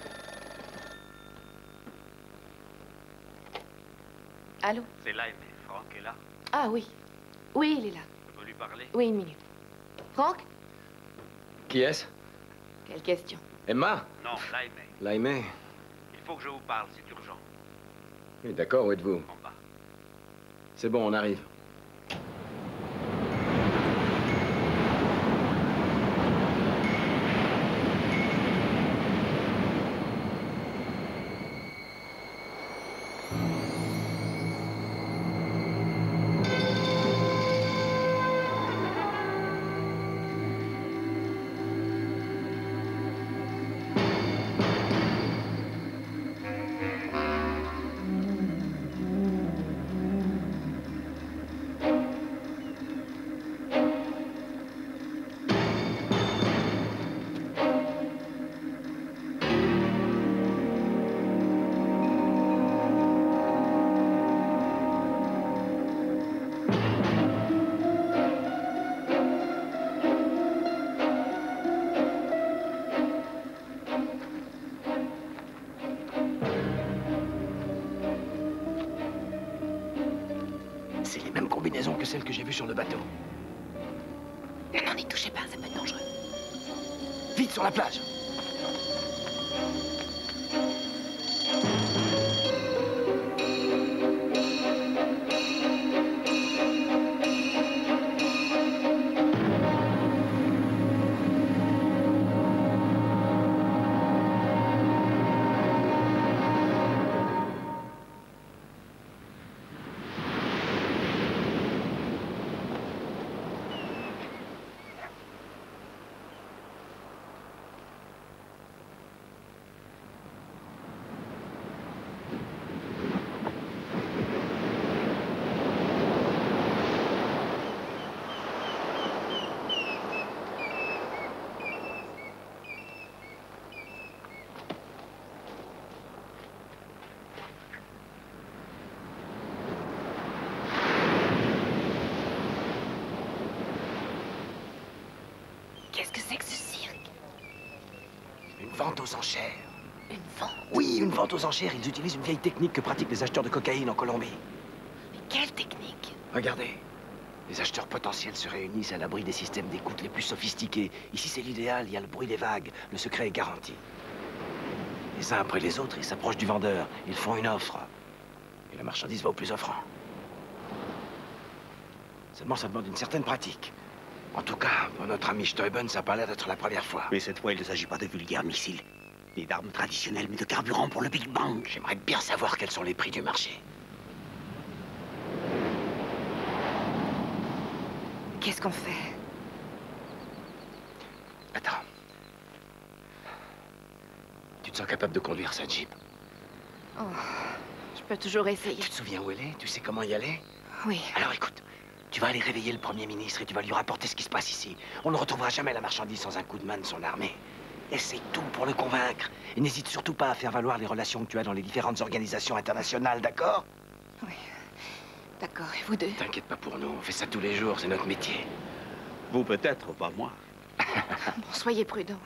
Allô? C'est là, Franck est là. Ah oui. Oui, il est là. Je peux lui parler? Oui, une minute. Franck? Qui est-ce? Quelle question? Non, Emma? Laimé. Laimé. Il faut que je vous parle, c'est urgent. Oui, d'accord, où êtes-vous? En bas. C'est bon, on arrive. C'est les mêmes combinaisons que celles que j'ai vues sur le bateau. Non, n'y touchez pas, ça peut être dangereux. Vite sur la plage! Qu'est-ce que c'est que ce cirque? Une vente aux enchères. Une vente? Oui, une vente aux enchères. Ils utilisent une vieille technique que pratiquent les acheteurs de cocaïne en Colombie. Mais quelle technique? Regardez. Les acheteurs potentiels se réunissent à l'abri des systèmes d'écoute les plus sophistiqués. Ici, c'est l'idéal. Il y a le bruit des vagues. Le secret est garanti. Les uns après les autres, ils s'approchent du vendeur. Ils font une offre. Et la marchandise va au plus offrant. Seulement, ça demande une certaine pratique. En tout cas, pour notre ami Steuben, ça n'a pas l'air d'être la première fois. Mais cette fois, il ne s'agit pas de vulgaires missiles, ni d'armes traditionnelles, mais de carburant pour le Big Bang. J'aimerais bien savoir quels sont les prix du marché. Qu'est-ce qu'on fait? Attends. Tu te sens capable de conduire cette Jeep? Oh, je peux toujours essayer. Tu te souviens où elle est? Tu sais comment y aller? Oui. Alors écoute, tu vas aller réveiller le Premier ministre et tu vas lui rapporter ce qui se passe ici. On ne retrouvera jamais la marchandise sans un coup de main de son armée. Essaye tout pour le convaincre. Et n'hésite surtout pas à faire valoir les relations que tu as dans les différentes organisations internationales, d'accord? Oui. D'accord, et vous deux? T'inquiète pas pour nous, on fait ça tous les jours, c'est notre métier. Vous peut-être, pas moi. Bon, soyez prudents.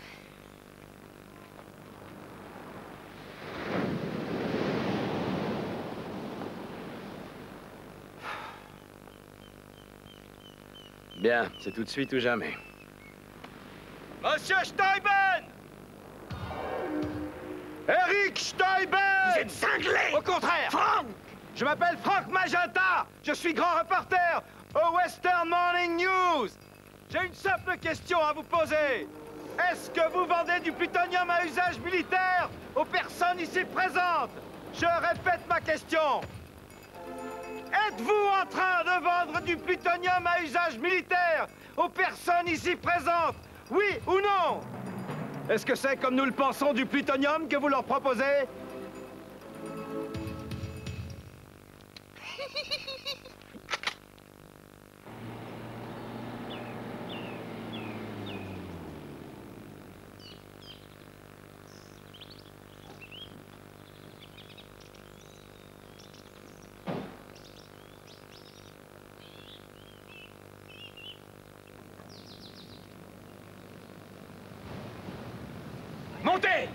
Bien, c'est tout de suite ou jamais. Monsieur Steuben! Eric Steuben! Vous êtes cinglé! Au contraire! Franck! Je m'appelle Frank Magenta! Je suis grand reporter au Western Morning News! J'ai une simple question à vous poser. Est-ce que vous vendez du plutonium à usage militaire aux personnes ici présentes? Je répète ma question. Êtes-vous en train de vendre du plutonium à usage militaire aux personnes ici présentes? Oui ou non? Est-ce que c'est comme nous le pensons du plutonium que vous leur proposez? Montez!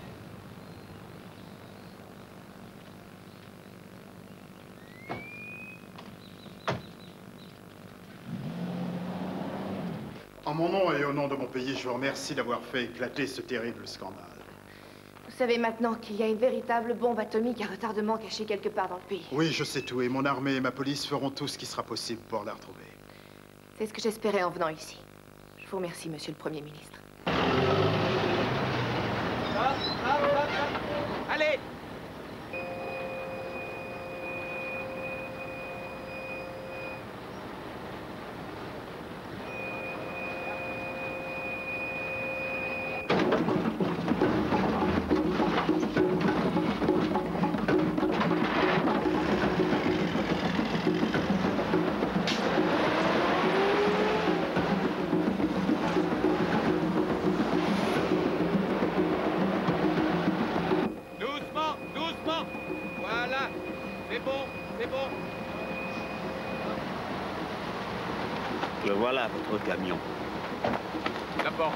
En mon nom et au nom de mon pays, je vous remercie d'avoir fait éclater ce terrible scandale. Vous savez maintenant qu'il y a une véritable bombe atomique à retardement cachée quelque part dans le pays. Oui, je sais tout, et mon armée et ma police feront tout ce qui sera possible pour la retrouver. C'est ce que j'espérais en venant ici. Je vous remercie, monsieur le Premier ministre. Allez! Le voilà, votre camion. La porte.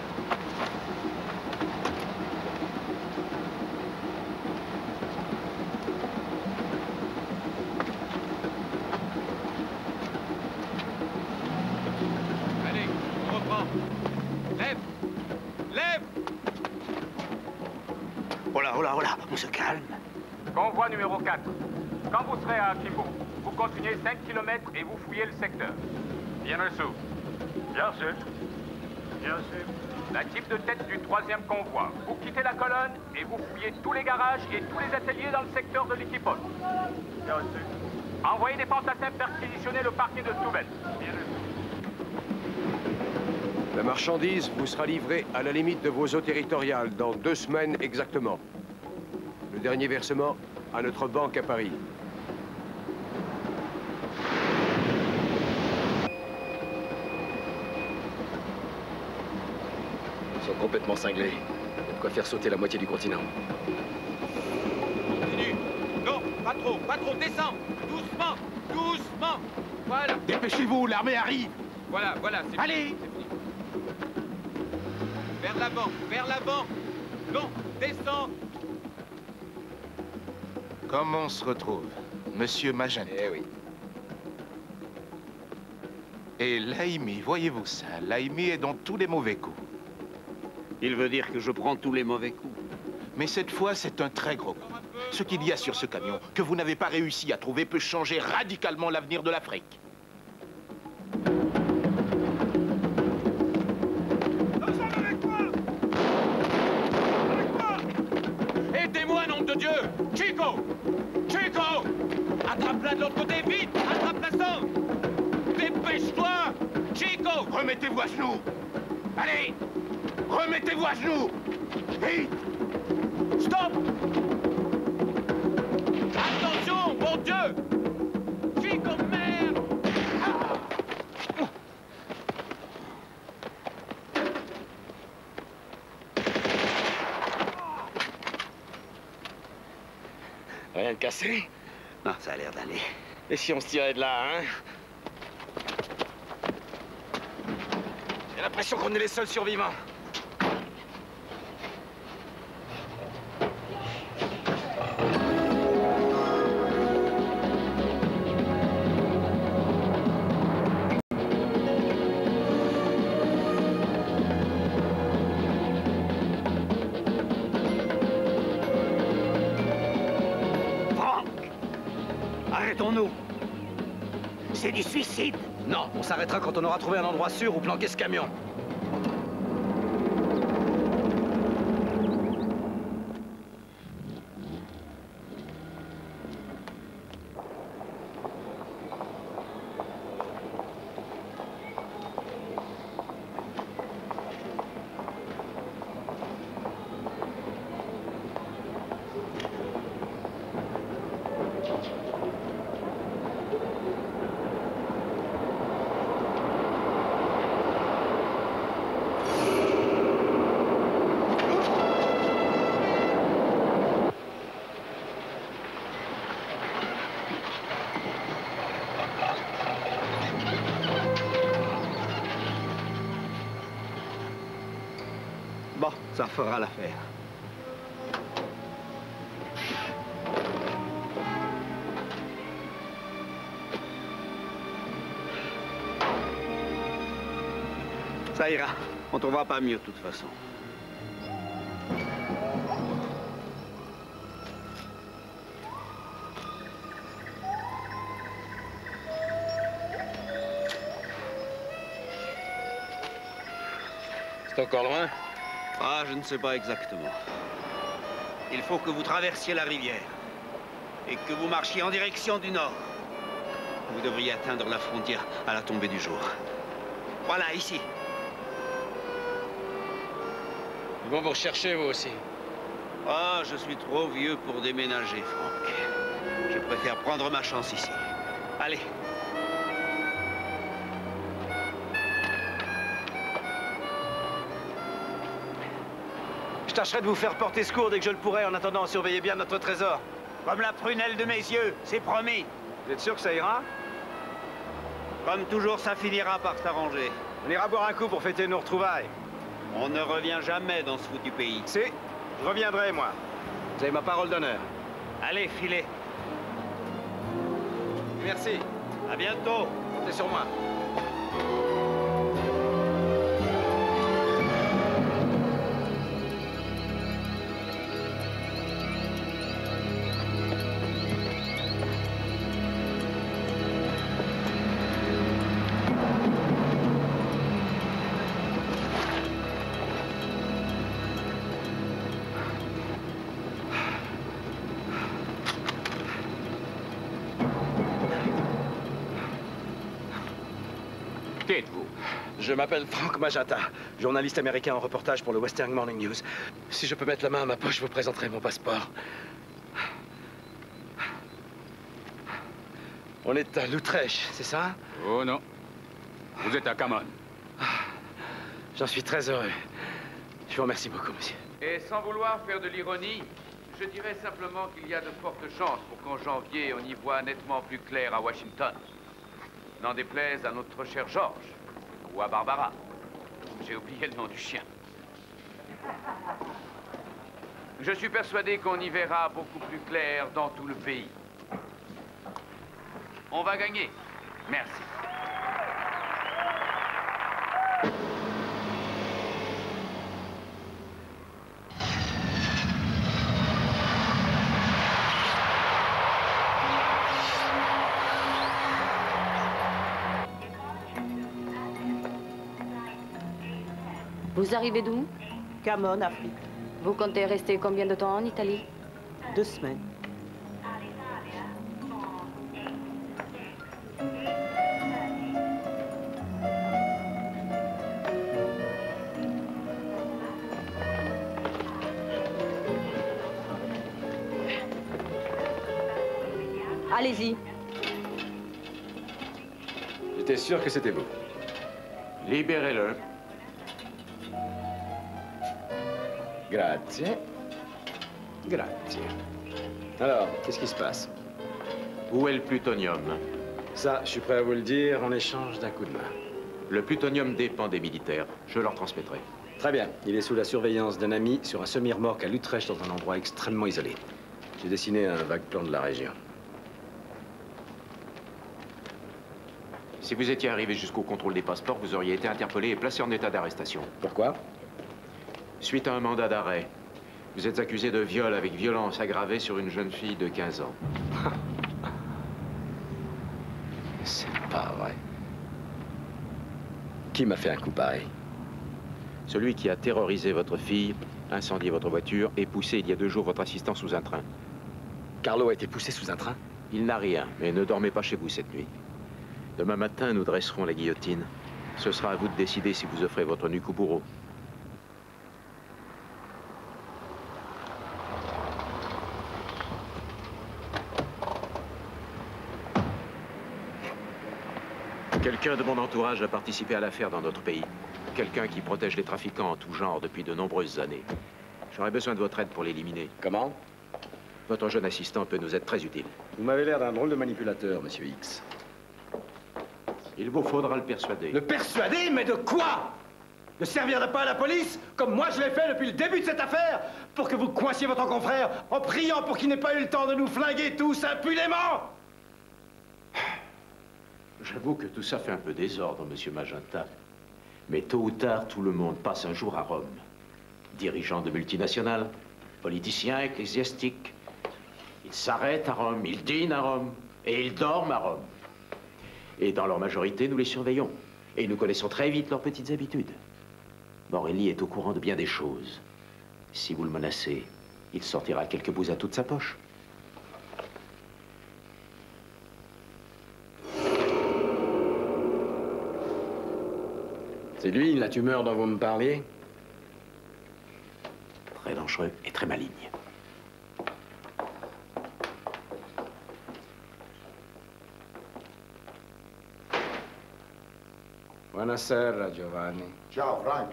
Allez, on reprend. Lève! Lève! Oh là, oh là, oh là, on se calme. Convoi numéro quatre. Quand vous serez à Kimbo, vous continuez cinq kilomètres et vous fouillez le secteur. Bien reçu. Bien sûr. Bien sûr. La type de tête du troisième convoi. Vous quittez la colonne et vous fouillez tous les garages et tous les ateliers dans le secteur de l'Iquipos. Bien reçu. Envoyez des fantassins perquisitionner le parking de Steuben. Bien reçu. La marchandise vous sera livrée à la limite de vos eaux territoriales dans deux semaines exactement. Le dernier versement à notre banque à Paris. Ils sont complètement cinglés. Il y a de quoi faire sauter la moitié du continent. Continue. Non, pas trop, pas trop. Descends. Doucement, doucement. Voilà. Dépêchez-vous, l'armée arrive. Voilà, voilà. Allez. Vers l'avant, vers l'avant. Non, descends. Comment on se retrouve, Monsieur Magenta? Eh oui. Et Laimi, voyez-vous ça? Laimi est dans tous les mauvais coups. Il veut dire que je prends tous les mauvais coups. Mais cette fois, c'est un très gros coup. Ce qu'il y a sur ce camion, que vous n'avez pas réussi à trouver, peut changer radicalement l'avenir de l'Afrique. Aidez-moi, nom de Dieu! Chico! Chico! Attrape-la de l'autre côté, vite! Attrape-la sans! Dépêche-toi! Chico! Remettez-vous à genoux! Allez! Remettez-vous à genoux! Vite! Stop! Attention, mon Dieu! Chico, merde! Ah. cassé? Non, ça a l'air d'aller. Et si on se tirait de là, hein? J'ai l'impression qu'on est les seuls survivants. Arrêtons-nous. C'est du suicide. Non, on s'arrêtera quand on aura trouvé un endroit sûr où planquer ce camion. Bon, ça fera l'affaire. Ça ira. On trouvera pas mieux de toute façon. C'est encore loin? Ah, je ne sais pas exactement. Il faut que vous traversiez la rivière et que vous marchiez en direction du nord. Vous devriez atteindre la frontière à la tombée du jour. Voilà, ici. Ils vont vous rechercher, vous aussi. Ah, je suis trop vieux pour déménager, Franck. Je préfère prendre ma chance ici. Allez. Je tâcherai de vous faire porter secours dès que je le pourrai. En attendant, surveillez bien notre trésor. Comme la prunelle de mes yeux, c'est promis. Vous êtes sûr que ça ira? Comme toujours, ça finira par s'arranger. On ira boire un coup pour fêter nos retrouvailles. On ne revient jamais dans ce foutu pays. Si, je reviendrai, moi. Vous avez ma parole d'honneur. Allez, filez. Merci. À bientôt. Comptez sur moi. Qui êtes-vous? Je m'appelle Frank Magenta, journaliste américain en reportage pour le Western Morning News. Si je peux mettre la main à ma poche, je vous présenterai mon passeport. On est à L'Utrecht, c'est ça? Oh non. Vous êtes à Camon. J'en suis très heureux. Je vous remercie beaucoup, monsieur. Et sans vouloir faire de l'ironie, je dirais simplement qu'il y a de fortes chances pour qu'en janvier, on y voit nettement plus clair à Washington. N'en déplaise à notre cher George, ou à Barbara. J'ai oublié le nom du chien. Je suis persuadé qu'on y verra beaucoup plus clair dans tout le pays. On va gagner. Merci. Vous arrivez d'où? Camon, Afrique. Vous comptez rester combien de temps en Italie? Deux semaines. Allez-y. J'étais sûr que c'était vous. Libérez-le. Grazie. Grazie. Alors, qu'est-ce qui se passe? Où est le plutonium? Ça, je suis prêt à vous le dire en échange d'un coup de main. Le plutonium dépend des militaires. Je leur transmettrai. Très bien. Il est sous la surveillance d'un ami sur un semi-remorque à Utrecht, dans un endroit extrêmement isolé. J'ai dessiné un vague plan de la région. Si vous étiez arrivé jusqu'au contrôle des passeports, vous auriez été interpellé et placé en état d'arrestation. Pourquoi? Suite à un mandat d'arrêt, vous êtes accusé de viol avec violence aggravée sur une jeune fille de quinze ans. C'est pas vrai. Qui m'a fait un coup pareil? Celui qui a terrorisé votre fille, incendié votre voiture et poussé il y a deux jours votre assistant sous un train. Carlo a été poussé sous un train? Il n'a rien, mais ne dormez pas chez vous cette nuit. Demain matin, nous dresserons la guillotine. Ce sera à vous de décider si vous offrez votre nuque au bourreau. Quelqu'un de mon entourage a participé à l'affaire dans notre pays. Quelqu'un qui protège les trafiquants en tout genre depuis de nombreuses années. J'aurais besoin de votre aide pour l'éliminer. Comment? Votre jeune assistant peut nous être très utile. Vous m'avez l'air d'un drôle de manipulateur, monsieur X. Il vous faudra le persuader. Le persuader? Mais de quoi? Ne servir pas à la police, comme moi je l'ai fait depuis le début de cette affaire, pour que vous coinciez votre confrère en priant pour qu'il n'ait pas eu le temps de nous flinguer tous impunément? J'avoue que tout ça fait un peu désordre, monsieur Magenta. Mais tôt ou tard, tout le monde passe un jour à Rome. Dirigeants de multinationales, politiciens, ecclésiastiques. Ils s'arrêtent à Rome, ils dînent à Rome, et ils dorment à Rome. Et dans leur majorité, nous les surveillons. Et nous connaissons très vite leurs petites habitudes. Morelli est au courant de bien des choses. Si vous le menacez, il sortira quelques bouts à toute sa poche. C'est lui, la tumeur dont vous me parliez? Très dangereux et très maligne. Buonasera, Giovanni. Ciao, Frank.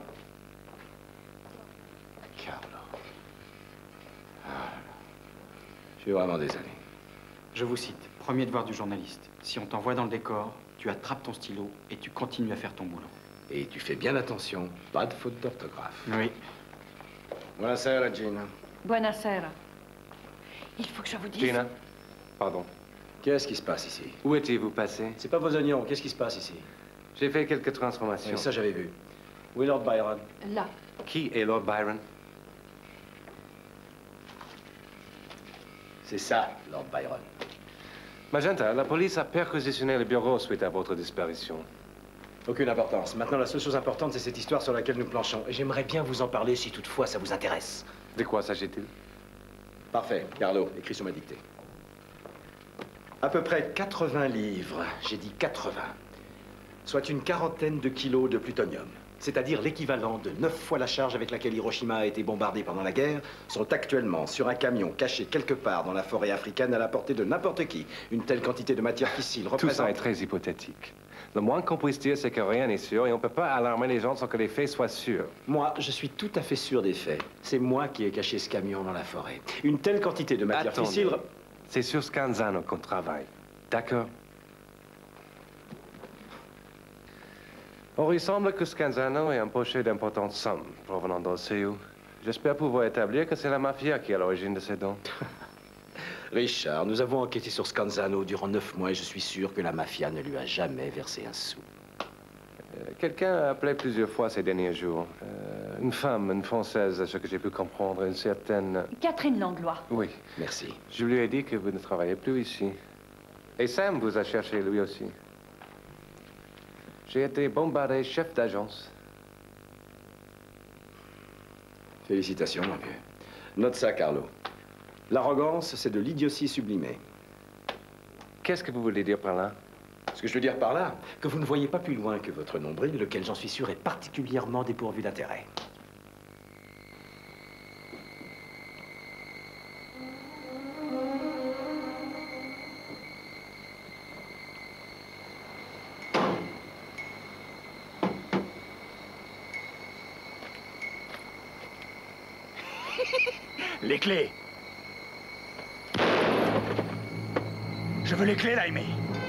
Carlo. Ah, je suis vraiment désolé. Je vous cite, premier devoir du journaliste. Si on t'envoie dans le décor, tu attrapes ton stylo et tu continues à faire ton boulot. Et tu fais bien attention, pas de faute d'orthographe. Oui. Buonasera, Gina. Buonasera. Il faut que je vous dise... Gina, pardon. Qu'est-ce qui se passe ici? Où étiez-vous passé? C'est pas vos oignons, qu'est-ce qui se passe ici? J'ai fait quelques transformations. Oui, ça, j'avais vu. Où est Lord Byron? Là. Qui est Lord Byron? C'est ça, Lord Byron. Magenta, la police a perquisitionné le bureau suite à votre disparition. Aucune importance. Maintenant, la seule chose importante, c'est cette histoire sur laquelle nous planchons. Et j'aimerais bien vous en parler si toutefois ça vous intéresse. De quoi s'agit-il? Parfait. Carlo, écris sur ma dictée. À peu près quatre-vingts livres, j'ai dit quatre-vingts, soit une quarantaine de kilos de plutonium, c'est-à-dire l'équivalent de neuf fois la charge avec laquelle Hiroshima a été bombardée pendant la guerre, sont actuellement sur un camion caché quelque part dans la forêt africaine à la portée de n'importe qui. Une telle quantité de matière fissile représente... Tout ça est très hypothétique. Le moins qu'on puisse dire, c'est que rien n'est sûr et on ne peut pas alarmer les gens sans que les faits soient sûrs. Moi, je suis tout à fait sûr des faits. C'est moi qui ai caché ce camion dans la forêt. Une telle quantité de matière Attendez. fissile... C'est sur Scanzano qu'on travaille. D'accord? Or, il semble que Scanzano ait empoché d'importantes sommes provenant d'O C U. J'espère pouvoir établir que c'est la mafia qui est à l'origine de ces dons. Richard, nous avons enquêté sur Scanzano durant neuf mois et je suis sûr que la mafia ne lui a jamais versé un sou. Euh, Quelqu'un a appelé plusieurs fois ces derniers jours. Euh, une femme, une Française, à ce que j'ai pu comprendre, une certaine... Catherine Langlois. Oui. Merci. Je lui ai dit que vous ne travaillez plus ici. Et Sam vous a cherché, lui aussi. J'ai été bombardé chef d'agence. Félicitations, mon vieux. Note ça, Carlo. L'arrogance, c'est de l'idiotie sublimée. Qu'est-ce que vous voulez dire par là? Ce que je veux dire par là, que vous ne voyez pas plus loin que votre nombril, lequel, j'en suis sûr, est particulièrement dépourvu d'intérêt. Les clés. veux les clés, Laimé?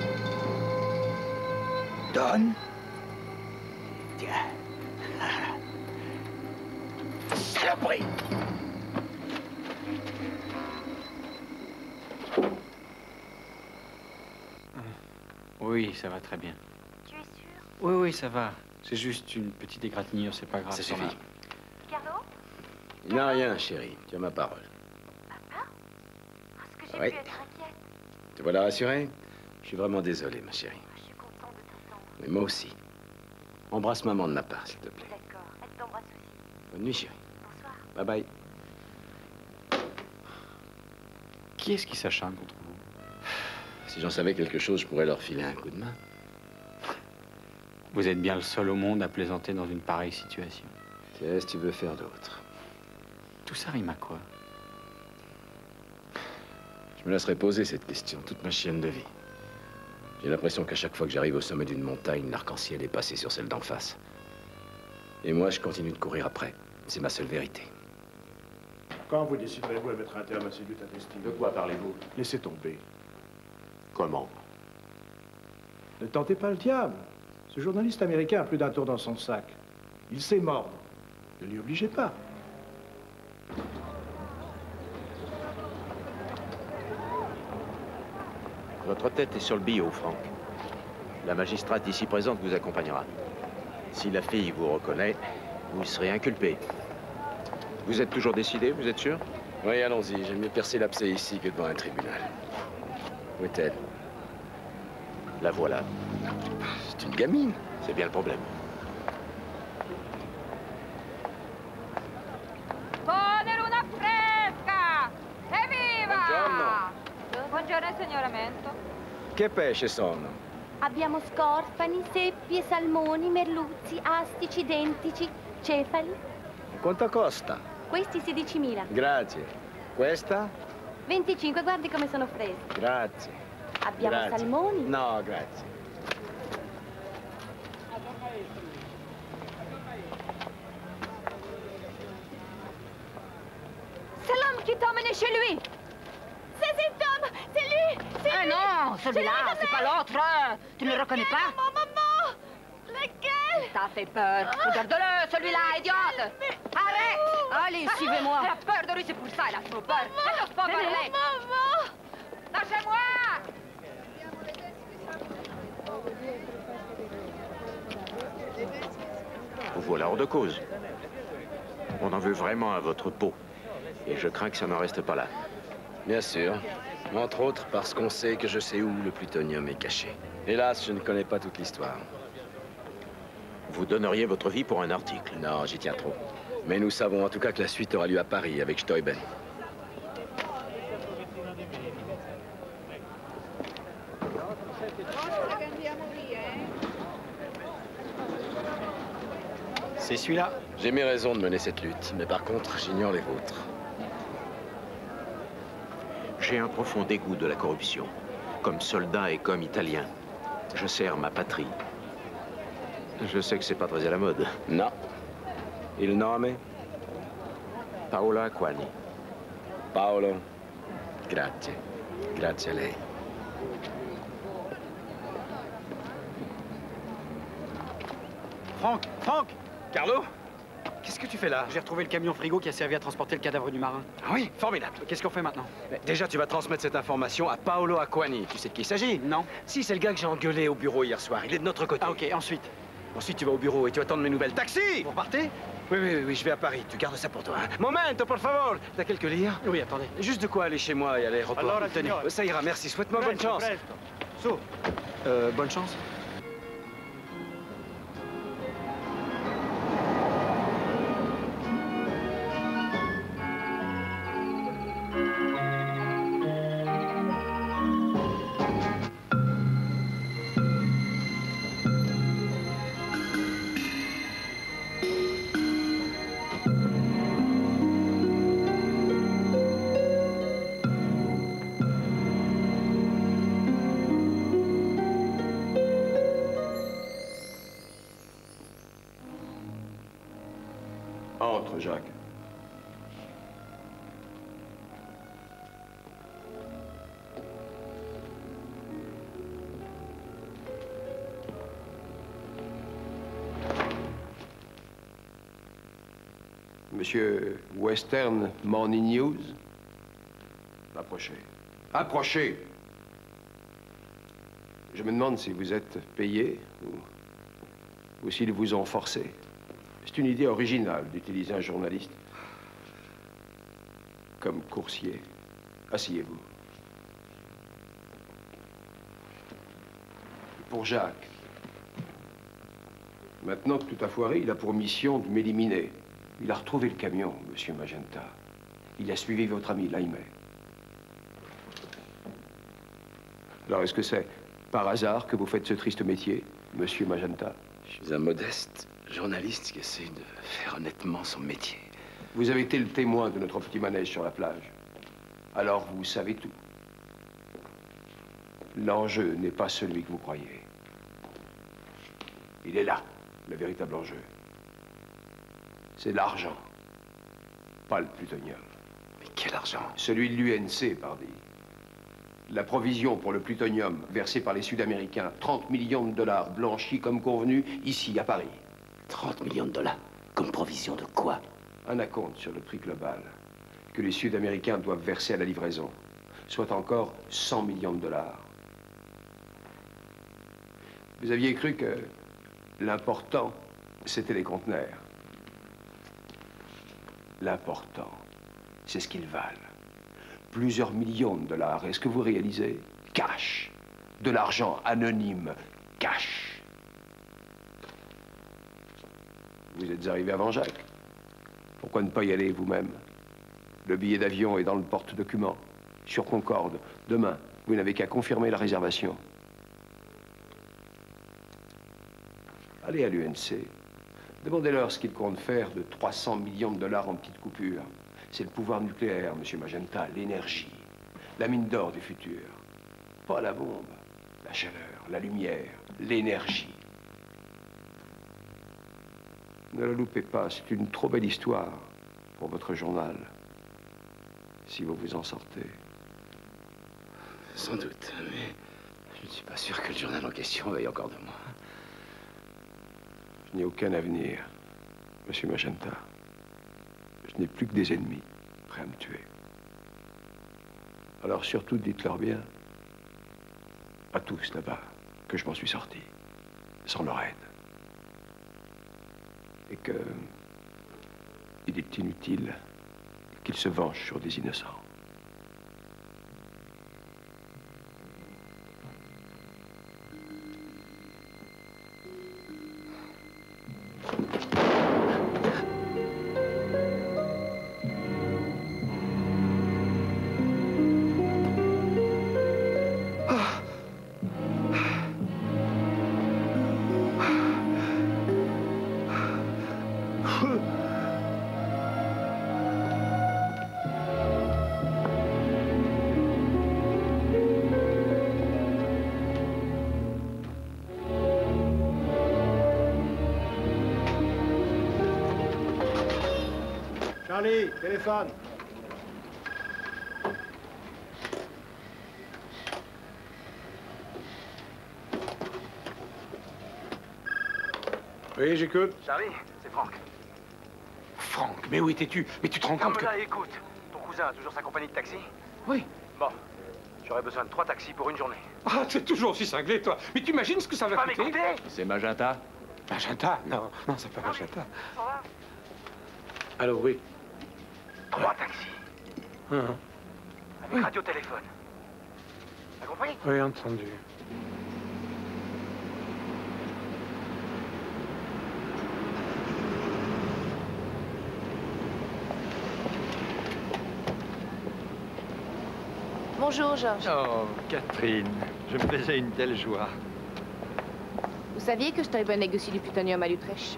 Donne. Tiens. Saloperie! Oui, ça va très bien. Tu es sûr? Oui, oui, ça va. C'est juste une petite égratignure, c'est pas grave. Ça suffit. Carlo? Il n'y a rien, chérie. Tu as ma parole. Papa? Est-ce que j'ai Oui. pu être inquiète? Te voilà rassurée? Je suis vraiment désolé, ma chérie. Je suis contente de t'entendre. Mais moi aussi. Embrasse maman de ma part, s'il te plaît. D'accord. Elle t'embrasse aussi. Bonne nuit, chérie. Bonsoir. Bye bye. Qui est-ce qui s'acharne contre vous? Si j'en savais quelque chose, je pourrais leur filer un coup de main. Vous êtes bien le seul au monde à plaisanter dans une pareille situation. Qu'est-ce que tu veux faire d'autre? Tout ça rime à quoi? Je me laisserai poser cette question toute ma chienne de vie. J'ai l'impression qu'à chaque fois que j'arrive au sommet d'une montagne, l'arc-en-ciel est passé sur celle d'en face. Et moi, je continue de courir après. C'est ma seule vérité. Quand vous déciderez-vous à mettre un terme à ces luttes intestines? De quoi parlez-vous? Laissez tomber. Comment? Ne tentez pas le diable. Ce journaliste américain a plus d'un tour dans son sac. Il sait mordre. Ne l'y obligez pas. Votre tête est sur le billot, Franck. La magistrate ici présente vous accompagnera. Si la fille vous reconnaît, vous serez inculpé. Vous êtes toujours décidé, vous êtes sûr? Oui, allons-y. J'aime mieux percer l'abcès ici que devant un tribunal. Où est-elle? La voilà. C'est une gamine. C'est bien le problème. Con luna fresca! Evviva! Buongiorno. Buongiorno, signoramento. Che pesce sono? Abbiamo scorfani, seppie, salmoni, merluzzi, astici, identici, cefali. Quanto costa? Questi sedicimila. Grazie. Questa? venticinque, guardi come sono freschi. Grazie. Abbiamo Grazie. salmoni. No, grazie. C'est l'homme qui t'a emmené chez lui. C'est cet homme, c'est lui, c'est Ah lui. non, Je celui-là, le c'est pas reconnais. l'autre. Tu ne le reconnais pas? Maman, maman. Lequel? T'as fait peur. Regarde-le, celui-là, idiote. Arrête. Allez, suivez-moi. Elle a peur de lui, c'est pour ça, elle a trop peur. Elle n'ose pas parler. Maman. Lâchez-moi. Vous voilà hors de cause. On en veut vraiment à votre peau. Et je crains que ça n'en reste pas là. Bien sûr. Entre autres parce qu'on sait que je sais où le plutonium est caché. Hélas, je ne connais pas toute l'histoire. Vous donneriez votre vie pour un article? Non, j'y tiens trop. Mais nous savons en tout cas que la suite aura lieu à Paris avec Steuben. C'est celui-là. J'ai mes raisons de mener cette lutte, mais par contre, j'ignore les vôtres. J'ai un profond dégoût de la corruption. Comme soldat et comme Italien. Je sers ma patrie. Je sais que c'est pas très à la mode. Non. Il nome? Paolo Acquani. Paolo. Grazie. Grazie a lei. Franck, Franck! Carlo? Qu'est-ce que tu fais là? J'ai retrouvé le camion frigo qui a servi à transporter le cadavre du marin. Ah oui, formidable. Qu'est-ce qu'on fait maintenant? Mais déjà, tu vas transmettre cette information à Paolo Acquani. Tu sais de qui il s'agit? Non. Si, c'est le gars que j'ai engueulé au bureau hier soir. Il est de notre côté. Ah, ok, ensuite? Ensuite, tu vas au bureau et tu attends de mes nouvelles. Taxi! Vous repartez? Oui, oui, oui, je vais à Paris. Tu gardes ça pour toi. Hein. Momento, por favor. T'as quelques lire? Oui, attendez. Juste de quoi aller chez moi et à l'aéroport. Allora, Tenez. signore. Ça ira, merci. Souhaite-moi bonne Presto, chance. presto. Su. Euh, bonne chance. Entre, Jacques. Monsieur Western Morning News? Approchez. Approchez! Je me demande si vous êtes payé ou, ou s'ils vous ont forcé. C'est une idée originale d'utiliser un journaliste comme coursier. Asseyez-vous. Pour Jacques. Maintenant que tout a foiré, il a pour mission de m'éliminer. Il a retrouvé le camion, monsieur Magenta. Il a suivi votre ami Laimé. Alors, est-ce que c'est par hasard que vous faites ce triste métier, monsieur Magenta? Je suis un modeste journaliste qui essaie de faire honnêtement son métier. Vous avez été le témoin de notre petit manège sur la plage. Alors, vous savez tout. L'enjeu n'est pas celui que vous croyez. Il est là, le véritable enjeu. C'est l'argent, pas le plutonium. Mais quel argent? Celui de l'U N C, pardi. La provision pour le plutonium versée par les Sud-Américains, trente millions de dollars blanchis comme convenu, ici, à Paris. trente millions de dollars? Comme provision de quoi? Un acompte sur le prix global que les Sud-Américains doivent verser à la livraison, soit encore cent millions de dollars. Vous aviez cru que l'important, c'était les conteneurs. L'important, c'est ce qu'ils valent. Plusieurs millions de dollars. Est-ce que vous réalisez? Cash. De l'argent anonyme. Cash. Vous êtes arrivé avant Jacques. Pourquoi ne pas y aller vous-même? Le billet d'avion est dans le porte-document, sur Concorde. Demain, vous n'avez qu'à confirmer la réservation. Allez à l'U N C. Demandez-leur ce qu'ils comptent faire de trois cents millions de dollars en petites coupures. C'est le pouvoir nucléaire, monsieur Magenta, l'énergie, la mine d'or du futur. Pas la bombe, la chaleur, la lumière, l'énergie. Ne la loupez pas, c'est une trop belle histoire pour votre journal, si vous vous en sortez. Sans doute, mais je ne suis pas sûr que le journal en question veuille encore de moi. Je n'ai aucun avenir, monsieur Magenta. Je n'ai plus que des ennemis prêts à me tuer. Alors surtout, dites-leur bien, à tous là-bas, que je m'en suis sorti, sans leur aide. Et que il est inutile qu'ils se vengent sur des innocents. Charlie, téléphone. Oui, j'écoute. Charlie, c'est Franck. Franck, mais où étais-tu? Mais tu te rends compte que... Là, écoute, ton cousin a toujours sa compagnie de taxi? Oui. Bon, j'aurais besoin de trois taxis pour une journée. Ah, t'es toujours aussi cinglé, toi. Mais tu imagines ce que ça va Pas coûter? m'écouter? C'est Magenta? Magenta? Non, non, c'est pas Magenta. Allô, oui. Trois taxis. Uh-huh. Avec oui. radio-téléphone. T'as compris? Oui, entendu. Bonjour, Georges. Oh, Catherine, je me faisais une telle joie. Vous saviez que Steuben négocie du plutonium à Utrecht?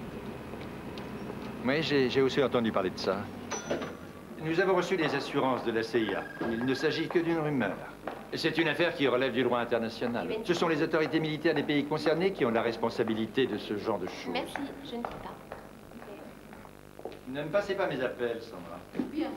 Oui, j'ai aussi entendu parler de ça. Nous avons reçu des assurances de la C I A. Il ne s'agit que d'une rumeur. C'est une affaire qui relève du droit international. Ce sont les autorités militaires des pays concernés qui ont la responsabilité de ce genre de choses. Merci, je ne sais pas. Ne me passez pas mes appels, Sandra. Bien.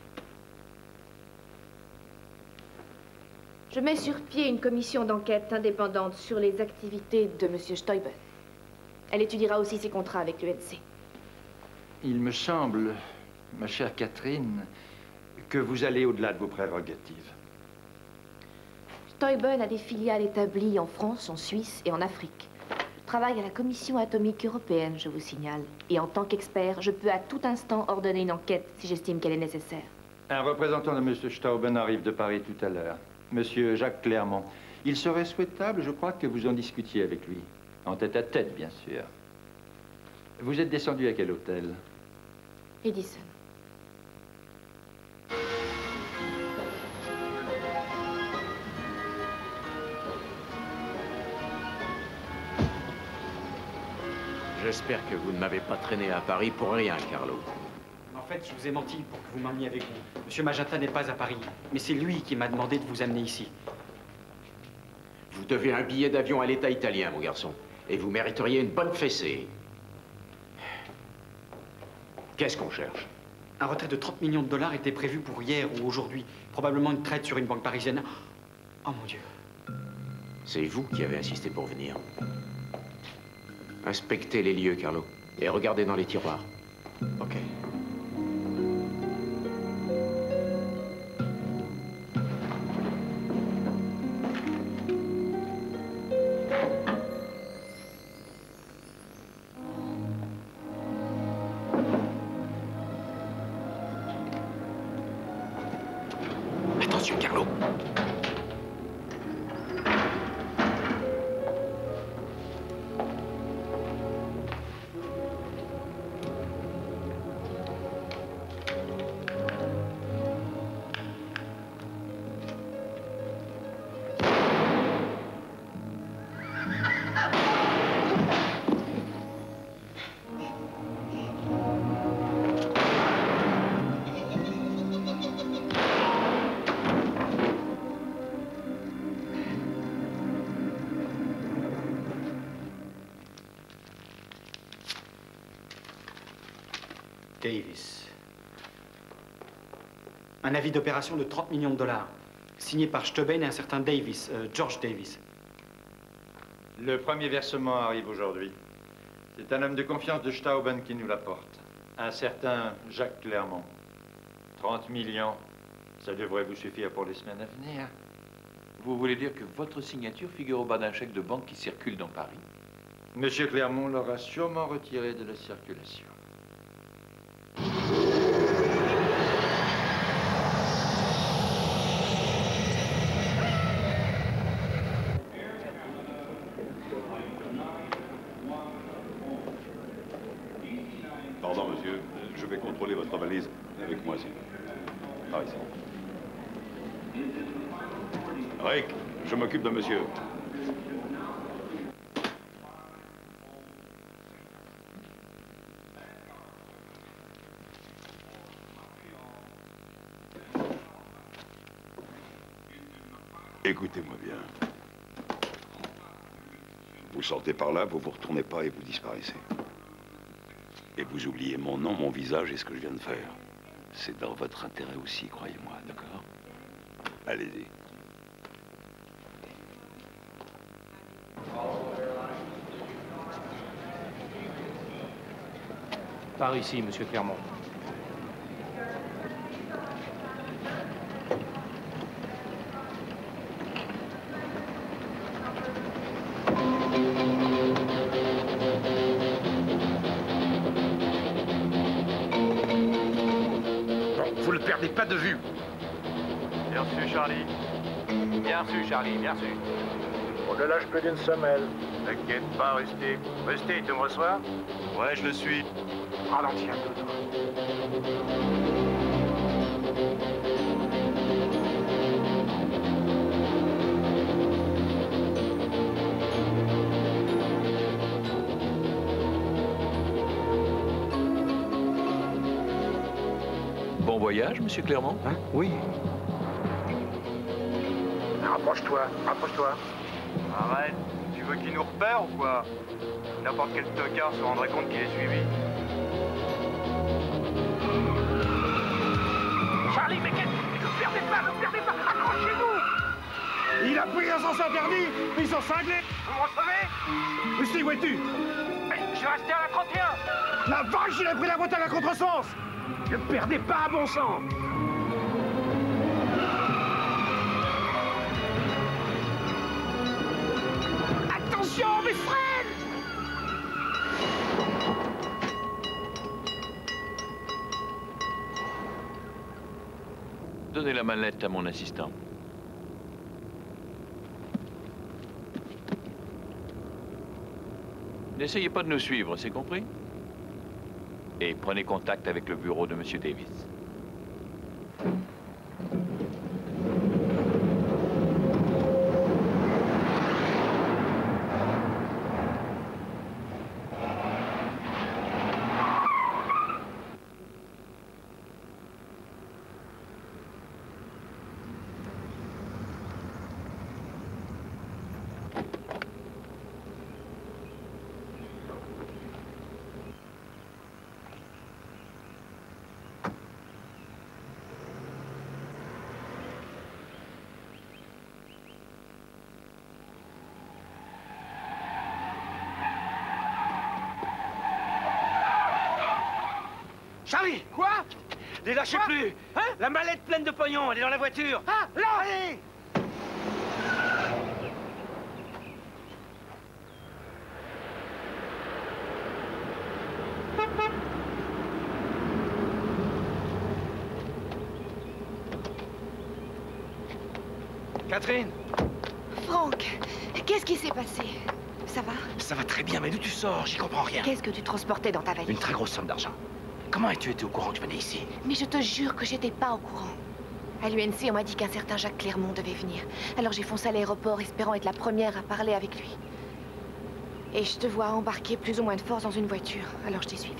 Je mets sur pied une commission d'enquête indépendante sur les activités de M. Steuben. Elle étudiera aussi ses contrats avec l'U N C. Il me semble, ma chère Catherine, que vous allez au-delà de vos prérogatives. Steuben a des filiales établies en France, en Suisse et en Afrique. Je travaille à la Commission atomique européenne, je vous signale. Et en tant qu'expert, je peux à tout instant ordonner une enquête si j'estime qu'elle est nécessaire. Un représentant de M. Steuben arrive de Paris tout à l'heure. Monsieur Jacques Clermont. Il serait souhaitable, je crois, que vous en discutiez avec lui. En tête à tête, bien sûr. Vous êtes descendu à quel hôtel? Edison. J'espère que vous ne m'avez pas traîné à Paris pour rien, Carlo. En fait, je vous ai menti pour que vous m'emmeniez avec vous. Monsieur Magenta n'est pas à Paris, mais c'est lui qui m'a demandé de vous amener ici. Vous devez un billet d'avion à l'État italien, mon garçon. Et vous mériteriez une bonne fessée. Qu'est-ce qu'on cherche? Un retrait de trente millions de dollars était prévu pour hier ou aujourd'hui. Probablement une traite sur une banque parisienne. Oh mon Dieu. C'est vous qui avez insisté pour venir. Inspectez les lieux, Carlo. Et regardez dans les tiroirs. OK. Attention, Carlo. Davis. Un avis d'opération de trente millions de dollars, signé par Steuben et un certain Davis, euh, George Davis. Le premier versement arrive aujourd'hui. C'est un homme de confiance de Steuben qui nous l'apporte. Un certain Jacques Clermont. trente millions, ça devrait vous suffire pour les semaines à venir. Vous voulez dire que votre signature figure au bas d'un chèque de banque qui circule dans Paris? Monsieur Clermont l'aura sûrement retiré de la circulation. Pardon, monsieur, je vais contrôler votre valise avec moi, s'il vous plaît. Par ici. Rick, je m'occupe de monsieur. Écoutez-moi bien. Vous sortez par là, vous vous retournez pas et vous disparaissez. Et vous oubliez mon nom, mon visage et ce que je viens de faire. C'est dans votre intérêt aussi, croyez-moi, d'accord? Allez-y. Par ici, monsieur Clermont. Vous ne le perdez pas de vue. Bien reçu, Charlie. Bien reçu, Charlie, bien reçu. On ne lâche plus d'une semelle. T'inquiète pas, Rusty. Rusty, tu me reçois? Ouais, je le suis. Ralentis un peu, toi. Bon voyage, monsieur Clermont. Hein? Oui. Rapproche-toi, rapproche-toi. Arrête. Tu veux qu'il nous repère ou quoi? N'importe quel tocard se rendrait compte qu'il est suivi. Charlie, mais qu'est-ce que... Ne perdez pas, ne perdez pas. Accrochez-vous. Il a pris l'ascenseur interdit. Ils sont cinglés. Vous me recevez? Rusty, où es-tu? Je vais rester à la trente et un. La vache, il a pris la voiture à contresens! Ne perdez pas, bon sang! Attention, mes frères! Donnez la mallette à mon assistant. N'essayez pas de nous suivre, c'est compris? Et prenez contact avec le bureau de Monsieur Davis. Charlie! Quoi? Les lâchez plus! Hein? La mallette pleine de pognon, elle est dans la voiture! Ah, là! Allez! Catherine! Franck, qu'est-ce qui s'est passé? Ça va? Ça va très bien, mais d'où tu sors? J'y comprends rien. Qu'est-ce que tu transportais dans ta valise? Une très grosse somme d'argent. Comment as-tu été au courant que je venais ici? Mais je te jure que j'étais pas au courant. À l'U N C, on m'a dit qu'un certain Jacques Clermont devait venir. Alors j'ai foncé à l'aéroport espérant être la première à parler avec lui. Et je te vois embarquer plus ou moins de force dans une voiture. Alors je t'ai suivi.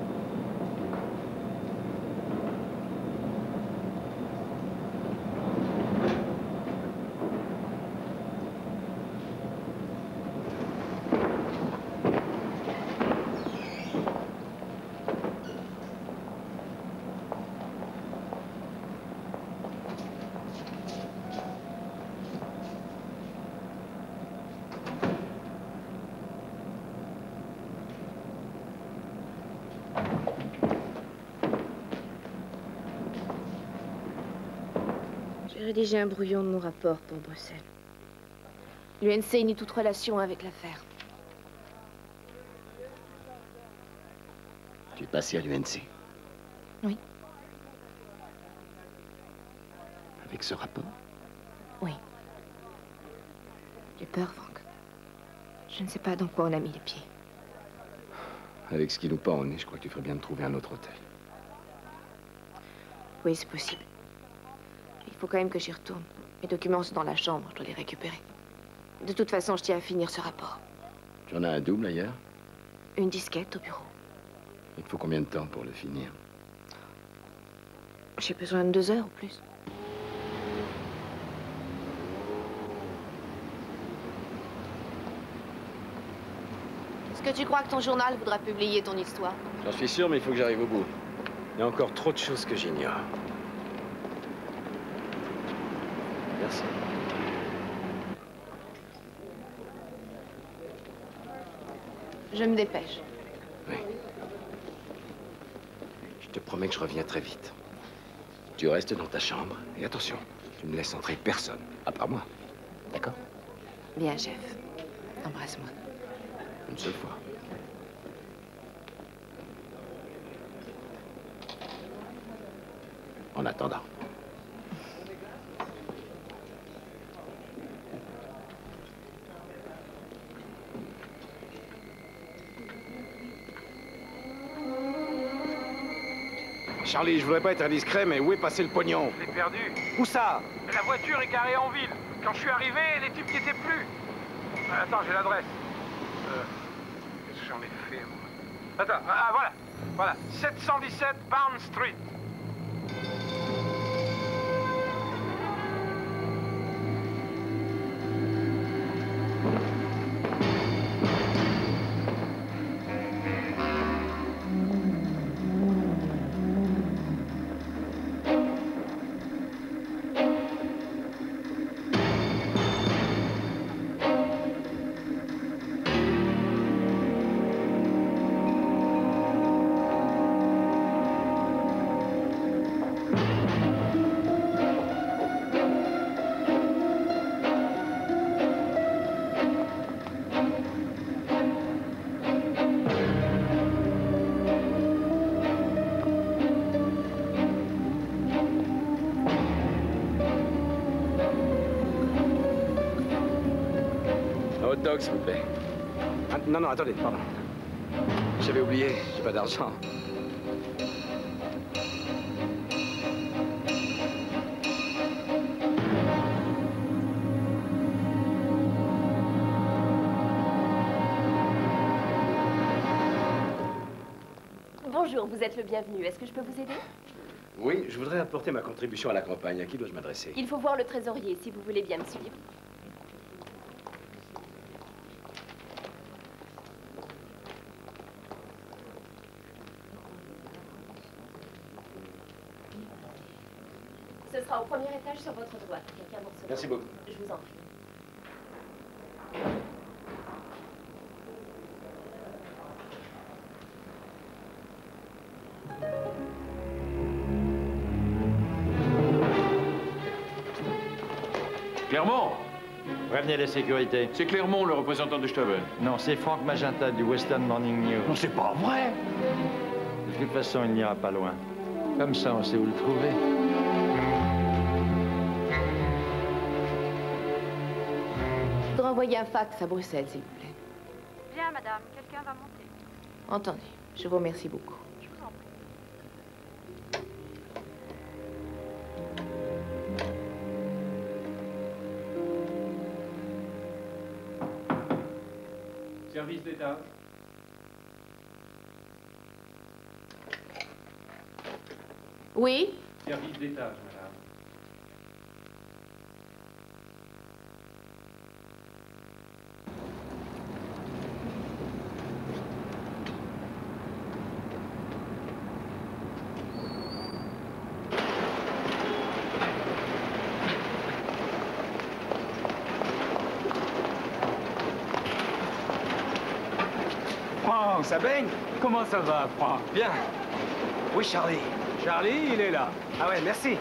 J'ai rédigé un brouillon de mon rapport pour Bruxelles. L'U N C nie toute relation avec l'affaire. Tu es passé à l'U N C? Oui. Avec ce rapport? Oui. J'ai peur, Franck. Je ne sais pas dans quoi on a mis les pieds. Avec ce qui nous pend au nez, je crois que tu ferais bien de trouver un autre hôtel. Oui, c'est possible. Il faut quand même que j'y retourne. Mes documents sont dans la chambre, je dois les récupérer. De toute façon, je tiens à finir ce rapport. Tu en as un double ailleurs? Une disquette au bureau. Il te faut combien de temps pour le finir? J'ai besoin de deux heures ou plus. Est-ce que tu crois que ton journal voudra publier ton histoire? J'en suis sûr, mais il faut que j'arrive au bout. Il y a encore trop de choses que j'ignore. Merci. Je me dépêche. Oui. Je te promets que je reviens très vite. Tu restes dans ta chambre et attention, tu ne laisses entrer personne, à part moi. D'accord? Bien, chef. Embrasse-moi. Une seule fois. En attendant. Charlie, je voudrais pas être indiscret, mais où est passé le pognon? Je l'ai perdu. Où ça? La voiture est garée en ville. Quand je suis arrivé, les types n'y étaient plus. Euh, Attends, j'ai l'adresse. Euh, Qu'est-ce que j'en ai fait, moi? Attends, ah, voilà. Voilà, sept cent dix-sept Barn Street. dog, s'il vous plaît. Ah, non, non, attendez, pardon. J'avais oublié, j'ai pas d'argent. Bonjour, vous êtes le bienvenu. Est-ce que je peux vous aider? Oui, je voudrais apporter ma contribution à la campagne. À qui dois-je m'adresser? Il faut voir le trésorier, si vous voulez bien me suivre. Ce sera au premier étage sur votre droite. Quelqu'un m'en recevra. Merci beaucoup. Je vous en prie. Clermont! Prévenez la sécurité. C'est Clermont, le représentant de Steuben. Non, c'est Frank Magenta du Western Morning News. Non, c'est pas vrai! De toute façon, il n'ira pas loin. Comme ça, on sait où le trouver. Je voudrais envoyer un fax à Bruxelles, s'il vous plaît. Bien, madame. Quelqu'un va monter. Entendu. Je vous remercie beaucoup. Je vous en prie. Service d'état. Oui? Service d'étage, madame. Franck, ça baigne? Comment ça va, Franck? Bien. Oui, Charlie. Charlie, il est là. Ah ouais, merci.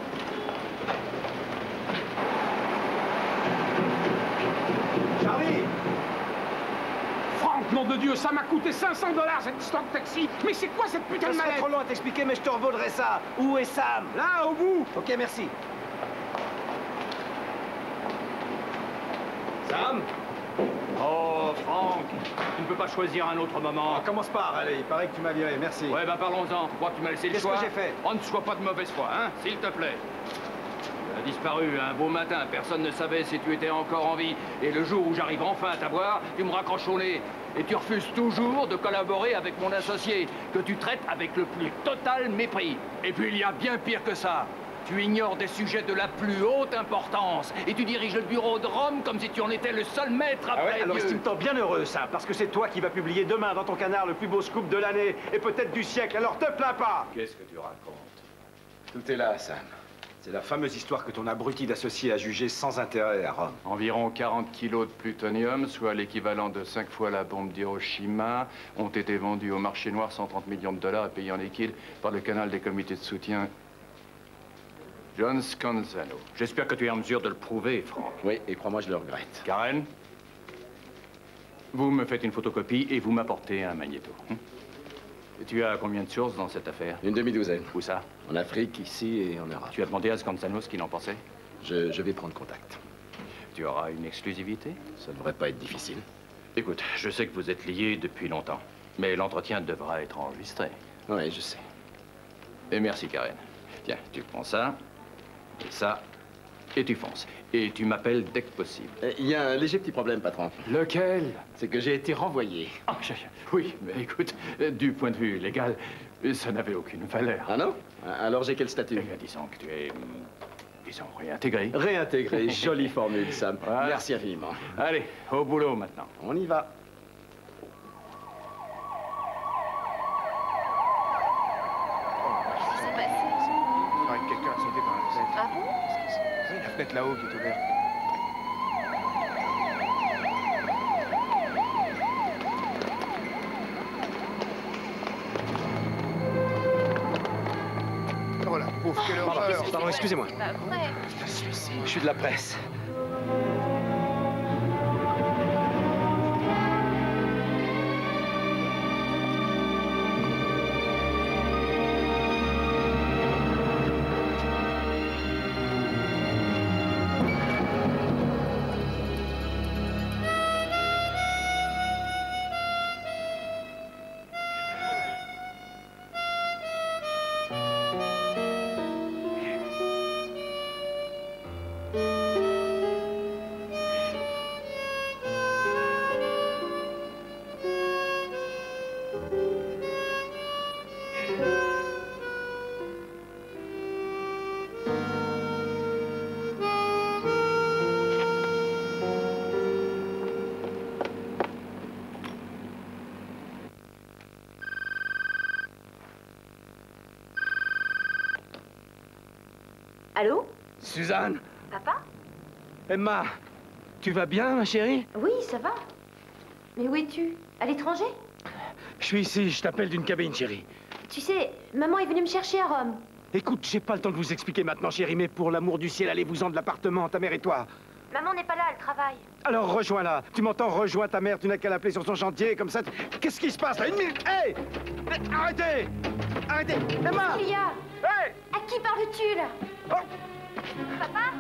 Charlie! Franck, nom de Dieu, ça m'a coûté cinq cents dollars cette histoire de taxi. Mais c'est quoi cette putain Ça de serait mallette? trop long à t'expliquer, mais je te revaudrai ça. Où est Sam? Là, au bout. Ok, merci. Sam? Oh, Franck, tu ne peux pas choisir un autre moment. On commence par, allez, il paraît que tu m'as viré, merci. Ouais, ben parlons-en. Pourquoi tu m'as laissé le Qu'est-ce choix? que j'ai fait? On ne soit pas de mauvaise foi, hein, s'il te plaît. Tu as disparu un beau matin, personne ne savait si tu étais encore en vie. Et le jour où j'arrive enfin à t'avoir, tu me raccroches au nez. Et tu refuses toujours de collaborer avec mon associé, que tu traites avec le plus total mépris. Et puis il y a bien pire que ça. Tu ignores des sujets de la plus haute importance. Et tu diriges le bureau de Rome comme si tu en étais le seul maître après Ah ouais, alors Dieu. estime-toi bien heureux, ça, parce que c'est toi qui vas publier demain dans ton canard le plus beau scoop de l'année, et peut-être du siècle, alors te plains pas! Qu'est-ce que tu racontes? Tout est là, Sam. C'est la fameuse histoire que ton abruti d'associé a jugée sans intérêt à Rome. Environ quarante kilos de plutonium, soit l'équivalent de cinq fois la bombe d'Hiroshima, ont été vendus au marché noir cent trente millions de dollars et payés en liquide par le canal des comités de soutien John Scanzano. J'espère que tu es en mesure de le prouver, Franck. Oui, et crois-moi, je le regrette. Karen, vous me faites une photocopie et vous m'apportez un magnéto. Hein? Et tu as combien de sources dans cette affaire? Une demi-douzaine. Où ça? En Afrique, ici et en Europe. Tu as demandé à Scanzano ce qu'il en pensait? Je, je vais prendre contact. Tu auras une exclusivité? Ça ne devrait pas être difficile. Écoute, je sais que vous êtes liés depuis longtemps, mais l'entretien devra être enregistré. Oui, je sais. Et merci, Karen. Tiens, tu prends ça, et ça, et tu fonces. Et tu m'appelles dès que possible. Il y a un léger petit problème, patron. Lequel? C'est que j'ai été renvoyé. Ah, je- oui, mais écoute, euh, du point de vue légal, euh, ça n'avait aucune valeur. Ah non? Alors j'ai quel statut? Eh bien, disons que tu es, hum, disons, réintégré. Réintégré, jolie formule, Sam. Voilà. Merci infiniment. Allez, au boulot maintenant. On y va. Qu'est-ce qui s'est passé? Ouais, quelqu'un a sauté par la fenêtre. Ah bon? Oui, la fenêtre là-haut qui est ouverte. Oh la pauvre, quelle horreur! Pardon, excusez-moi. C'est pas vrai. Je suis de la presse. Allô? Suzanne? Papa? Emma, tu vas bien, ma chérie? Oui, ça va. Mais où es-tu? À l'étranger? Je suis ici, je t'appelle d'une cabine, chérie. Tu sais, maman est venue me chercher à Rome. Écoute, j'ai pas le temps de vous expliquer maintenant, chérie, mais pour l'amour du ciel, allez-vous-en de l'appartement, ta mère et toi. Maman n'est pas là, elle travaille. Alors rejoins-la. Tu m'entends? Rejoins ta mère, tu n'as qu'à l'appeler sur son chantier, comme ça. Qu'est-ce qui se passe là? Une minute. Hé! Arrêtez! Arrêtez! Emma! Qu'est-ce qu'il y a? Hé! À qui parles-tu, là? Oh. Papa?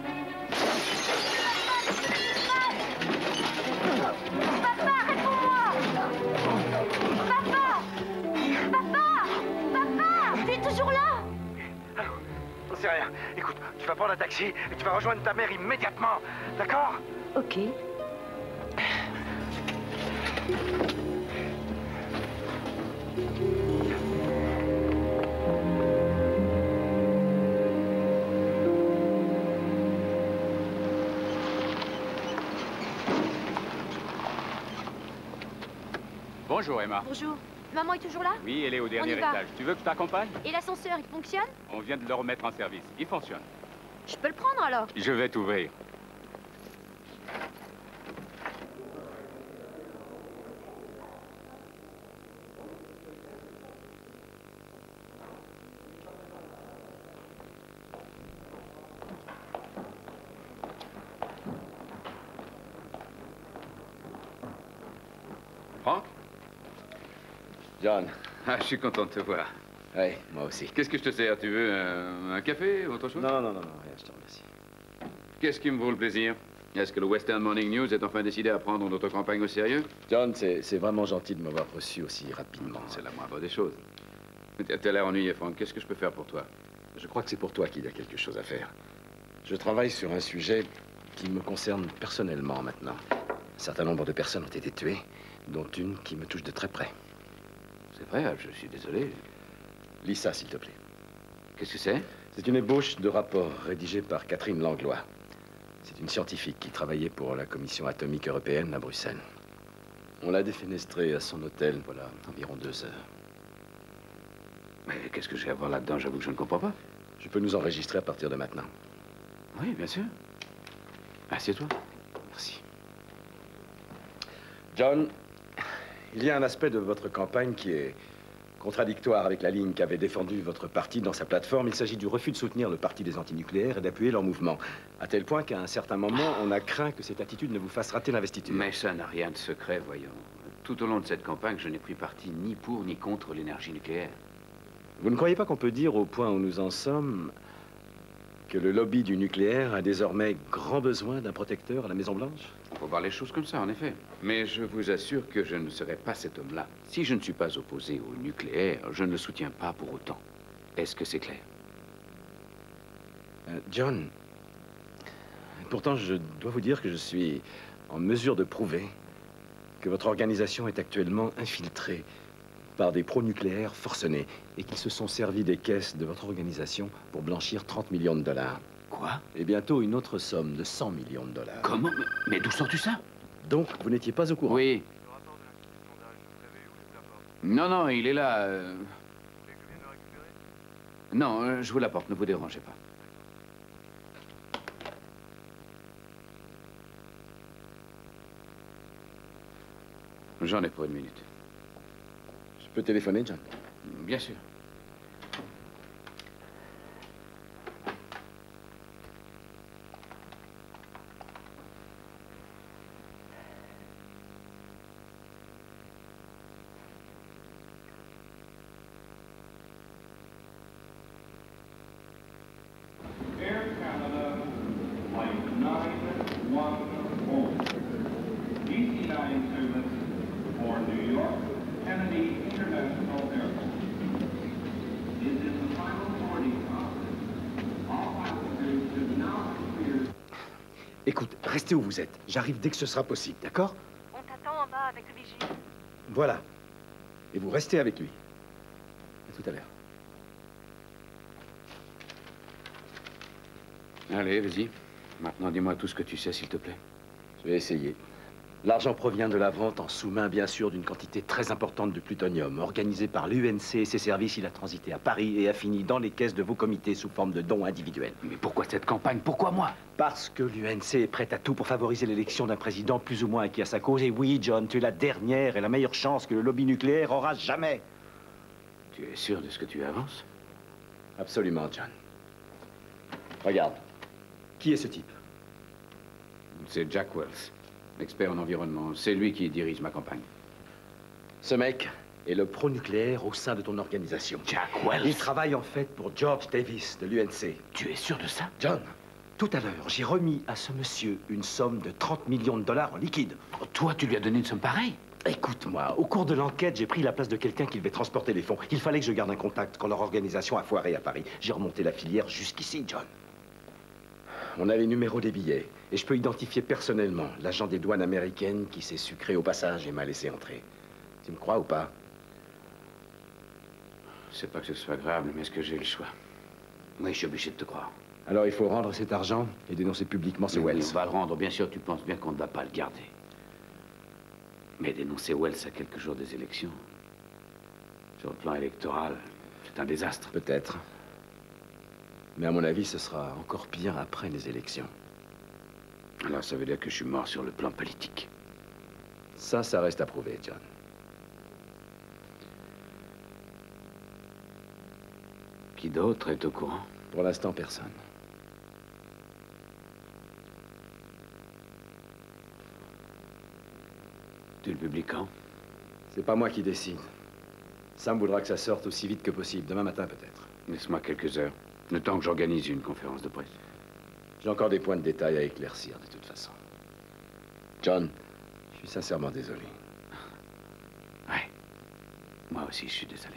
Papa, réponds-moi! Papa! Papa! Papa! Tu es toujours là? Allô? On sait rien. Écoute, tu vas prendre un taxi et tu vas rejoindre ta mère immédiatement. D'accord? Ok. Bonjour, Emma. Bonjour. Maman est toujours là? Oui, elle est au dernier y va. étage. Tu veux que je t'accompagne? Et l'ascenseur, il fonctionne? On vient de le remettre en service. Il fonctionne. Je peux le prendre alors? Je vais t'ouvrir. Franck? John. Ah, je suis content de te voir. Oui, moi aussi. Qu'est-ce que je te sers? Tu veux un, un café ou autre chose? Non, non, non, non, rien, je te remercie. Qu'est-ce qui me vaut le plaisir? Est-ce que le Western Morning News est enfin décidé à prendre notre campagne au sérieux? John, c'est vraiment gentil de m'avoir reçu aussi rapidement. C'est la moindre des choses. T'as l'air ennuyé, Franck. Qu'est-ce que je peux faire pour toi? Je crois que c'est pour toi qu'il y a quelque chose à faire. Je travaille sur un sujet qui me concerne personnellement maintenant. Un certain nombre de personnes ont été tuées, dont une qui me touche de très près. C'est vrai, je suis désolé. Lis ça, s'il te plaît. Qu'est-ce que c'est? C'est une ébauche de rapport rédigé par Catherine Langlois. C'est une scientifique qui travaillait pour la Commission atomique européenne à Bruxelles. On l'a défenestrée à son hôtel, voilà, environ deux heures. Mais qu'est-ce que j'ai à voir là-dedans? J'avoue que je ne comprends pas. Je peux nous enregistrer à partir de maintenant. Oui, bien sûr. Assieds-toi. Merci. John, il y a un aspect de votre campagne qui est contradictoire avec la ligne qu'avait défendue votre parti dans sa plateforme. Il s'agit du refus de soutenir le parti des antinucléaires et d'appuyer leur mouvement. À tel point qu'à un certain moment, on a craint que cette attitude ne vous fasse rater l'investiture. Mais ça n'a rien de secret, voyons. Tout au long de cette campagne, je n'ai pris parti ni pour ni contre l'énergie nucléaire. Vous ne croyez pas qu'on peut dire, au point où nous en sommes, que le lobby du nucléaire a désormais grand besoin d'un protecteur à la Maison-Blanche? On peut voir les choses comme ça, en effet. Mais je vous assure que je ne serai pas cet homme-là. Si je ne suis pas opposé au nucléaire, je ne le soutiens pas pour autant. Est-ce que c'est clair? Euh, John, pourtant, je dois vous dire que je suis en mesure de prouver que votre organisation est actuellement infiltrée par des pro-nucléaires forcenés et qu'ils se sont servis des caisses de votre organisation pour blanchir trente millions de dollars. Quoi? Et bientôt une autre somme de cent millions de dollars. Comment? Mais, mais d'où sors-tu ça? Donc, vous n'étiez pas au courant? Oui. Non, non, il est là. euh. Non, euh, je vous l'apporte, ne vous dérangez pas. J'en ai pour une minute. Je peux téléphoner, John? Bien sûr. Air Canada, flight nine one zero. D C nine service for New York, Kennedy International Airport. Is in the final boarding process. All passengers should now clear. Écoute, restez où vous êtes. J'arrive dès que ce sera possible, d'accord? On t'attend en bas avec le vigile. Voilà. Et vous restez avec lui. À tout à l'heure. Allez, vas-y. Maintenant, dis-moi tout ce que tu sais, s'il te plaît. Je vais essayer. L'argent provient de la vente en sous-main, bien sûr, d'une quantité très importante de plutonium. Organisé par l'U N C et ses services, il a transité à Paris et a fini dans les caisses de vos comités sous forme de dons individuels. Mais pourquoi cette campagne? Pourquoi moi? Parce que l'U N C est prête à tout pour favoriser l'élection d'un président plus ou moins acquis à sa cause. Et oui, John, tu es la dernière et la meilleure chance que le lobby nucléaire aura jamais. Tu es sûr de ce que tu avances? Absolument, John. Regarde. Qui est ce type? C'est Jack Wells, expert en environnement. C'est lui qui dirige ma campagne. Ce mec est le pro-nucléaire au sein de ton organisation. Jack Wells? Il travaille en fait pour George Davis de l'U N C. Tu es sûr de ça? John, tout à l'heure, j'ai remis à ce monsieur une somme de trente millions de dollars en liquide. Oh, toi, tu lui as donné une somme pareille? Écoute-moi, au cours de l'enquête, j'ai pris la place de quelqu'un qui devait transporter les fonds. Il fallait que je garde un contact quand leur organisation a foiré à Paris. J'ai remonté la filière jusqu'ici, John. On a les numéros des billets. Et je peux identifier personnellement l'agent des douanes américaines qui s'est sucré au passage et m'a laissé entrer. Tu me crois ou pas? C'est pas que ce soit grave, mais est-ce que j'ai le choix? Oui, je suis obligé de te croire. Alors il faut rendre cet argent et dénoncer publiquement ce Wells. Oui, on va le rendre, bien sûr, tu penses bien qu'on ne va pas le garder. Mais dénoncer Wells à quelques jours des élections, sur le plan électoral, c'est un désastre. Peut-être. Mais à mon avis, ce sera encore pire après les élections. Alors ça veut dire que je suis mort sur le plan politique. Ça, ça reste à prouver, John. Qui d'autre est au courant? Pour l'instant, personne. Tu le publies quand? C'est pas moi qui décide. Sam voudra que ça sorte aussi vite que possible. Demain matin, peut-être. Laisse-moi quelques heures. Le temps que j'organise une conférence de presse. J'ai encore des points de détail à éclaircir, de toute façon. John, je suis sincèrement désolé. Ouais. Moi aussi, je suis désolé.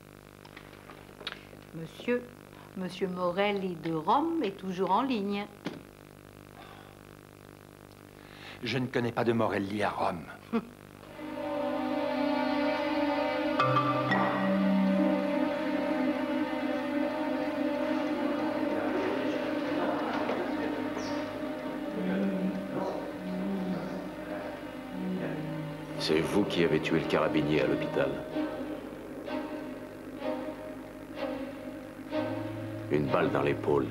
Monsieur, Monsieur Morelli de Rome est toujours en ligne. Je ne connais pas de Morelli à Rome. C'est vous qui avez tué le carabinier à l'hôpital. Une balle dans l'épaule.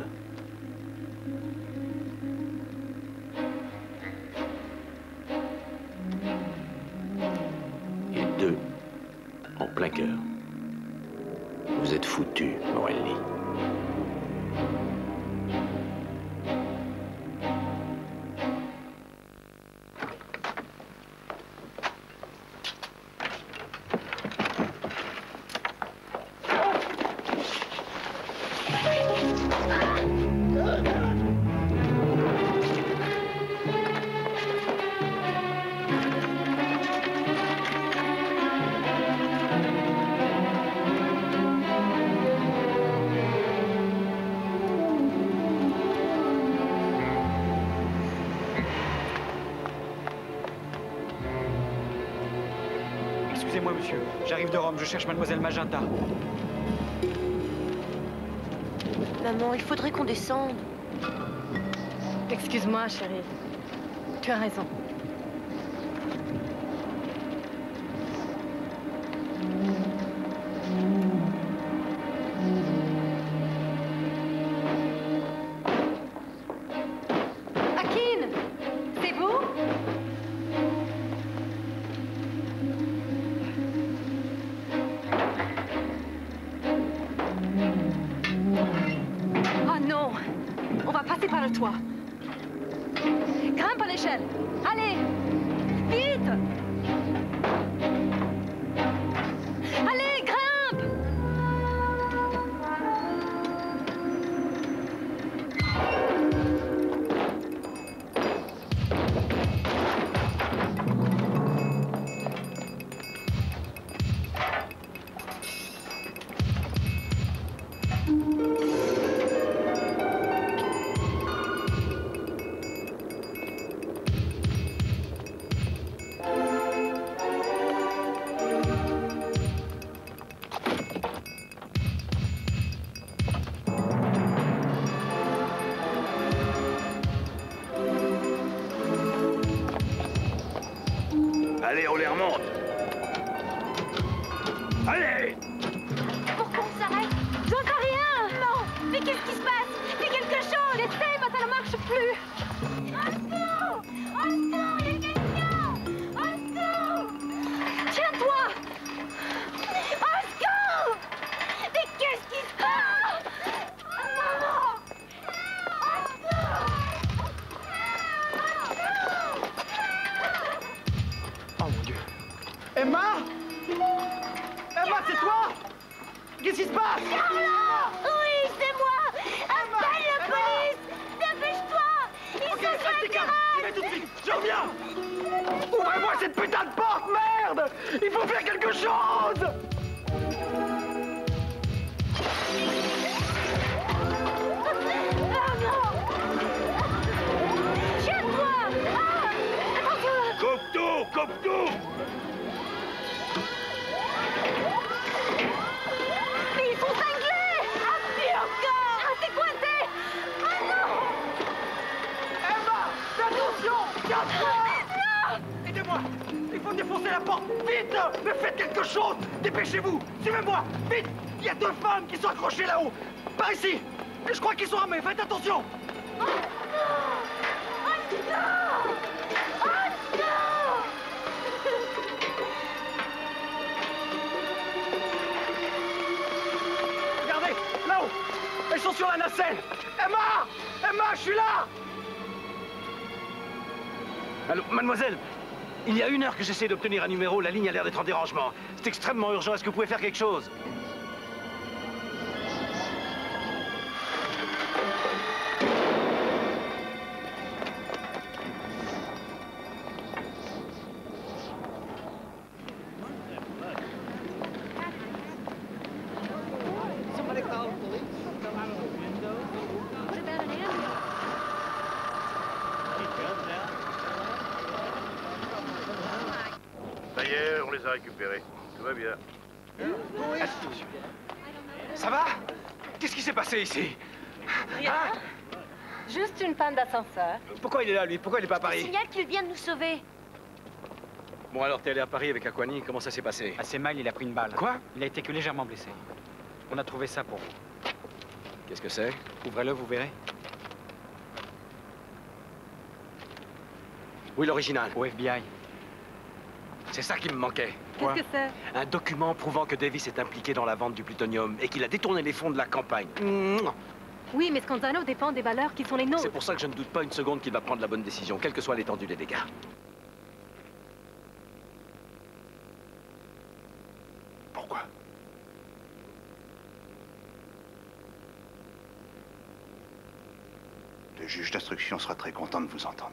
Et deux en plein cœur. Vous êtes foutu, Morelli. Excusez-moi, monsieur. J'arrive de Rome. Je cherche mademoiselle Magenta. Maman, il faudrait qu'on descende. Excuse-moi, chérie. Tu as raison. Akin, c'est vous? Oh non! On va passer par le toit. Grimpe à l'échelle. Allez! Vite! Allez, grimpe! Allez! Pourquoi on s'arrête? J'en sais rien! Non! Mais qu'est-ce qui se passe? Fais quelque chose! J'essaie, mais ça ne marche plus! Au secours! Au secours! Il y a quelqu'un! Au secours! Tiens-toi! Au secours! Mais qu'est-ce qui se passe? Maman! Au secours! Oh mon Dieu. Emma? Emma, c'est toi? Qu'est-ce qui se passe? Carla! Oui, c'est moi! Appelle la police! Dépêche-toi! Ils Ok, sont sur reste la calme! terrasse! J'y vais tout de suite! Je reviens! Ouvrez-moi cette putain de porte, merde! Il faut faire quelque chose! Tiens-toi! Ah! Attends-toi! Coupe tout! Coupe tout! Mais ils sont cinglés! Ah, puis encore! Ah, c'est coincé! Ah non! Emma! Fais attention! Tiens-toi! Non! Aidez-moi! Il faut défoncer la porte! Vite! Mais faites quelque chose! Dépêchez-vous! Suivez-moi! Vite! Il y a deux femmes qui sont accrochées là-haut! Par ici! Et je crois qu'ils sont armés! Faites attention! Oh non! Oh non! Oh non! Regardez! Là-haut! Elles sont sur la nacelle! Emma! Emma, je suis là! Allô, mademoiselle, il y a une heure que j'essaie d'obtenir un numéro, la ligne a l'air d'être en dérangement. C'est extrêmement urgent, est-ce que vous pouvez faire quelque chose? Somebody call the police. Come out of the window. What about an ambulance? Ça y est, on les a récupérés. Tout va bien. Attention. Ça va? Qu'est-ce qui s'est passé ici? Rien. Juste une panne d'ascenseur. Pourquoi il est là, lui? Pourquoi il n'est pas à Je Paris? signale qu'il vient de nous sauver. Bon, alors, t'es allé à Paris avec Aquani, comment ça s'est passé? Assez mal, il a pris une balle. Quoi? Il a été que légèrement blessé. On a trouvé ça pour vous. Qu'est-ce que c'est? Ouvrez-le, vous verrez. Oui, l'original. Au F B I. C'est ça qui me manquait. Quoi? Qu'est-ce que c'est? Un document prouvant que Davis est impliqué dans la vente du plutonium et qu'il a détourné les fonds de la campagne. Mouah. Oui, mais Scanzano dépend des valeurs qui sont les nôtres. C'est pour ça que je ne doute pas une seconde qu'il va prendre la bonne décision, quelle que soit l'étendue des dégâts. Pourquoi? Le juge d'instruction sera très content de vous entendre.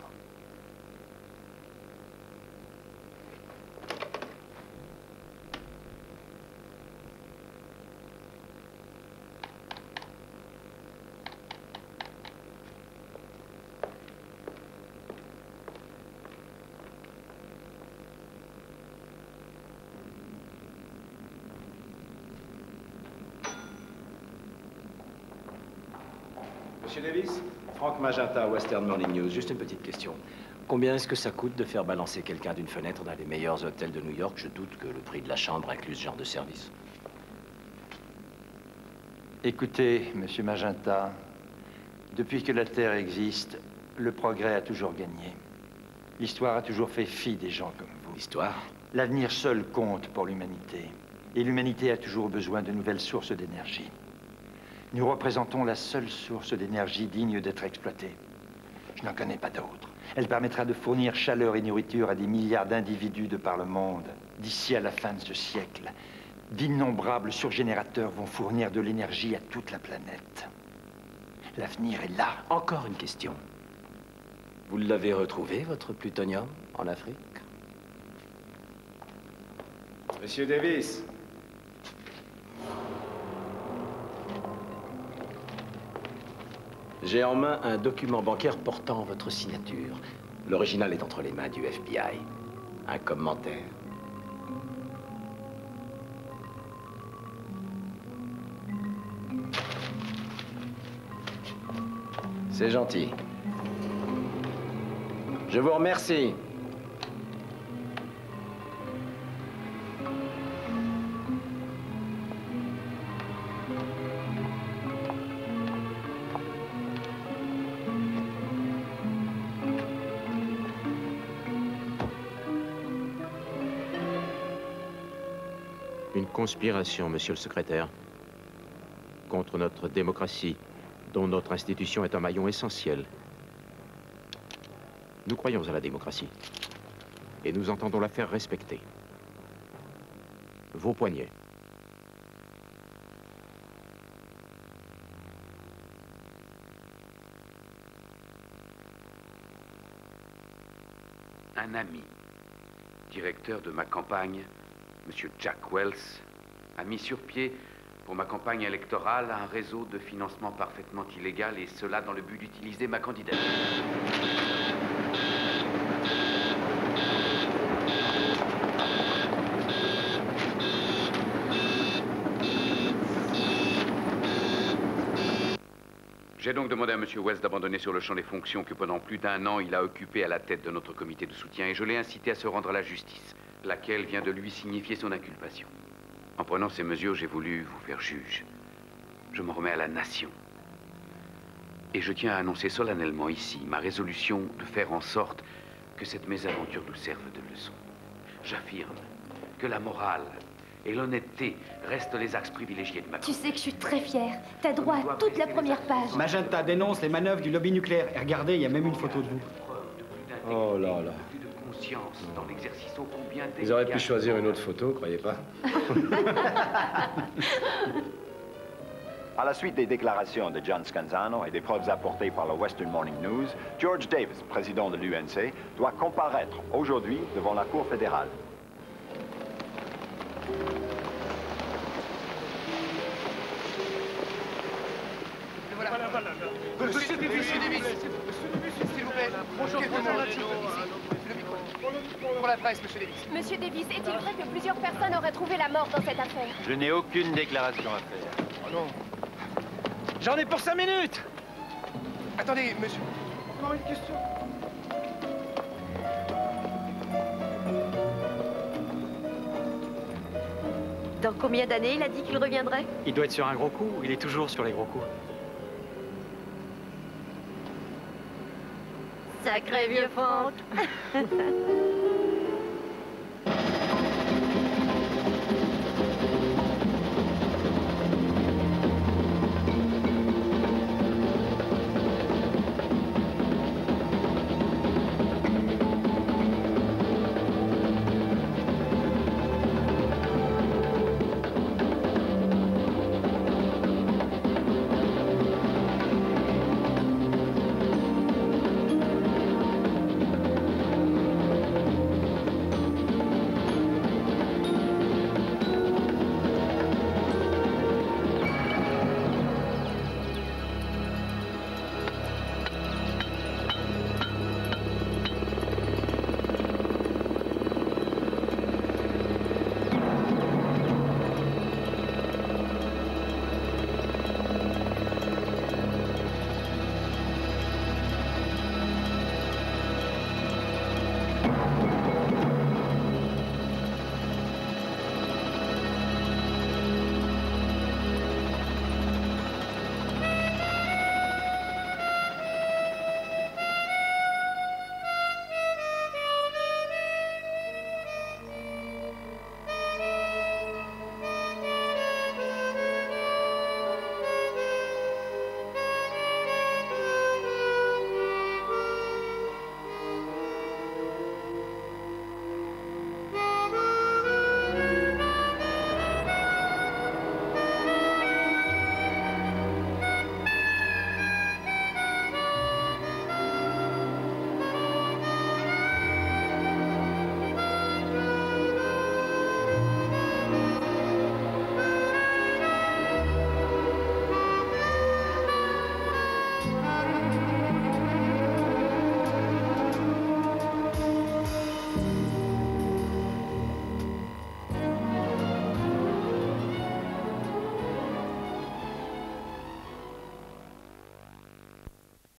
Monsieur Davis? Frank Magenta, Western Morning News. Juste une petite question. Combien est-ce que ça coûte de faire balancer quelqu'un d'une fenêtre dans les meilleurs hôtels de New York? Je doute que le prix de la chambre inclue ce genre de service. Écoutez, Monsieur Magenta, depuis que la Terre existe, le progrès a toujours gagné. L'histoire a toujours fait fi des gens comme vous. L'histoire? L'avenir seul compte pour l'humanité. Et l'humanité a toujours besoin de nouvelles sources d'énergie. Nous représentons la seule source d'énergie digne d'être exploitée. Je n'en connais pas d'autre. Elle permettra de fournir chaleur et nourriture à des milliards d'individus de par le monde. D'ici à la fin de ce siècle, d'innombrables surgénérateurs vont fournir de l'énergie à toute la planète. L'avenir est là. Encore une question. Vous l'avez retrouvé, votre plutonium, en Afrique? Monsieur Davis. J'ai en main un document bancaire portant votre signature. L'original est entre les mains du F B I. Un commentaire. C'est gentil. Je vous remercie. Une conspiration, monsieur le secrétaire, contre notre démocratie, dont notre institution est un maillon essentiel. Nous croyons à la démocratie, et nous entendons la faire respecter. Vos poignets. Un ami, directeur de ma campagne, M. Jack Wells, a mis sur pied pour ma campagne électorale un réseau de financement parfaitement illégal, et cela dans le but d'utiliser ma candidature. J'ai donc demandé à M. Wells d'abandonner sur le champ les fonctions que pendant plus d'un an il a occupées à la tête de notre comité de soutien, et je l'ai incité à se rendre à la justice, laquelle vient de lui signifier son inculpation. En prenant ces mesures, j'ai voulu vous faire juge. Je m'en remets à la nation. Et je tiens à annoncer solennellement ici ma résolution de faire en sorte que cette mésaventure nous serve de leçon. J'affirme que la morale et l'honnêteté restent les axes privilégiés de ma Tu sais que je suis très fière. T'as droit à toute la première page. Magenta dénonce les manœuvres du lobby nucléaire. Et regardez, il y a même une photo de vous. Oh là là. conscience dans l'exercice ô combien Ils auraient pu choisir une autre photo, croyez pas? À la suite des déclarations de John Scanzano et des preuves apportées par le Western Morning News, George Davis, président de l'U N C, doit comparaître aujourd'hui devant la Cour fédérale. Voilà, voilà, voilà. Monsieur Davis, s'il vous plaît. Bonjour, pour la presse, monsieur Davis. Monsieur Davis, est-il vrai que plusieurs personnes auraient trouvé la mort dans cette affaire? Je n'ai aucune déclaration à faire. Oh non. J'en ai pour cinq minutes. Attendez, monsieur. Encore une question. Dans combien d'années il a dit qu'il reviendrait? Il doit être sur un gros coup. Il est toujours sur les gros coups. Sacré vieux Franck.